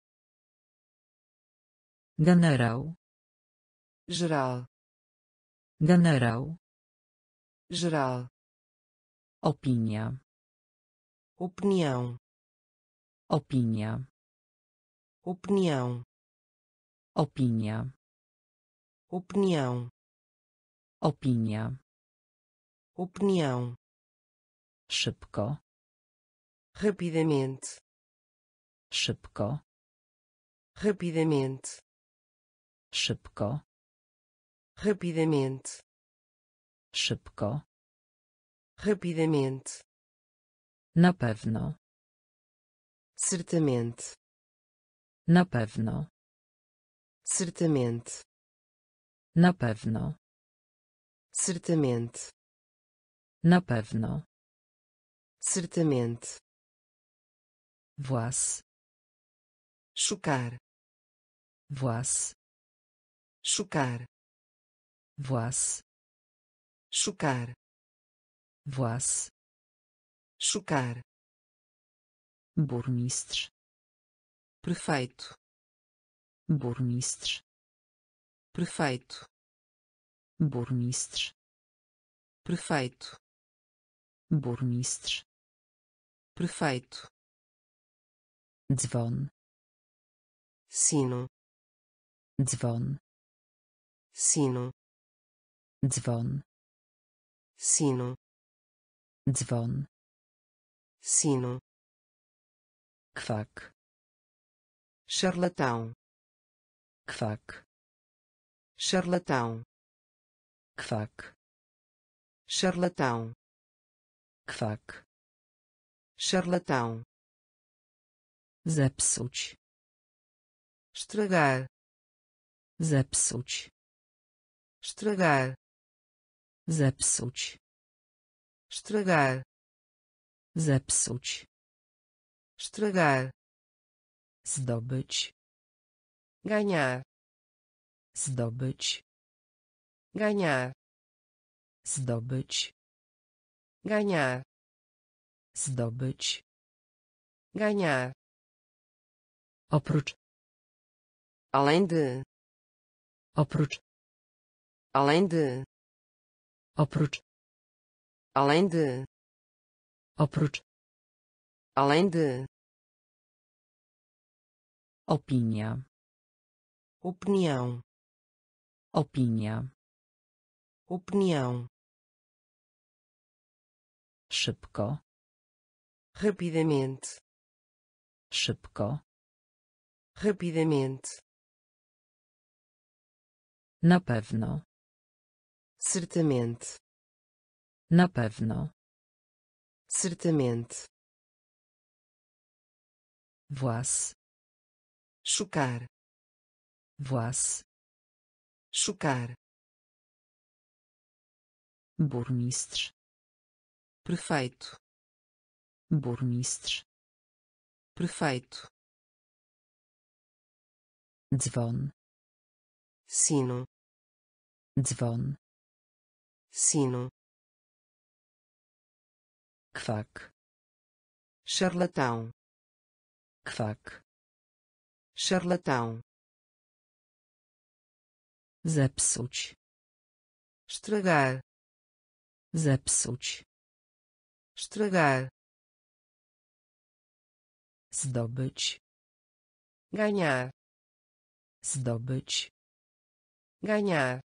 generał, geral, generał, geral, opinia, opinião, opinia, opinião, opinia, opinião, opinia, opinião, szybko, rapidamente, szybko, rapidamente, szybko, rapidamente, szybko, rapidamente, na pewno, certamente, na pewno, certamente, na pewno, certamente, na pewno, certamente, włas, chocar, włas, chocar, włas, chocar, włas, chocar, burmistrz, prefeito, burmistrz, prefeito, burmistrz, prefeito, burmistrz, prefeito, dzwon, sino, dzwon, sino, dzwon, sino, dzwon, sino, kwak, charlatão, kwak, charlatão, kwak, charlatão, kwak, charlatão, zepsuć, estragar, zepsuć, estragar, zepsuć, estragar, zepsuć, estragar, zdobyć, ganhar, zdobyć, ganhar, zdobyć, ganhar, zdobyć, ganhar, oprócz, além de, oprócz, além de, oprócz, além de, oprócz, além de, opinia, opinião, opinia, opinião, szybko, rapidamente, szybko, rapidamente, na pewno, certamente, Na pewno. Certamente. Włas. Chocar. Włas. Chocar. Burmistrz. Prefeito. Burmistrz. Prefeito. Dzwon. Sino. Dzwon. Sino. Kwak. Charlatão. Kwak. Charlatão. Zepsuć. Estragar. Zepsuć. Estragar. Zdobyć. Ganhar. Zdobyć. Ganhar.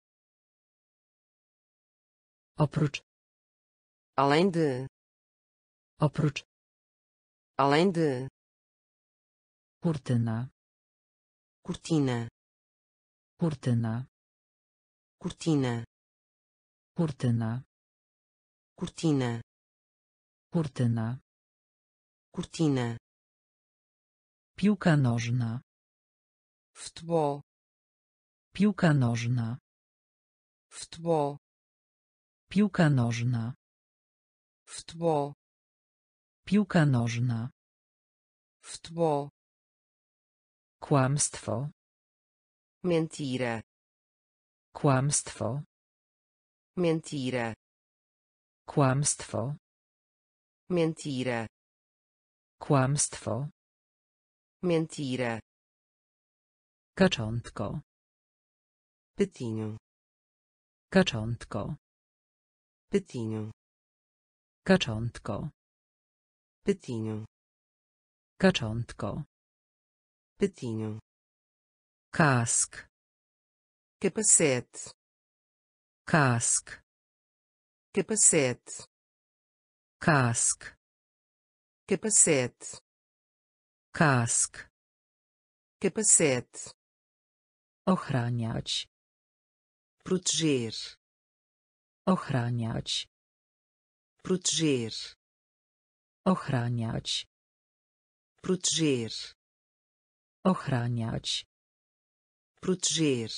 Oprócz. Além de. Oprócz. Além de. Kurtyna. Cortina. Kurtyna. Cortina. Kurtyna. Cortina. Kurtyna. Cortina. Piłka nożna. Futebol. Piłka nożna. Futebol. Piłka nożna. Futebol. Piłka nożna. Futebol. Kłamstwo. Mentira. Kłamstwo. Mentira. Kłamstwo. Mentira. Kłamstwo. Mentira. Kaczątko. Patinho. Kaczątko. Patinho. Kaczątko. Patinho. Kaczątko. Patinho. Kask. Capacete. Kask. Capacete. Kask. Capacete. Kask. Capacete. Ochraniać. Proteger. Ochraniać. Proteger. Ochraniać. Proteger. Ochraniać. Proteger.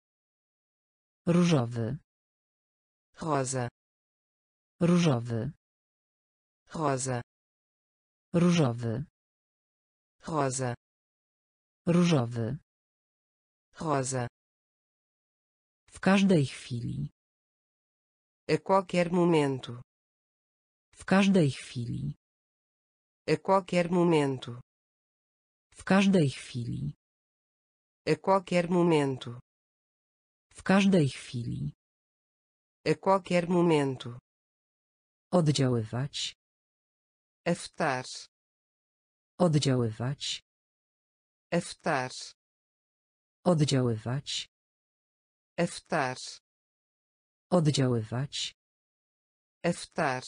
Różowy. Rosa. Różowy. Rosa. Różowy. Rosa. Różowy. Rosa. W każdej chwili. A qualquer momento. W każdej chwili. A qualquer momento. W każdej chwili. A qualquer momento. W każdej chwili. A qualquer momento. Oddziaływać. Afetar. Oddziaływać. Afetar. Oddziaływać. Afetar. Oddziaływać. Afetar.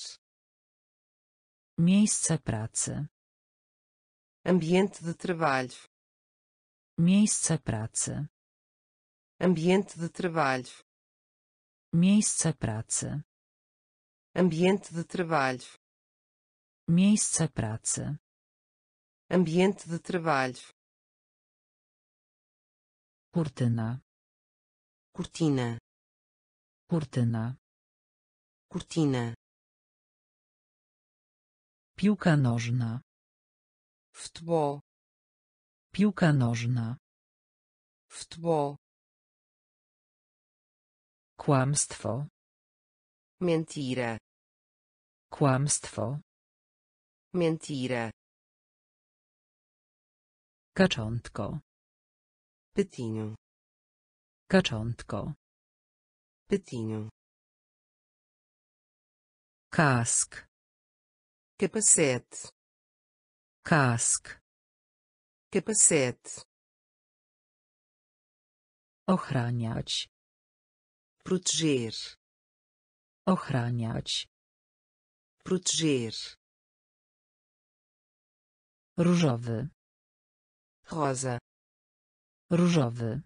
Miejsce pracy. Ambiente de trabalho. Miejsce pracy. Ambiente de trabalho. Miejsce pracy. Ambiente de trabalho. Miejsce pracy. Ambiente de trabalho. Kurtyna. Cortina. Kurtyna. Cortina. Piłka nożna. Futebol. Piłka nożna. Futebol. Kłamstwo. Mentira. Kłamstwo. Mentira. Kaczątko. Patinho. Kaczątko. Patinho. Kask. Capacete. Kask. Capacete. Ochraniać. Proteger. Ochraniać. Proteger. Różowy. Rosa. Różowy.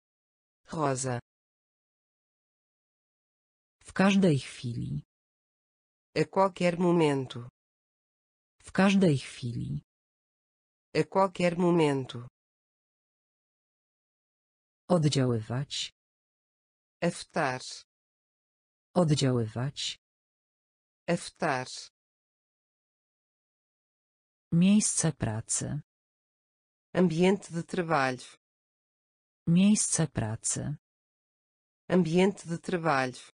Rosa. W każdej chwili. A qualquer momento. W każdej chwili. A qualquer momento. Oddziaływać. Afetar. Oddziaływać. Afetar. Miejsce pracy. Ambiente de trabalho. Miejsce pracy. Ambiente de trabalho.